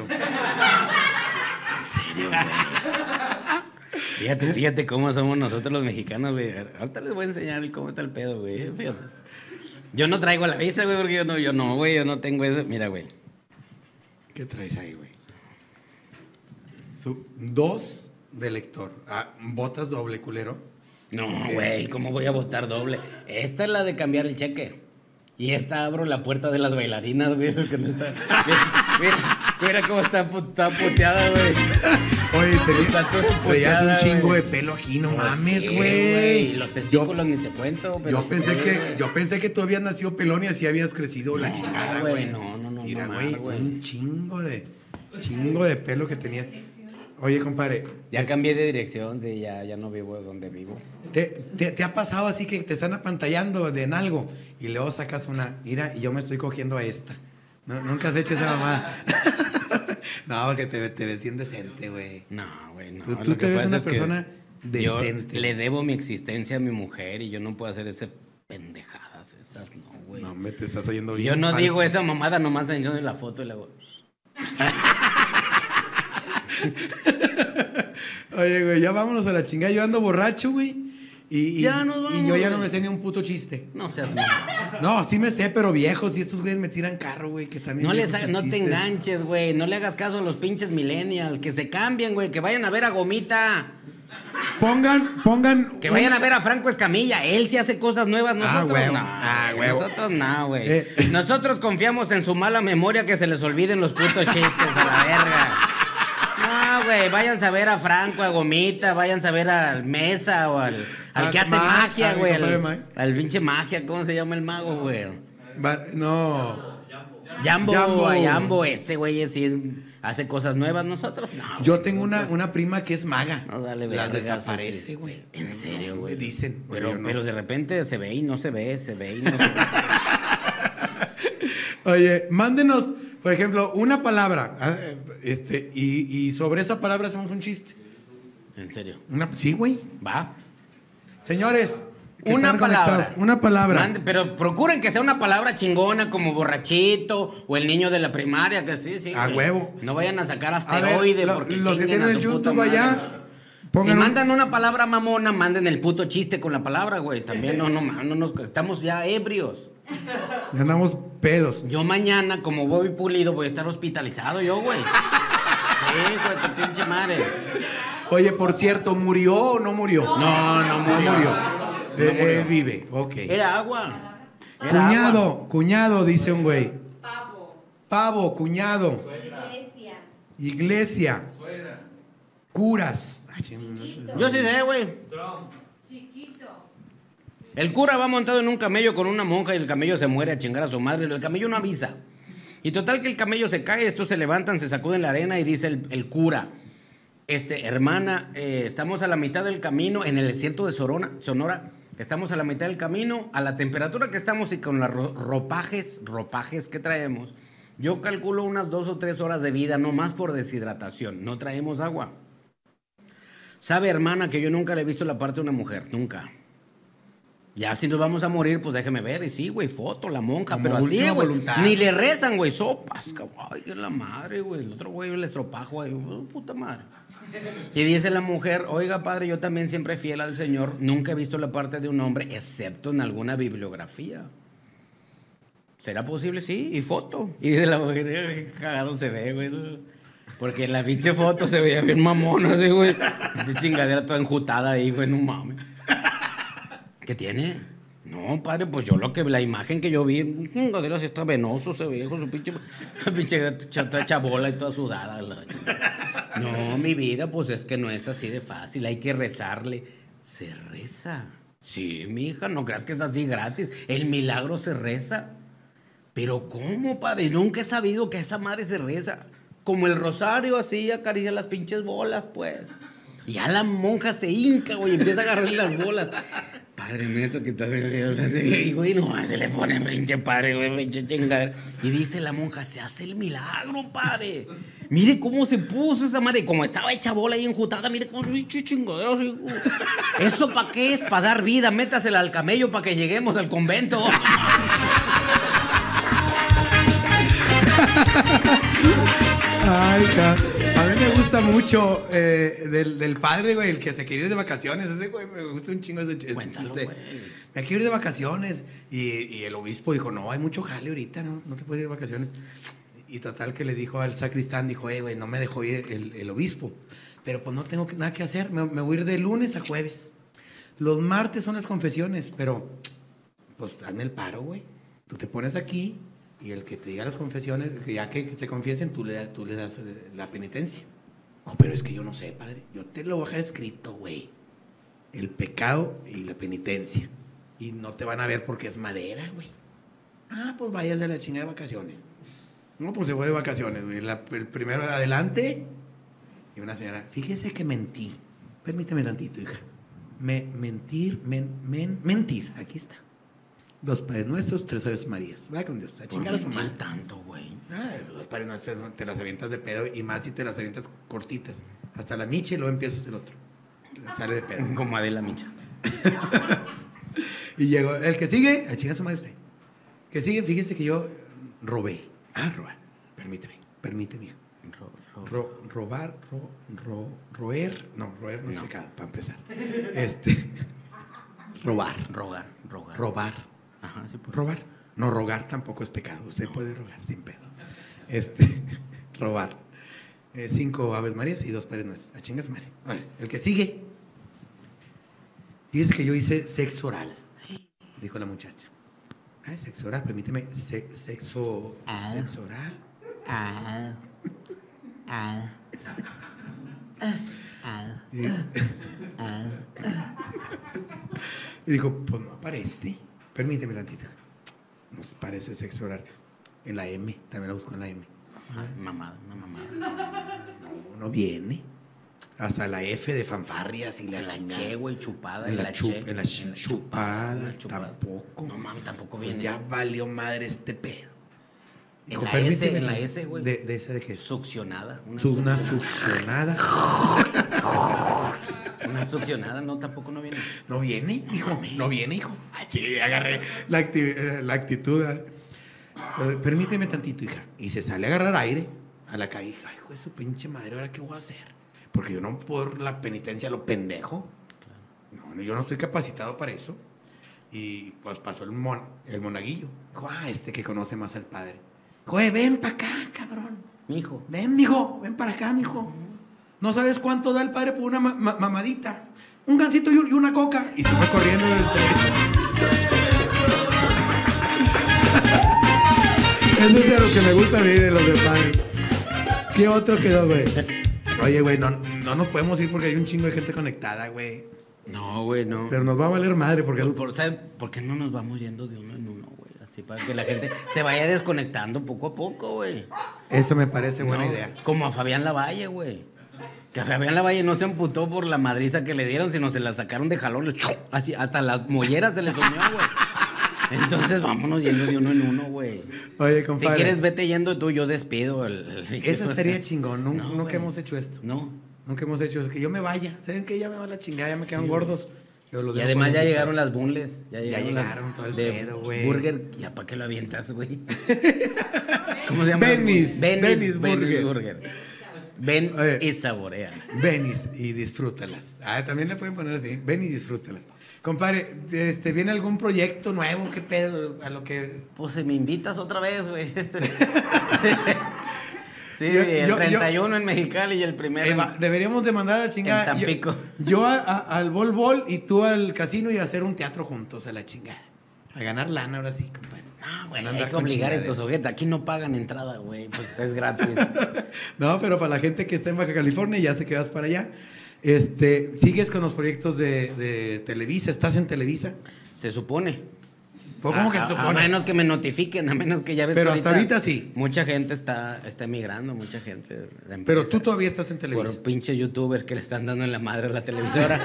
Fíjate, fíjate cómo somos nosotros los mexicanos, güey. Ahorita les voy a enseñar cómo está el pedo, güey. Fíjate. Yo no traigo la visa, güey, porque yo no, yo no, güey, yo no tengo eso. Mira, güey. ¿Qué traes ahí, güey? Su- dos de lector. Ah, botas doble, culero. No, güey, ¿cómo voy a votar doble? Esta es la de cambiar el cheque. Y esta abro la puerta de las bailarinas, güey. Que no está... mira, mira, mira cómo está, pu- está puteada, güey. Oye, Está toda tenías, traías un puteada, chingo güey. de pelo aquí, no Pues mames, sí, güey. Los Yo, testículos ni te cuento, pero yo pensé sí, que, güey. yo pensé que tú habías nacido pelón y así habías crecido la chingada, güey, güey. no, no, no, Mira, no güey, más, güey. un chingo de, chingo de pelo que tenías. Oye, compadre. Ya es- cambié de dirección, sí, ya, ya no vivo donde vivo. ¿Te, te, te ha pasado así que te están apantallando de en algo y luego sacas una, mira, y yo me estoy cogiendo a esta? ¿No? Nunca has hecho esa mamada. No, porque te, te ves bien decente, güey. No, güey, no. Tú- Lo tú que te ves pasa una es que persona yo decente. le debo mi existencia a mi mujer y yo no puedo hacer ese pendejadas esas, no, güey. No, me te estás oyendo bien. yo no falso. digo esa mamada, nomás enseño la foto y le hago... Oye, güey, ya vámonos a la chingada. Yo ando borracho, güey. Y, y- Ya nos vamos, y yo ya no güey. me sé ni un puto chiste. No seas mamá. No, sí me sé, pero viejos. Y estos güeyes me tiran carro, güey, que también. No, les haga- no te enganches, güey. No le hagas caso a los pinches millennials. Que se cambien, güey. Que vayan a ver a Gomita. Pongan, pongan. Que un- vayan a ver a Franco Escamilla. Él sí hace cosas nuevas. Nosotros huevo. no. Ah, güey, huevo. Nosotros no, güey. Eh. Nosotros confiamos en su mala memoria que se les olviden los putos chistes a la verga. No, güey. Váyanse a ver a Franco, a Gomita. Váyanse a ver al Mesa o al, al Ah, que hace Ma- magia, a mi güey. compadre Al, Mike. al pinche magia. ¿Cómo se llama el mago, güey? Va- No. Jambo, Jambo. a Jambo, ese güey sí hace cosas nuevas. Nosotros no. Yo güey. tengo una, una prima que es maga. No, dale, La verga, desaparece, sí, sí. güey. En serio, Me güey. dicen. Pero, yo no. pero de repente se ve y no se ve, se ve y no se ve. Oye, mándenos, por ejemplo, una palabra. ah, Este, y, y sobre esa palabra hacemos un chiste. En serio. Una, sí, güey. Va. Señores. que Una están palabra. conectados, Una palabra. Mande- pero procuren que sea una palabra chingona como borrachito o el niño de la primaria, que sí, sí. A güey. huevo. No vayan a sacar A ver, asteroide lo- porque los que chinguen tienen a el su puta YouTube madre, allá, güey. Si pongan un- mandan una palabra mamona, manden el puto chiste con la palabra, güey. También no, no, no, no nos, estamos ya ebrios. Ya andamos pedos. Yo mañana, como Bobby Pulido, voy a estar hospitalizado yo, güey. Sí, hijo de tu pinche madre. Oye, por cierto, ¿murió o no murió? No, no murió. No murió. No Eh, murió. eh, vive, ok. Era agua. Era Cuñado, agua. cuñado, dice un güey. Pavo. Pavo, cuñado. Iglesia. Iglesia. Curas. Ay, ching, no sé. Yo sí sé, güey. Chiquito. El cura va montado en un camello con una monja y el camello se muere a chingar a su madre. El camello no avisa. Y total que el camello se cae, estos se levantan, se sacuden la arena y dice el, el cura, este, hermana, eh, estamos a la mitad del camino en el desierto de Sorona, Sonora. Estamos a la mitad del camino, a la temperatura que estamos y con los ro- ropajes, ropajes que traemos, yo calculo unas dos o tres horas de vida, no más por deshidratación. No traemos agua. Sabe, hermana, que yo nunca le he visto la parte de una mujer, nunca. Ya si nos vamos a morir, pues déjeme ver. Y sí, güey, foto, la monja, Como pero así, última güey. voluntad. Ni le rezan, güey, sopas, cabrón. Ay, que la madre, güey. El otro güey, el estropajo, güey. Oh, puta madre. Y dice la mujer, oiga, padre, yo también siempre fiel al Señor, nunca he visto la parte de un hombre, excepto en alguna bibliografía. ¿Será posible? Sí, y foto. Y de la mujer, qué cagado se ve, güey. Porque en la pinche foto se veía bien mamona, así, güey. Esta chingadera toda enjutada ahí, güey, no mames. ¿Qué tiene? No, padre, pues yo lo que, la imagen que yo vi, un chingadera así está venoso, se ve con su pinche, pinche chata chabola y toda sudada. La no, mi vida, pues es que no es así de fácil, hay que rezarle. Se reza. Sí, mi hija, no creas que es así gratis. El milagro se reza. Pero ¿cómo, padre? Nunca he sabido que esa madre se reza. Como el rosario, así, acaricia las pinches bolas, pues. Y ya la monja se hinca, güey, y empieza a agarrarle las bolas. Padre neto, que está... Y, güey, no, se le pone pinche padre, güey, pinche chingadera. Y dice la monja, se hace el milagro, padre. Mire cómo se puso esa madre. Como estaba hecha bola ahí enjutada, mire cómo... Pinche chingadera, así. ¿Eso para qué es? Para dar vida. Métasela al camello para que lleguemos al convento. Ay, ca- a mí me gusta mucho eh, del, del padre, güey, el que se quiere ir de vacaciones. Ese, güey, me gusta un chingo ese, ese Cuéntalo, chiste. güey. Me quiero ir de vacaciones. Y, y el obispo dijo, no, hay mucho jale ahorita, no, no te puedes ir de vacaciones. Y total que le dijo al sacristán, dijo, eh, güey, no me dejó ir el, el obispo. Pero pues no tengo nada que hacer, me, me voy a ir de lunes a jueves. Los martes son las confesiones, pero pues hazme el paro, güey. Tú te pones aquí... Y el que te diga las confesiones, ya que se confiesen, tú le das, tú le das la penitencia. Oh, pero es que yo no sé, padre. Yo te lo voy a dejar escrito, güey. El pecado y la penitencia. Y no te van a ver porque es madera, güey. Ah, pues vayas de la chingada de vacaciones. No, pues se fue de vacaciones, güey. La, el primero adelante. Y una señora, fíjese que mentí. Permíteme tantito, hija. Me, mentir, men, men, mentir. Aquí está. Dos Padres Nuestros, tres Aves Marías. Vaya con Dios. A chingar a su madre. Tanto, güey. Ah, eso, los Padres Nuestros te las avientas de pedo y más si te las avientas cortitas. Hasta la micha y luego empiezas el otro. Sale de pedo. Como Adela Micha. Y llegó el que sigue, a chingar a su madre usted. Que sigue, fíjese que yo robé. Ah, robar. Permíteme, permíteme, hijo. Ro, ro, Ro, robar, ro, ro, roer. No, roer no es No. pecado, para empezar. Este. Robar. rogar, rogar. Robar. Ajá, sí, pues. Robar. No, rogar tampoco es pecado. Usted no. puede rogar sin pedos. Este, robar. Eh, cinco Aves Marías y dos Padres Nuestros. A chingas madre. Vale. El que sigue. Dice que yo hice sexo oral. Dijo la muchacha. Ay, sexo oral, permíteme. Se, sexo. Ah. Sexo oral. Ah. Ah. Ah. Y, Ah. y dijo, pues no aparece. Permíteme tantito. Nos parece sexo oral. En la M, también la busco en la M. Ah, mamada, una mamada. No, no viene. Hasta la F de fanfarrias y la En la chingada. che, güey, chupada. En la, chu- che. en la ch- chupada, la chupada. tampoco. No mames, tampoco Pues viene. ya valió madre este pedo. En Dijo, la permíteme. S, en la S, güey. De, de ese de qué es. Succionada. Una, Su- Una succionada. succionada. Una succionada, no, tampoco no viene. ¿No viene, hijo? ¿No viene, hijo? Ah, sí, agarré la, acti- eh, la actitud. eh. Eh, Permíteme tantito, hija. Y se sale a agarrar aire a la calle. Ay, hijo de su pinche madre, ¿ahora qué voy a hacer? Porque yo no por la penitencia lo pendejo. No, no, yo no estoy capacitado para eso. Y pues pasó el, mon, el monaguillo. Dijo, ah, este que conoce más al padre. Dijo, eh, ven para acá, cabrón. Mijo. Ven, mijo, ven para acá, mijo. No sabes cuánto da el padre por una ma- ma- mamadita. Un gansito y un- y una coca. Y se fue corriendo del Eso es lo que me gusta a mí de los del padre. ¿Qué otro quedó, güey? Oye, güey, no, no nos podemos ir porque hay un chingo de gente conectada, güey. No, güey, no. Pero nos va a valer madre porque... Por, por- ¿sabe por qué no nos vamos yendo de uno en uno, güey? Así para que la gente se vaya desconectando poco a poco, güey. Eso me parece buena No, idea. Como a Fabián Lavalle, güey. Que a Fabián Lavalle no se amputó por la madriza que le dieron, sino se la sacaron de jalón. Así, hasta las molleras se le soñó, güey. Entonces vámonos yendo de uno en uno, güey. Oye, Si compadre. quieres, vete yendo tú, yo despido. El, el- Eso estaría chingón. Nun- No, nunca güey. hemos hecho esto. No. Nunca hemos hecho eso. Que yo me vaya. ¿Saben qué? Ya me va la chingada, ya me quedan gordos. Yo los Y dejo además con ya los- llegaron las bunles. Ya llegaron, las- llegaron, todo el de pedo, güey. Burger, ya para qué lo avientas, güey. ¿Cómo se llama? Benny's, Benny's, Benny's Benny's Burger. Burger. Ven Oye. y saborea. Ven y, y disfrútalas. Ah, también le pueden poner así. Ven y disfrútalas. Compadre, este, ¿viene algún proyecto nuevo? ¿Qué pedo? A lo que... Pues si me invitas otra vez, güey. Sí, Yo- el yo- treinta y uno en Mexicali y el primero Eh, en... va, deberíamos de mandar a la chingada. En Tampico. Yo, yo a- a- al bol bol y tú al casino y hacer un teatro juntos a la chingada. A ganar lana ahora sí, compadre. No, güey, No hay andar que con obligar a estos chingaderas. sujetos. Aquí no pagan entrada, güey, pues es gratis. No, pero para la gente que está en Baja California, ya sé que vas para allá. Este, ¿sigues con los proyectos de, de Televisa? ¿Estás en Televisa? Se supone. ¿Pues ¿Cómo A- que se a- supone? A menos que me notifiquen, a menos que ya ves Pero que hasta ahorita sí. Mucha gente está, está emigrando, mucha gente. de la Pero empresa, tú todavía estás en Televisa. Por pinches youtubers que le están dando en la madre a la televisora.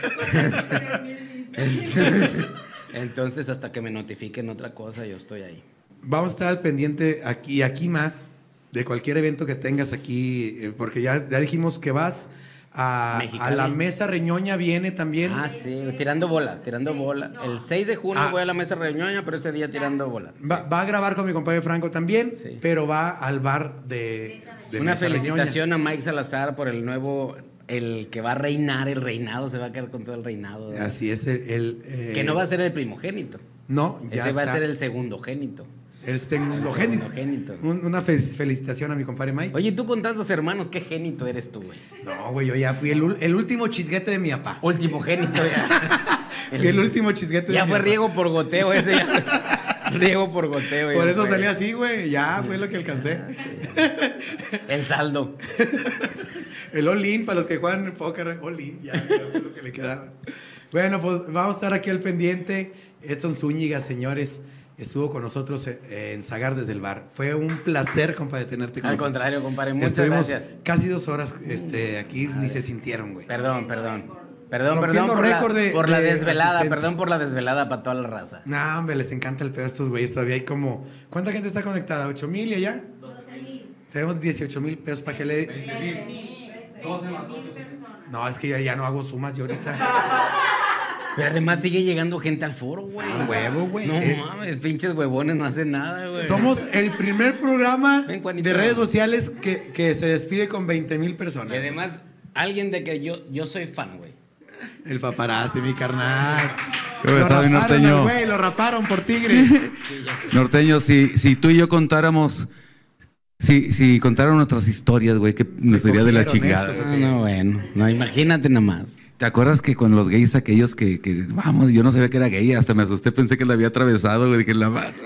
Entonces, hasta que me notifiquen otra cosa, yo estoy ahí. Vamos a estar al pendiente aquí y aquí más de cualquier evento que tengas aquí, eh, porque ya, ya dijimos que vas a, Mexicali. a la Mesa Reñoña, viene también. Ah, sí, tirando bola, tirando bola. El seis de junio Ah. voy a la mesa reñoña, pero ese día tirando bola. Va, va a grabar con mi compadre Franco también, Sí. pero va al bar de, de Una Mesa felicitación a Mike Salazar por el nuevo, el que va a reinar el reinado, se va a quedar con todo el reinado. Reñoña. Así es, el... el, eh, Que no va a ser el primogénito. No, ya Ese va está. a ser el segundogénito. El segundogénito. El segundogénito. Un- una fe- felicitación a mi compadre Mike. Oye, tú con tantos hermanos, ¿qué génito eres tú, güey? No, güey, yo ya fui el, ul- el último chisguete de mi papá. Último génito, ya. Fui el último chisguete Ya de mi fue papá. riego por goteo ese. Ya. Riego por goteo. Por ya eso fue. salí así, güey. Ya fue lo que alcancé. El saldo. El all-in para los que juegan en póker. All-in, ya, ya fue lo que le quedaba. Bueno, pues vamos a estar aquí al pendiente. Edson Zúñiga, señores, estuvo con nosotros eh, en Zagar desde el bar. Fue un placer, compadre, tenerte con Al nosotros. contrario, compadre, muchas Estuvimos gracias. casi dos horas este, aquí, ni se sintieron, güey. Perdón, perdón. Perdón, Rompiendo perdón por, la, récord de- por la de desvelada, asistencia. perdón por la desvelada para toda la raza. No, hombre, les encanta el pedo a estos güeyes. Todavía hay como... ¿Cuánta gente está conectada? ¿ocho mil y allá? Tenemos dieciocho mil pesos para que le... No, es que ya, ya no hago sumas yo ahorita. Pero además sigue llegando gente al foro, güey. Ah, huevo, güey. No Eh, mames, pinches huevones no hacen nada, güey. Somos el primer programa Ven, Juanito. de redes sociales que, que se despide con veinte mil personas. Y además, alguien de que yo, yo soy fan, güey. El paparazzi, mi carnal. ¿Cómo Lo está, mi raparon norteño? al güey, lo raparon por tigre. Norteño, si, si tú y yo contáramos, si, si contaran nuestras historias, güey, que nos sería de la cogieron chingada. estos, No, no, bueno. No, imagínate nada más. ¿Te acuerdas que con los gays aquellos que, que, vamos, yo no sabía que era gay, hasta me asusté, pensé que la había atravesado, güey, dije, la madre.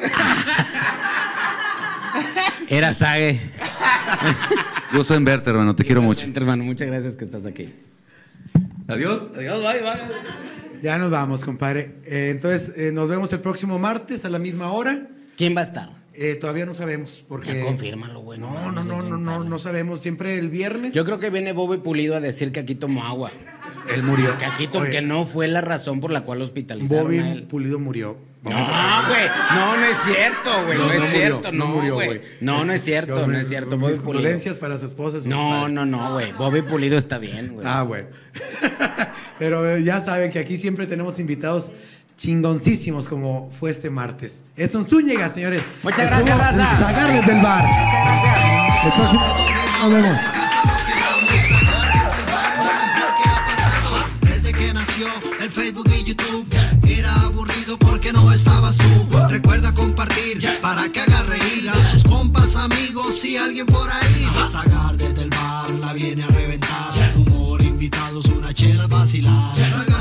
Era Sage. Gusto en verte, hermano, te quiero mucho. Igualmente, hermano, muchas gracias que estás aquí. Adiós. Adiós, bye, bye. Ya nos vamos, compadre. Eh, entonces, eh, nos vemos el próximo martes a la misma hora. ¿Quién va a estar? Eh, todavía no sabemos porque... Ya confírmalo, güey. No, mames, no, no, es no, bien no, tarde. no sabemos. Siempre el viernes. Yo creo que viene Bobby Pulido a decir que aquí tomó agua. Él murió. Que aquí to- Oye, que no fue la razón por la cual hospitalizaron Bobby a él. Pulido murió. No, güey. No, no es cierto, güey. No, No, no es murió, cierto. no No, murió, güey. güey. No, no es cierto. Yo No me- es cierto. Mis Bobby Pulido. condolencias para su esposa. y su No, padre. no, no, güey. Bobby Pulido está bien, güey. Ah, bueno. Pero eh, ya saben que aquí siempre tenemos invitados chingoncísimos como fue este martes. Es un Zúñiga, señores. Muchas Estuvo gracias, raza. en Zagar desde el bar. El próximo... Nos vemos. Desde que nació el Facebook y YouTube era aburrido porque no estabas tú. Recuerda compartir para que haga reír a tus compas, amigos y alguien por ahí. Zagar desde el bar la viene a reventar. Humor, invitados, una chela vacilar.